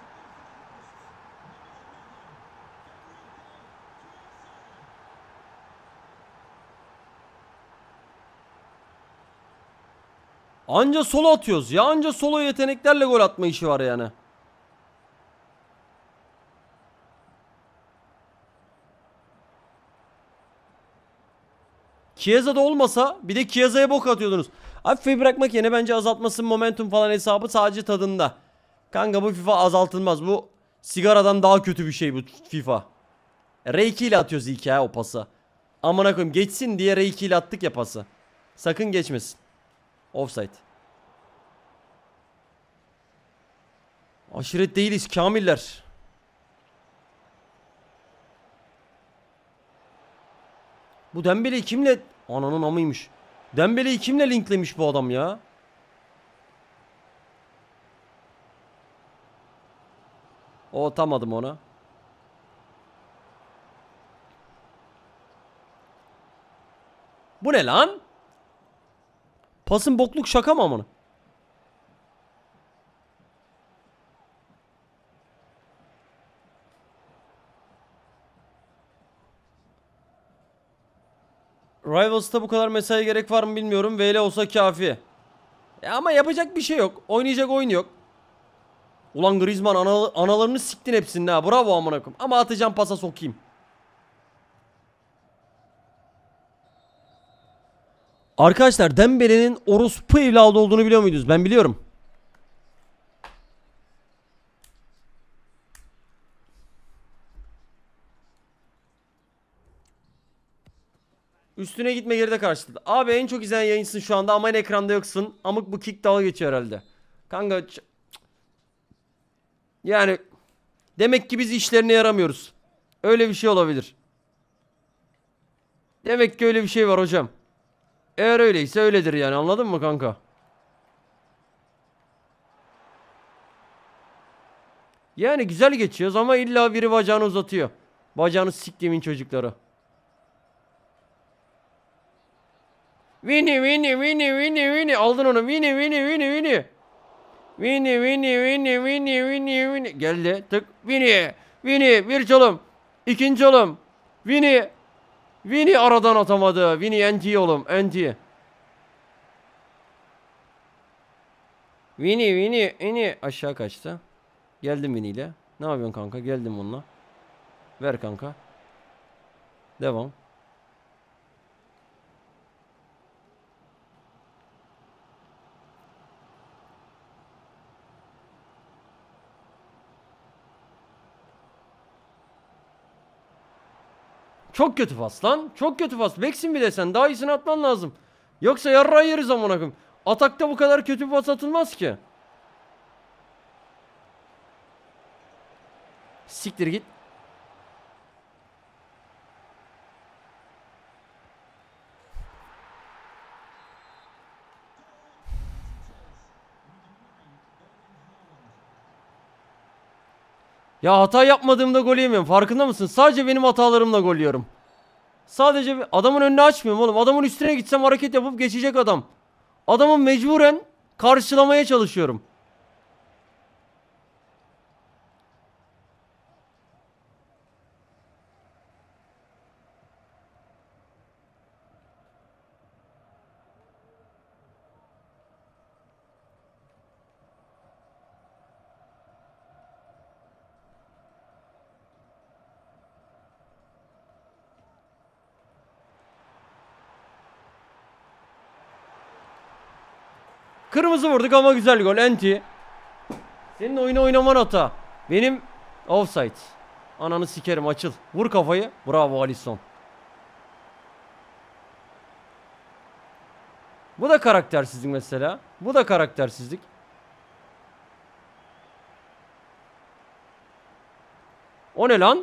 [SPEAKER 1] Anca solo atıyoruz ya. Anca solo yeteneklerle gol atma işi var yani. Chiesa'da olmasa bir de Chiesa'ya bok atıyordunuz. Abi FIFA'yı bırakmak yerine bence azaltmasın, momentum falan hesabı sadece tadında. Kanka bu FIFA azaltılmaz. Bu sigaradan daha kötü bir şey bu FIFA. R2 ile atıyoruz ilk ya o pası. Amına koyayım, geçsin diye R2 ile attık ya pası. Sakın geçmesin. Offside. Aşiret değiliz kamiller. Bu Dembele'yi kimle... Ananın amıymış. Dembele'yi kimle linklemiş bu adam ya? O atamadım ona. Bu ne lan? Pasın bokluk şaka mı amına? Rivals'ta bu kadar mesai gerek var mı bilmiyorum. VL olsa kafi. Ama yapacak bir şey yok. Oynayacak oyun yok. Ulan Griezmann analarını siktin hepsini ha. Bravo amına koyayım. Ama atacağım pasa sokayım. Arkadaşlar Dembele'nin orospu evladı olduğunu biliyor muydunuz? Ben biliyorum. Üstüne gitme, geride karşıladı. Abi en çok izlenen yayıncısın şu anda ama en ekranda yoksun. Amık bu kick dalga geçiyor herhalde. Kanka yani demek ki biz işlerine yaramıyoruz. Öyle bir şey olabilir. Demek ki öyle bir şey var hocam. Eğer öyleyse öyledir yani, anladın mı kanka? Yani güzel geçiyoruz ama illa biri bacağını uzatıyor. Bacağını siktiğimin çocukları. Vini vini vini vini vini. Aldın onu. Vini vini vini vini. Vini. Geldi. Tık. Vini. Bir çalım. İkinci çalım. Vini aradan atamadı. Vini NT oğlum. NT. Vini. Aşağı kaçtı. Geldim Vini ile. Ne yapıyorsun kanka? Geldim bununla. Ver kanka. Devam. Çok kötü pas lan. Çok kötü pas. Beksin bir de sen. Daha iyisini atman lazım. Yoksa yarrağı yeriz amına koyayım. Atakta bu kadar kötü bir pas atılmaz ki. Siktir git. Ya hata yapmadığımda gol yemiyorum. Farkında mısın? Sadece benim hatalarımla gol yiyorum. Sadece adamın önünü açmıyorum oğlum. Adamın üstüne gitsem hareket yapıp geçecek adam. Adamın mecburen karşılamaya çalışıyorum. Kırmızı vurduk ama güzel gol. Enti. Senin oyunu oynaman hata. Benim offside. Ananı sikerim, açıl. Vur kafayı. Bravo Alisson. Bu da karaktersizlik mesela. Bu da karaktersizlik. O ne lan?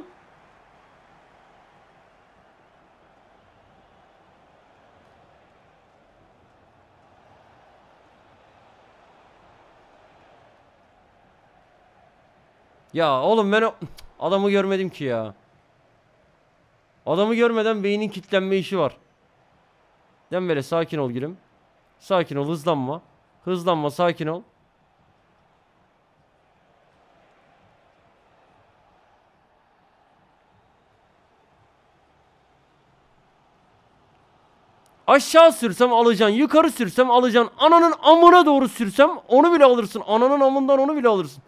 [SPEAKER 1] Ya oğlum ben adamı görmedim ki ya. Adamı görmeden beynin kilitlenme işi var. Dembele sakin ol gülüm. Sakin ol, hızlanma. Hızlanma, sakin ol. Aşağı sürsem alacaksın. Yukarı sürsem alacaksın. Ananın amına doğru sürsem onu bile alırsın. Ananın amından onu bile alırsın.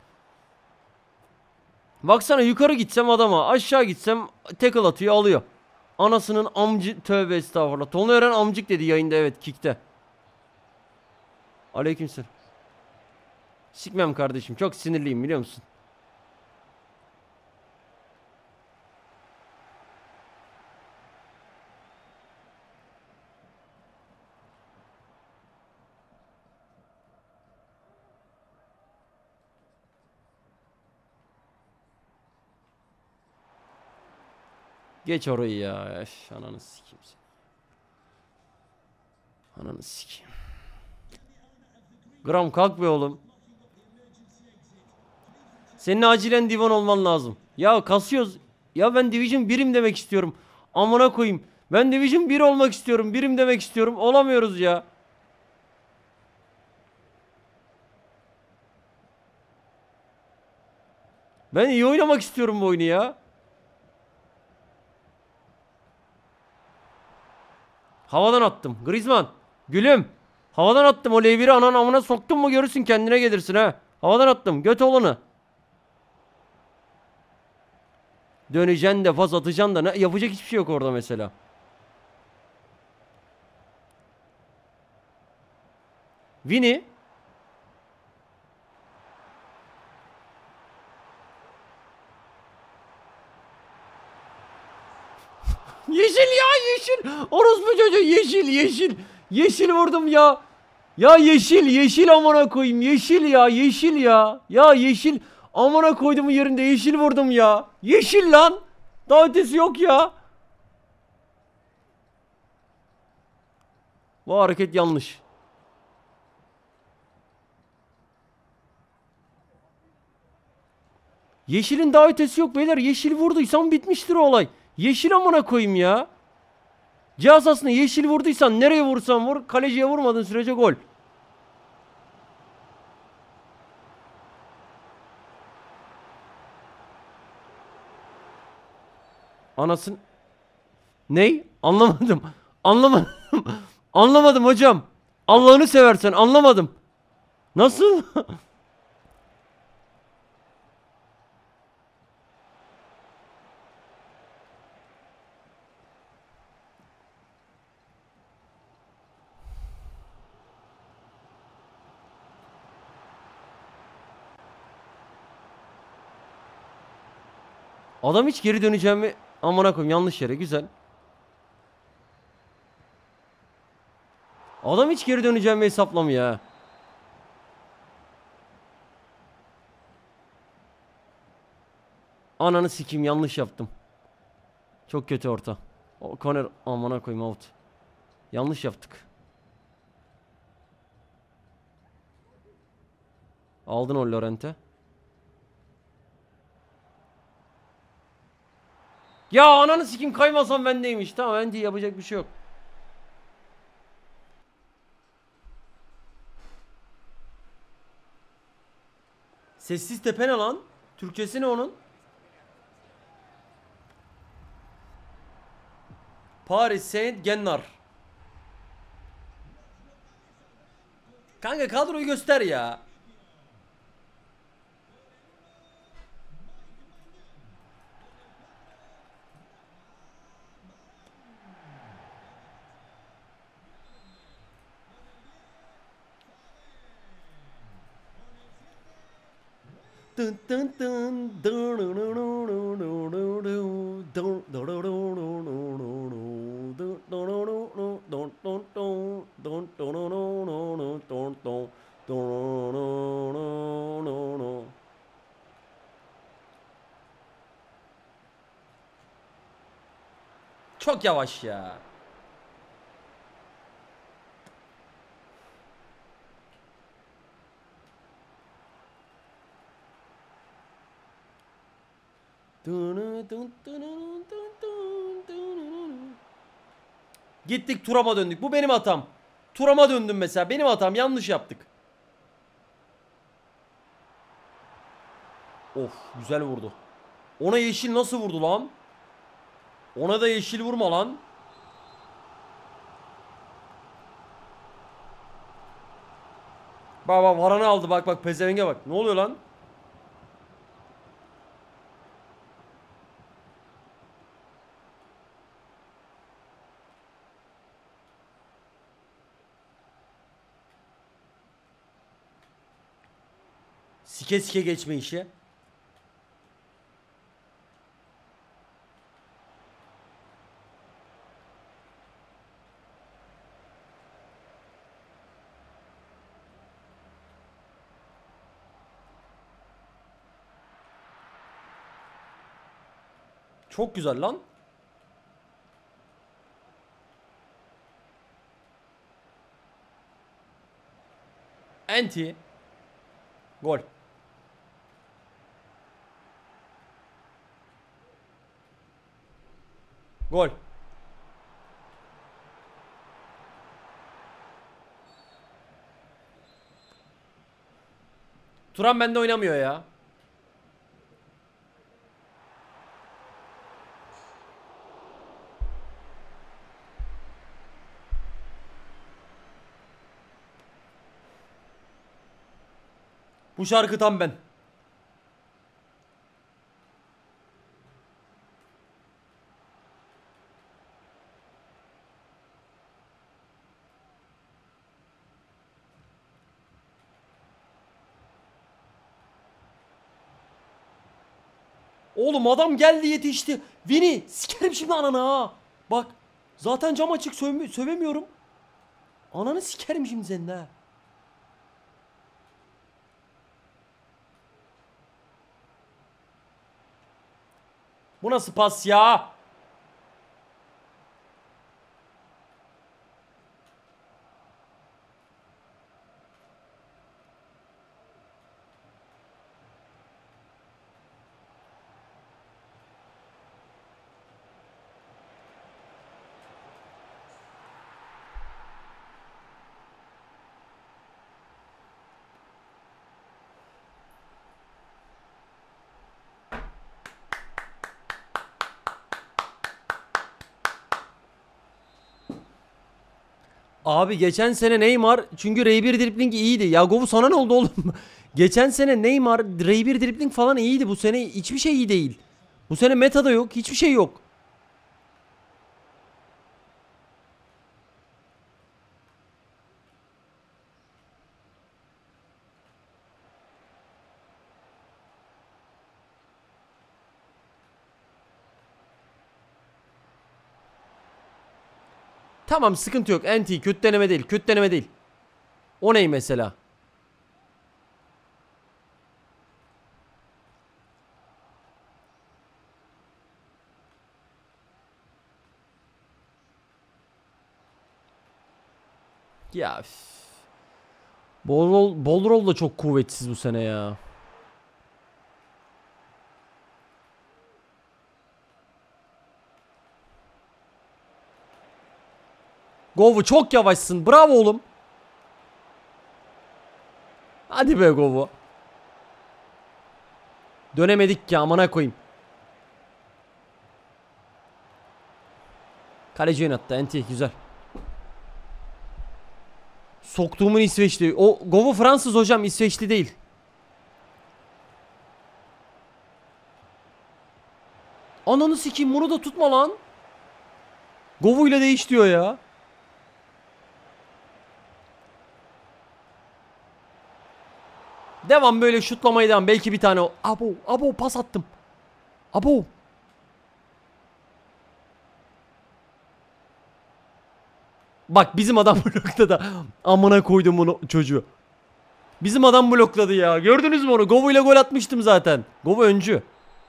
[SPEAKER 1] Baksana, yukarı gitsem adama, aşağı gitsem tackle atıyor, alıyor. Anasının amcı, tövbe estağfurullah. Tolunay Eren amcık dedi yayında, evet, kickte. Aleykümselam. Sikmem kardeşim, çok sinirliyim biliyor musun? Geç orayı ya. Ananı sikeyim seni. Ananı sikeyim. Gram kalk be oğlum. Senin acilen divan olman lazım. Ya kasıyoruz. Ya ben Division 1'im demek istiyorum. Amına koyayım. Ben Division 1 olmak istiyorum. Birim demek istiyorum. Olamıyoruz ya. Ben iyi oynamak istiyorum bu oyunu ya. Havadan attım. Griezmann. Gülüm. Havadan attım. O L1'i ananın amına soktun mu görürsün, kendine gelirsin ha. Havadan attım. Göt olanı. Döneceksin de faz atacaksın da, ne yapacak, hiçbir şey yok orada mesela. Vini. Yeşil ya, yeşil. Orospu çocuğu, yeşil. Yeşil vurdum ya. Ya yeşil amına koyayım. Yeşil ya. Ya yeşil. Amına koydum yerinde yeşil vurdum ya. Yeşil lan. Daha ötesi yok ya. Bu hareket yanlış. Yeşilin daha ötesi yok beyler. Yeşil vurduysam bitmiştir o olay. Yeşil amına koyayım ya. Cihaz aslında yeşil vurduysan nereye vursan vur, kaleciye vurmadığın sürece gol. Anasın. Ney? Anlamadım. Anlamadım. Anlamadım hocam. Allah'ını seversen anlamadım. Nasıl? Adam hiç geri döneceğimi amına koyayım, yanlış yere, güzel. Adam hiç geri döneceğimi hesaplamıyor ha. Ananı sikeyim, yanlış yaptım. Çok kötü orta. O corner amına koyayım, out. Yanlış yaptık. Aldın o Lorente. Ya ananı sikeyim, kaymasam bendeymiş. Tamam, bence yapacak bir şey yok. Sessiz tepe ne lan? Türkçesi ne onun? Paris Saint-Germain. Kanka kadroyu göster ya. Dın dın dın çok yavaş ya. Gittik Turam'a döndük. Bu benim hatam. Turam'a döndüm mesela. Benim hatam. Yanlış yaptık. Of, güzel vurdu. Ona yeşil nasıl vurdu lan? Ona da yeşil vurma lan. Bak bak, Varan'ı aldı, bak bak, pezevenge bak. Ne oluyor lan? Sike sike geçme işi. Çok güzel lan. Anti. Gol. Gol. Turan bende oynamıyor ya. Bu şarkı tam ben. Oğlum adam geldi, yetişti. Vini sikerim şimdi ananı ha. Bak zaten cam açık, sövemiyorum. Ananı sikerim şimdi senin ha. Bu nasıl pas ya? Abi geçen sene Neymar çünkü R1 dribling iyiydi. Ya Govu sana ne oldu oğlum? Geçen sene Neymar R1 dribling falan iyiydi. Bu sene hiçbir şey iyi değil. Bu sene metada yok. Hiçbir şey yok. Tamam sıkıntı yok. Anti kötü deneme değil. Kötü deneme değil. O ney mesela? Ya üf. Bolrol da çok kuvvetsiz bu sene ya. Govu çok yavaşsın. Bravo oğlum. Hadi be Govu. Dönemedik ki amına koyayım. Kaleci oynattı. Enti güzel. Soktuğumun İsveçli. O Govu Fransız hocam, İsveçli değil. Ananı sikeyim, bunu da tutma lan. Govu ile değiş diyor ya. Devam böyle şutlamaya devam. Belki bir tane o. Abo pas attım. Abo. Bak bizim adam blokladı. Amına koydum bunu çocuğu. Bizim adam blokladı ya. Gördünüz mü onu? Govu ile gol atmıştım zaten. Govu öncü.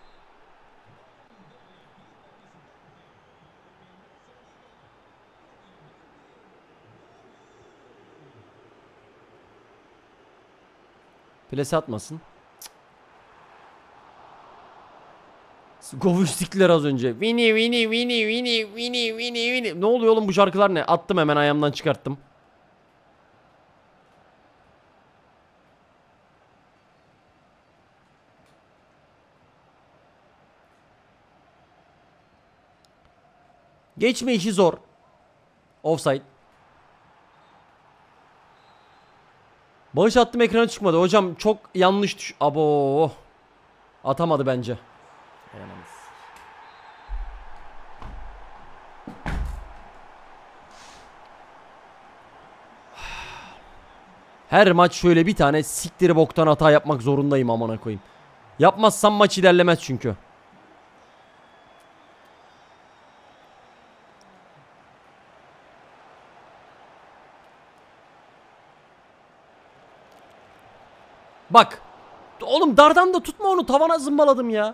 [SPEAKER 1] Plase atmasın. Govu siktiler az önce. Vini. Ne oluyor oğlum bu şarkılar ne? Attım hemen ayağımdan çıkarttım. Geçme işi zor. Offside. Bağış attım, ekrana çıkmadı. Hocam çok yanlış düş... Abo. Atamadı bence. Her maç şöyle bir tane siktiri boktan hata yapmak zorundayım amına koyayım. Yapmazsam maç ilerlemez çünkü. Bak. Oğlum dardan da tutma onu, tavana zımbaladım ya.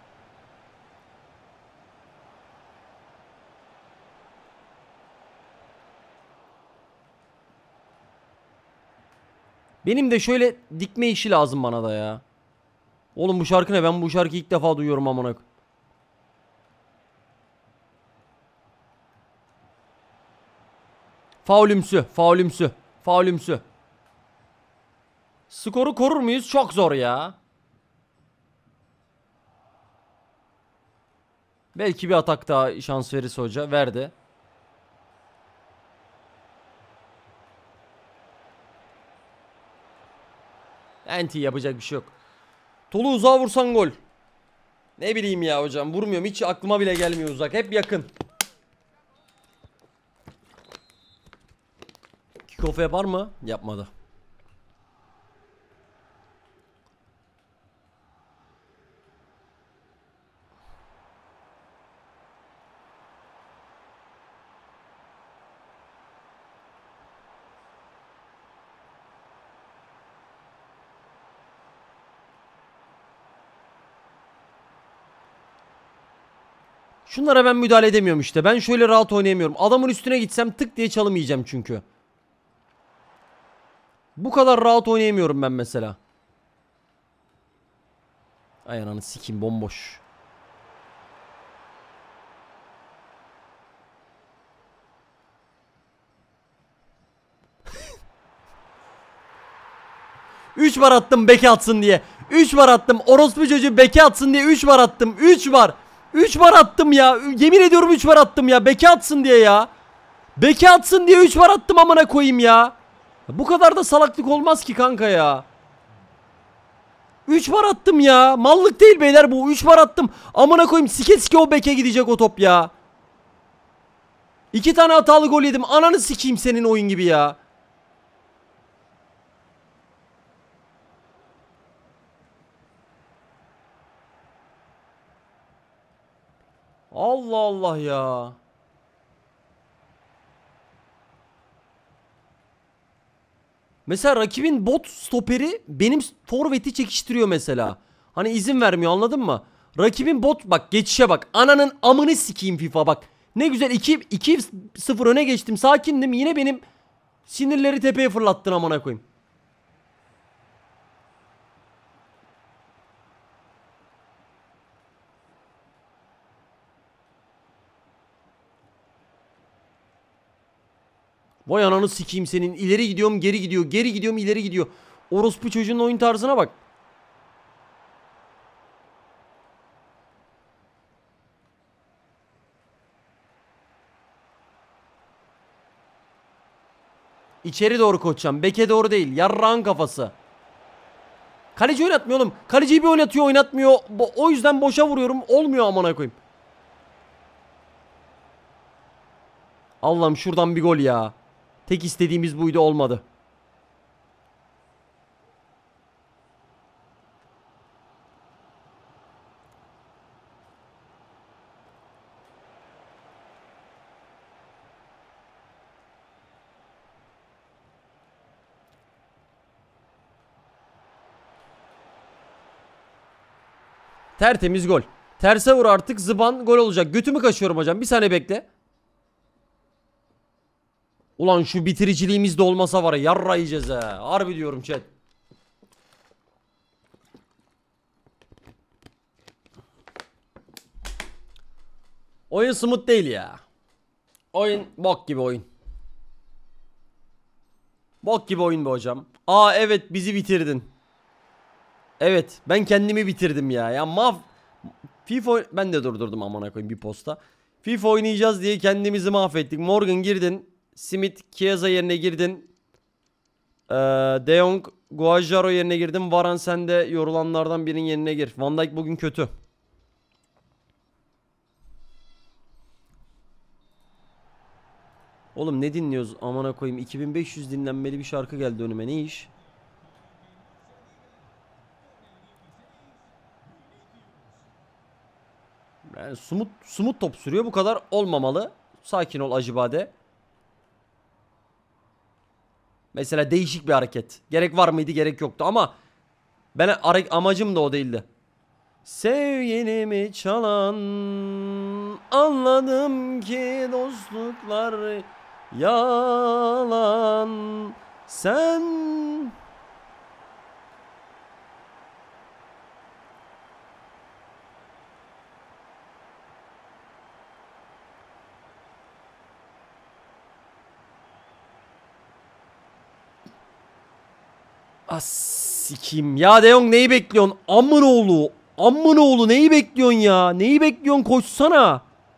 [SPEAKER 1] Benim de şöyle dikme işi lazım bana da ya. Oğlum bu şarkı ne? Ben bu şarkıyı ilk defa duyuyorum amına. Faulümsü. Skoru korur muyuz? Çok zor ya. Belki bir atak daha şans verirse hoca. Verdi. Anti yapacak bir şey yok. Tolu uzağa vursan gol. Ne bileyim ya hocam. Vurmuyorum. Hiç aklıma bile gelmiyor uzak. Hep yakın. Kickoff yapar mı? Yapmadı. Şunlara ben müdahale edemiyorum işte. Ben şöyle rahat oynayamıyorum. Adamın üstüne gitsem tık diye çalım yiyeceğim çünkü. Bu kadar rahat oynayamıyorum ben mesela. Ay ananı sikeyim, bomboş. Üç bar attım beke atsın diye. 3 bar attım. Orospu çocuğu beke atsın diye 3 bar attım. 3 bar. 3 bar attım ya. Yemin ediyorum 3 bar attım ya. Beke atsın diye ya. Beke atsın diye 3 var attım amına koyayım ya. Bu kadar da salaklık olmaz ki kanka ya. 3 var attım ya. Mallık değil beyler bu. 3 var attım. Amına koyayım sike sike o beke gidecek o top ya. 2 tane hatalı gol yedim. Ananı sikeyim senin oyun gibi ya. Allah Allah ya. Mesela rakibin bot stoperi benim forveti çekiştiriyor mesela. Hani izin vermiyor, anladın mı? Rakibin bot, bak geçişe bak. Ananın amını sikeyim FIFA bak. Ne güzel 2-0 öne geçtim. Sakindim. Yine benim sinirleri tepeye fırlattın amına koyayım. Vay ananı sikeyim senin. İleri gidiyorum geri gidiyor. Geri gidiyorum ileri gidiyor. Orospu çocuğun oyun tarzına bak. İçeri doğru koşacağım. Beke doğru değil. Yarrağın kafası. Kaleci oynatmıyor oğlum. Kaleciyi bir oynatıyor oynatmıyor. O yüzden boşa vuruyorum. Olmuyor amına koyayım. Allah'ım şuradan bir gol ya. Tek istediğimiz buydu, olmadı. Tertemiz gol. Terse vur artık, zıban gol olacak. Götümü kaşıyorum hocam. Bir saniye bekle. Ulan şu bitiriciliğimiz de olmasa var ya, yarra yiyeceğiz he. Harbi diyorum chat. Oyun smooth değil ya. Oyun bok gibi oyun. Bok gibi oyun bu hocam. Aa evet, bizi bitirdin. Evet, ben kendimi bitirdim ya. FIFA ben de durdurdum amına koyayım bir posta. FIFA oynayacağız diye kendimizi mahvettik. Morgan girdin. Smith Chiesa yerine girdin. De Jong Guajaro yerine girdin. Varane sen de yorulanlardan birinin yerine gir. Van Dijk bugün kötü. Oğlum ne dinliyoruz amına koyayım? 2500 dinlenmeli bir şarkı geldi önüme. Ne iş? Yani sumut top sürüyor. Bu kadar olmamalı. Sakin ol Acıbade. Mesela değişik bir hareket. Gerek var mıydı? Gerek yoktu ama amacım da o değildi. Sevgilimi çalan, anladım ki dostluklar yalan. Sen sikim. Ya De Jong neyi bekliyorsun? Amınoğlu. Amınoğlu neyi bekliyorsun ya? Neyi bekliyorsun? Koşsana.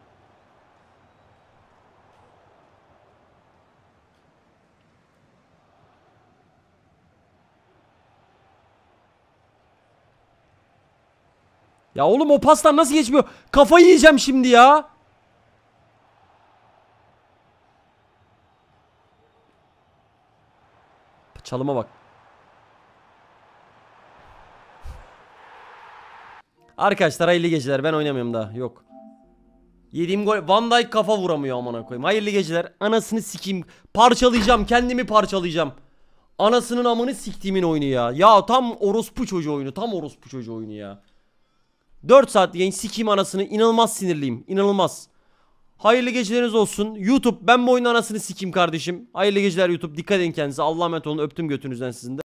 [SPEAKER 1] Ya oğlum o paslar nasıl geçmiyor? Kafayı yiyeceğim şimdi ya. Çalıma bak. Arkadaşlar hayırlı geceler. Ben oynamıyorum daha. Yok. Yediğim gol. Van Dijk kafa vuramıyor amına koyayım. Hayırlı geceler. Anasını sikeyim. Parçalayacağım. Kendimi parçalayacağım. Anasının amını siktiğimin oyunu ya. Ya tam orospu çocuğu oyunu. Tam orospu çocuğu oyunu ya. 4 saat yayın, sikeyim anasını. İnanılmaz sinirliyim. İnanılmaz. Hayırlı geceleriniz olsun. YouTube, ben bu oyunun anasını sikeyim kardeşim. Hayırlı geceler YouTube. Dikkat edin kendinize. Allah'a emanet olun. Öptüm götünüzden sizin de.